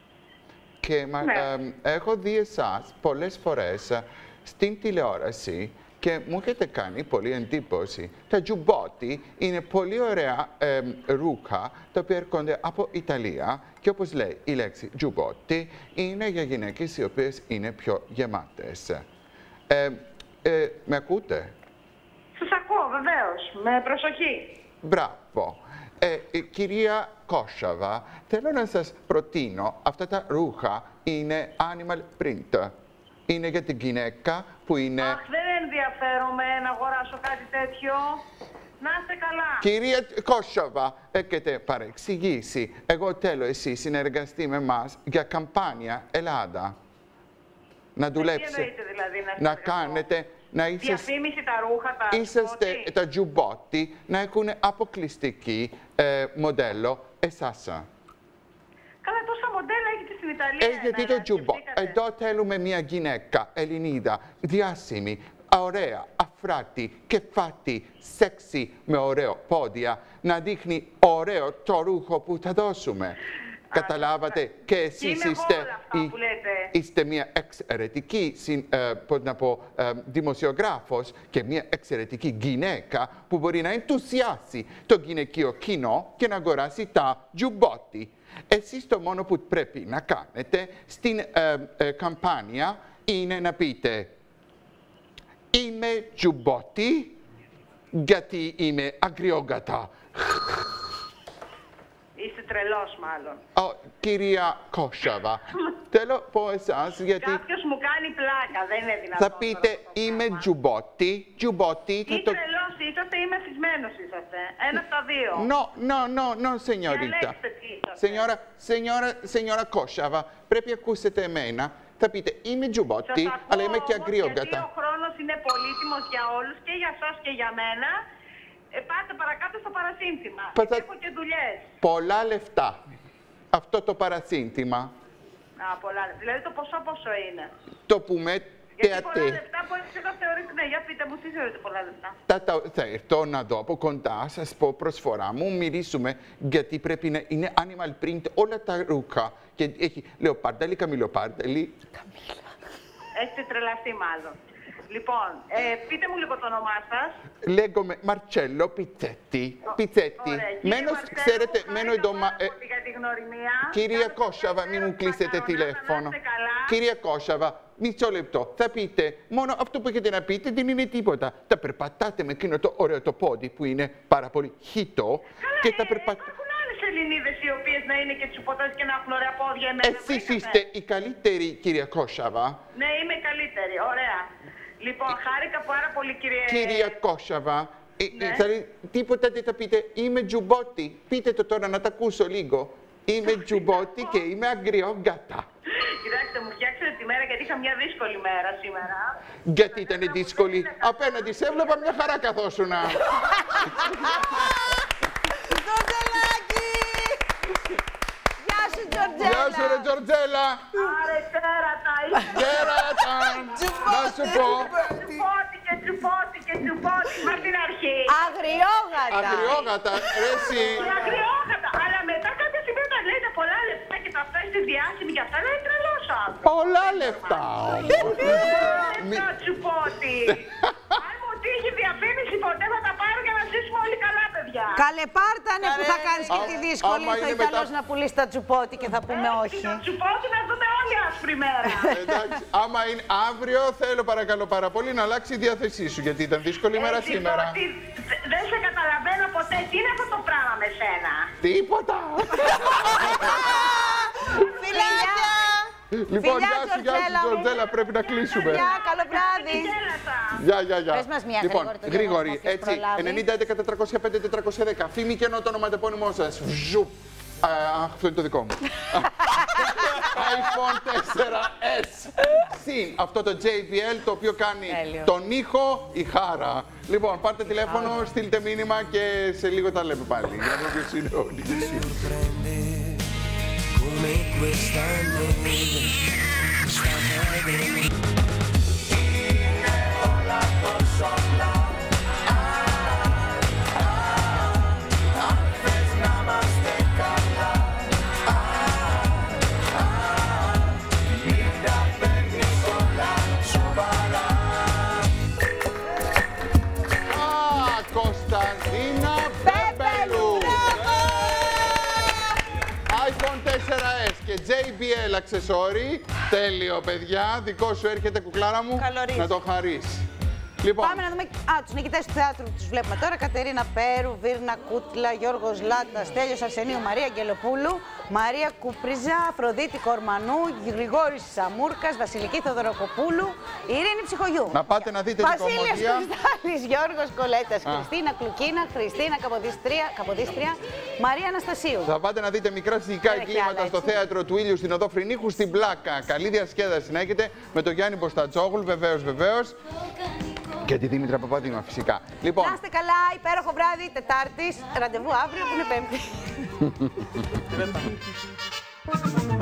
Και μα, Ναι. ε, έχω δει εσάς πολλές φορές στην τηλεόραση και μου έχετε κάνει πολύ εντύπωση. Τα Τζουμπότι είναι πολύ ωραία ε, ρούχα τα οποία έρχονται από Ιταλία και όπως λέει η λέξη Τζουμπότι είναι για γυναίκες οι οποίες είναι πιο γεμάτες. Ε, ε, με ακούτε? Σας ακούω, βεβαίως. Με προσοχή. Μπράβο. Ε, ε, κυρία Κόσαβα, θέλω να σας προτείνω, αυτά τα ρούχα είναι animal print. Είναι για την γυναίκα που είναι... Αχ, δεν ενδιαφέρομαι να αγοράσω κάτι τέτοιο. Να είστε καλά. Κυρία Κόσαβα, έχετε παρεξηγήσει. Εγώ θέλω εσύ συνεργαστεί με εμάς για καμπάνια Ελλάδα. Να δουλέψετε. Τι εννοείτε δηλαδή να, να κάνετε... Να είσαστε, διαφήμιση τα ρούχα, τα είσαστε Τζουμπότι. τα Τζουμπότι να έχουν αποκλειστική ε, μοντέλο εσάς. Καλά, τόσα μοντέλα έχετε στην Ιταλία. Ε, γιατί το Τζουμπότι. Εδώ θέλουμε μια γυναίκα Ελληνίδα, διάσημη, ωραία, αφράτη, κεφάτη, σεξι, με ωραίο πόδια, να δείχνει ωραίο το ρούχο που θα δώσουμε. Καταλάβατε και εσείς είστε, η, είστε μια εξαιρετική συν, ε, πώς να πω, ε, δημοσιογράφος και μια εξαιρετική γυναίκα που μπορεί να ενθουσιάσει το γυναικείο κοινό και να αγοράσει τα Τζουμπότι. Εσείς το μόνο που πρέπει να κάνετε στην ε, ε, καμπάνια είναι να πείτε είμαι Τζουμπότι γιατί είμαι αγριόγατα. Είστε τρελός μάλλον. Oh, κυρία Κόσαβα, θέλω πω εσάς γιατί... Κάποιος μου κάνει πλάκα, δεν είναι δυνατόν. Θα πείτε είμαι Τζουμπότι, Τζουμπότι... Ή το... τρελός είσαστε ή μεθυσμένος είσαστε. Ένα από τα δύο. No, no, no, no, signorita. Διαλέξτε τι είσαστε. Signora, signora, signora Κόσαβα, πρέπει να ακούσετε εμένα. Θα πείτε είμαι Τζουμπότι, αλλά είμαι και αγριόγατα. Γιατί ο χρόνος είναι πολύτιμος για όλους και για σας και για μένα. Ε, πάτε παρακάτω στο παρασύνθημα. Πατα... Έχω και δουλειές. Πολλά λεφτά. Αυτό το παρασύνθημα. Α, πολλά λεφτά. Δηλαδή το ποσό πόσο είναι. Το πούμε Γιατί πολλά λεφτά μπορεί να θεωρείτε. Ναι, για πείτε μου, τι θεωρείτε πολλά λεφτά. Θα, τα, θα έρθω να δω από κοντά, σας πω προσφορά μου, μιλήσουμε γιατί πρέπει να είναι animal print όλα τα ρούχα. Και έχει λεοπάρδαλη, καμιλοπάρδαλη. Καμίλα. Έχετε τρελαθεί μάλλον. Λοιπόν, ε, πείτε μου λίγο το όνομά σας. Λέγομαι Μαρτσέλο Πιτσέτη. Πιτσέτη. Μένω, ξέρετε, μένω εδώ. Ε, για τη γνωριμία. Κυρία Κόσαβα, μην μου κλείσετε τηλέφωνο. Κυρία Κόσαβα, μισό λεπτό. Θα πείτε, μόνο αυτό που έχετε να πείτε δεν είναι τίποτα. Θα περπατάτε με εκείνο το ωραίο το πόδι που είναι πάρα πολύ χύτο. Και θα περπατάτε. Ελληνίδες οι οποίες να είναι και τσουποτές και να έχουν ωραία πόδια. Εσείς είστε η καλύτερη, κυρία Κόσαβα. Ναι, είμαι η καλύτερη. Ωραία. Λοιπόν, χάρηκα πάρα πολύ, κύριε... Κυρία Κόσαβα, ναι. ε, θα, τίποτα δεν θα πείτε. Είμαι Τζουμπότη. Πείτε το τώρα να τα ακούσω λίγο. Είμαι Τζουμπότη και είμαι αγριόγατα. Κοιτάξτε, μου φτιάξετε τη μέρα γιατί είχα μια δύσκολη μέρα σήμερα. Γιατί ήταν δύσκολη. Απέναντι σε έβλεπα μια χαρά καθόσουνα. Γεια σου, Τζορτζέλα! Γεια σου, ρε Τζορτζέλα! Άρε, τέρατα! Τέρατα! Να σου πω! Τσουπότηκε, τσουπότηκε, τσουπότηκε, από την αρχή. Αγριόγατα! Αγριόγατα, ρε εσύ! Αγριόγατα, αλλά μετά κάποια στιγμή όταν λέτε πολλά λεφτά και τα φτάσει στη διάσημη και αυτά, λέει τρελός άνθρωπος. Πολλά λεφτά! Λεφτά, τσουπότη! Αν μου τύχει διαφήμιση ποτέ θα τα πάρω για να ζήσουμε όλοι καλά, παιδιά. Καλέ, πάρτανε που θα κάνεις και τη δύσκολη. Θα Ιταλός να πουλήσει τα τσουπότη και θα πούμε όχι. Τα τσουπότη να δούμε όλοι άσπρη μέρα. Εντάξει, άμα είναι αύριο, θέλω παρακαλώ πάρα πολύ να αλλάξει η διάθεσή σου, γιατί ήταν δύσκολη μέρα σήμερα. Δεν σε καταλαβαίνω ποτέ. Τι είναι αυτό το πράγμα με σένα? Τίποτα. Φιλάκια. Λοιπόν, γεια σου, γεια σου, Τζορτζέλα, πρέπει να κλείσουμε. Γεια, καλό βράδυ. Γεια, γεια, γεια. Πες μας μια λοιπόν, γρήγορη, γρήγορη, έτσι, ενενήντα έντεκα τετρακόσια πέντε τετρακόσια δέκα. Φήμη και ενώ το ονοματεπώνυμό σας. Ζουπ. Αυτό είναι το δικό μου. iPhone τέσσερα ες. Συν αυτό το τζέι μπι ελ το οποίο κάνει Έλιο. τον ήχο η χάρα. Λοιπόν, πάρτε τηλέφωνο, Άρα. στείλτε μήνυμα και σε λίγο τα λέμε πάλι. Για να δω ποιος είναι ο Νίκης. Come questa neve sta cadendo la consola Κωνσταντίνα Μπέμπελου. iPhone τέσσερα ες και τζέι μπι ελ αξεσόρι. Τέλειο, παιδιά. Δικό σου έρχεται, κουκλάρα μου. Καλωρίζει. Να το χαρείς. Λοιπόν. Πάμε να δούμε α, τους νικητές του θεάτρου που τους βλέπουμε τώρα. Κατερίνα Πέρου, Βίρνα Κούτλα, Γιώργος Λάτας, Στέλιος Αρσενίου, Μαρία Αγγελοπούλου, Μαρία Κουπρίζα, Αφροδίτη Κορμανού, Γρηγόρης Σαμούρκας, Βασιλική Θοδωροκοπούλου, Ειρήνη Ψυχογιού. Να πάτε να δείτε την κομμωδία. Βασίλειος Κωνστάλης, Γιώργος Κολέτας, Χριστίνα Κλουκίνα, Χριστίνα Καποδίστρια, Μαρία Αναστασίου. Θα πάτε να δείτε μικρά στοιχικά εγκλήματα στο θέατρο του Ήλιου στην Οδό Φρυνίχου στην Πλάκα. Καλή διασκέδαση να έχετε με τον Γιάννη Μποστατζόγλου, βεβαίως, βεβαίως. Και τη Δήμητρα Παπαδήμα, φυσικά. Λοιπόν. Να είστε καλά, υπέροχο βράδυ, Τετάρτης, ραντεβού αύριο που είναι Πέμπτη.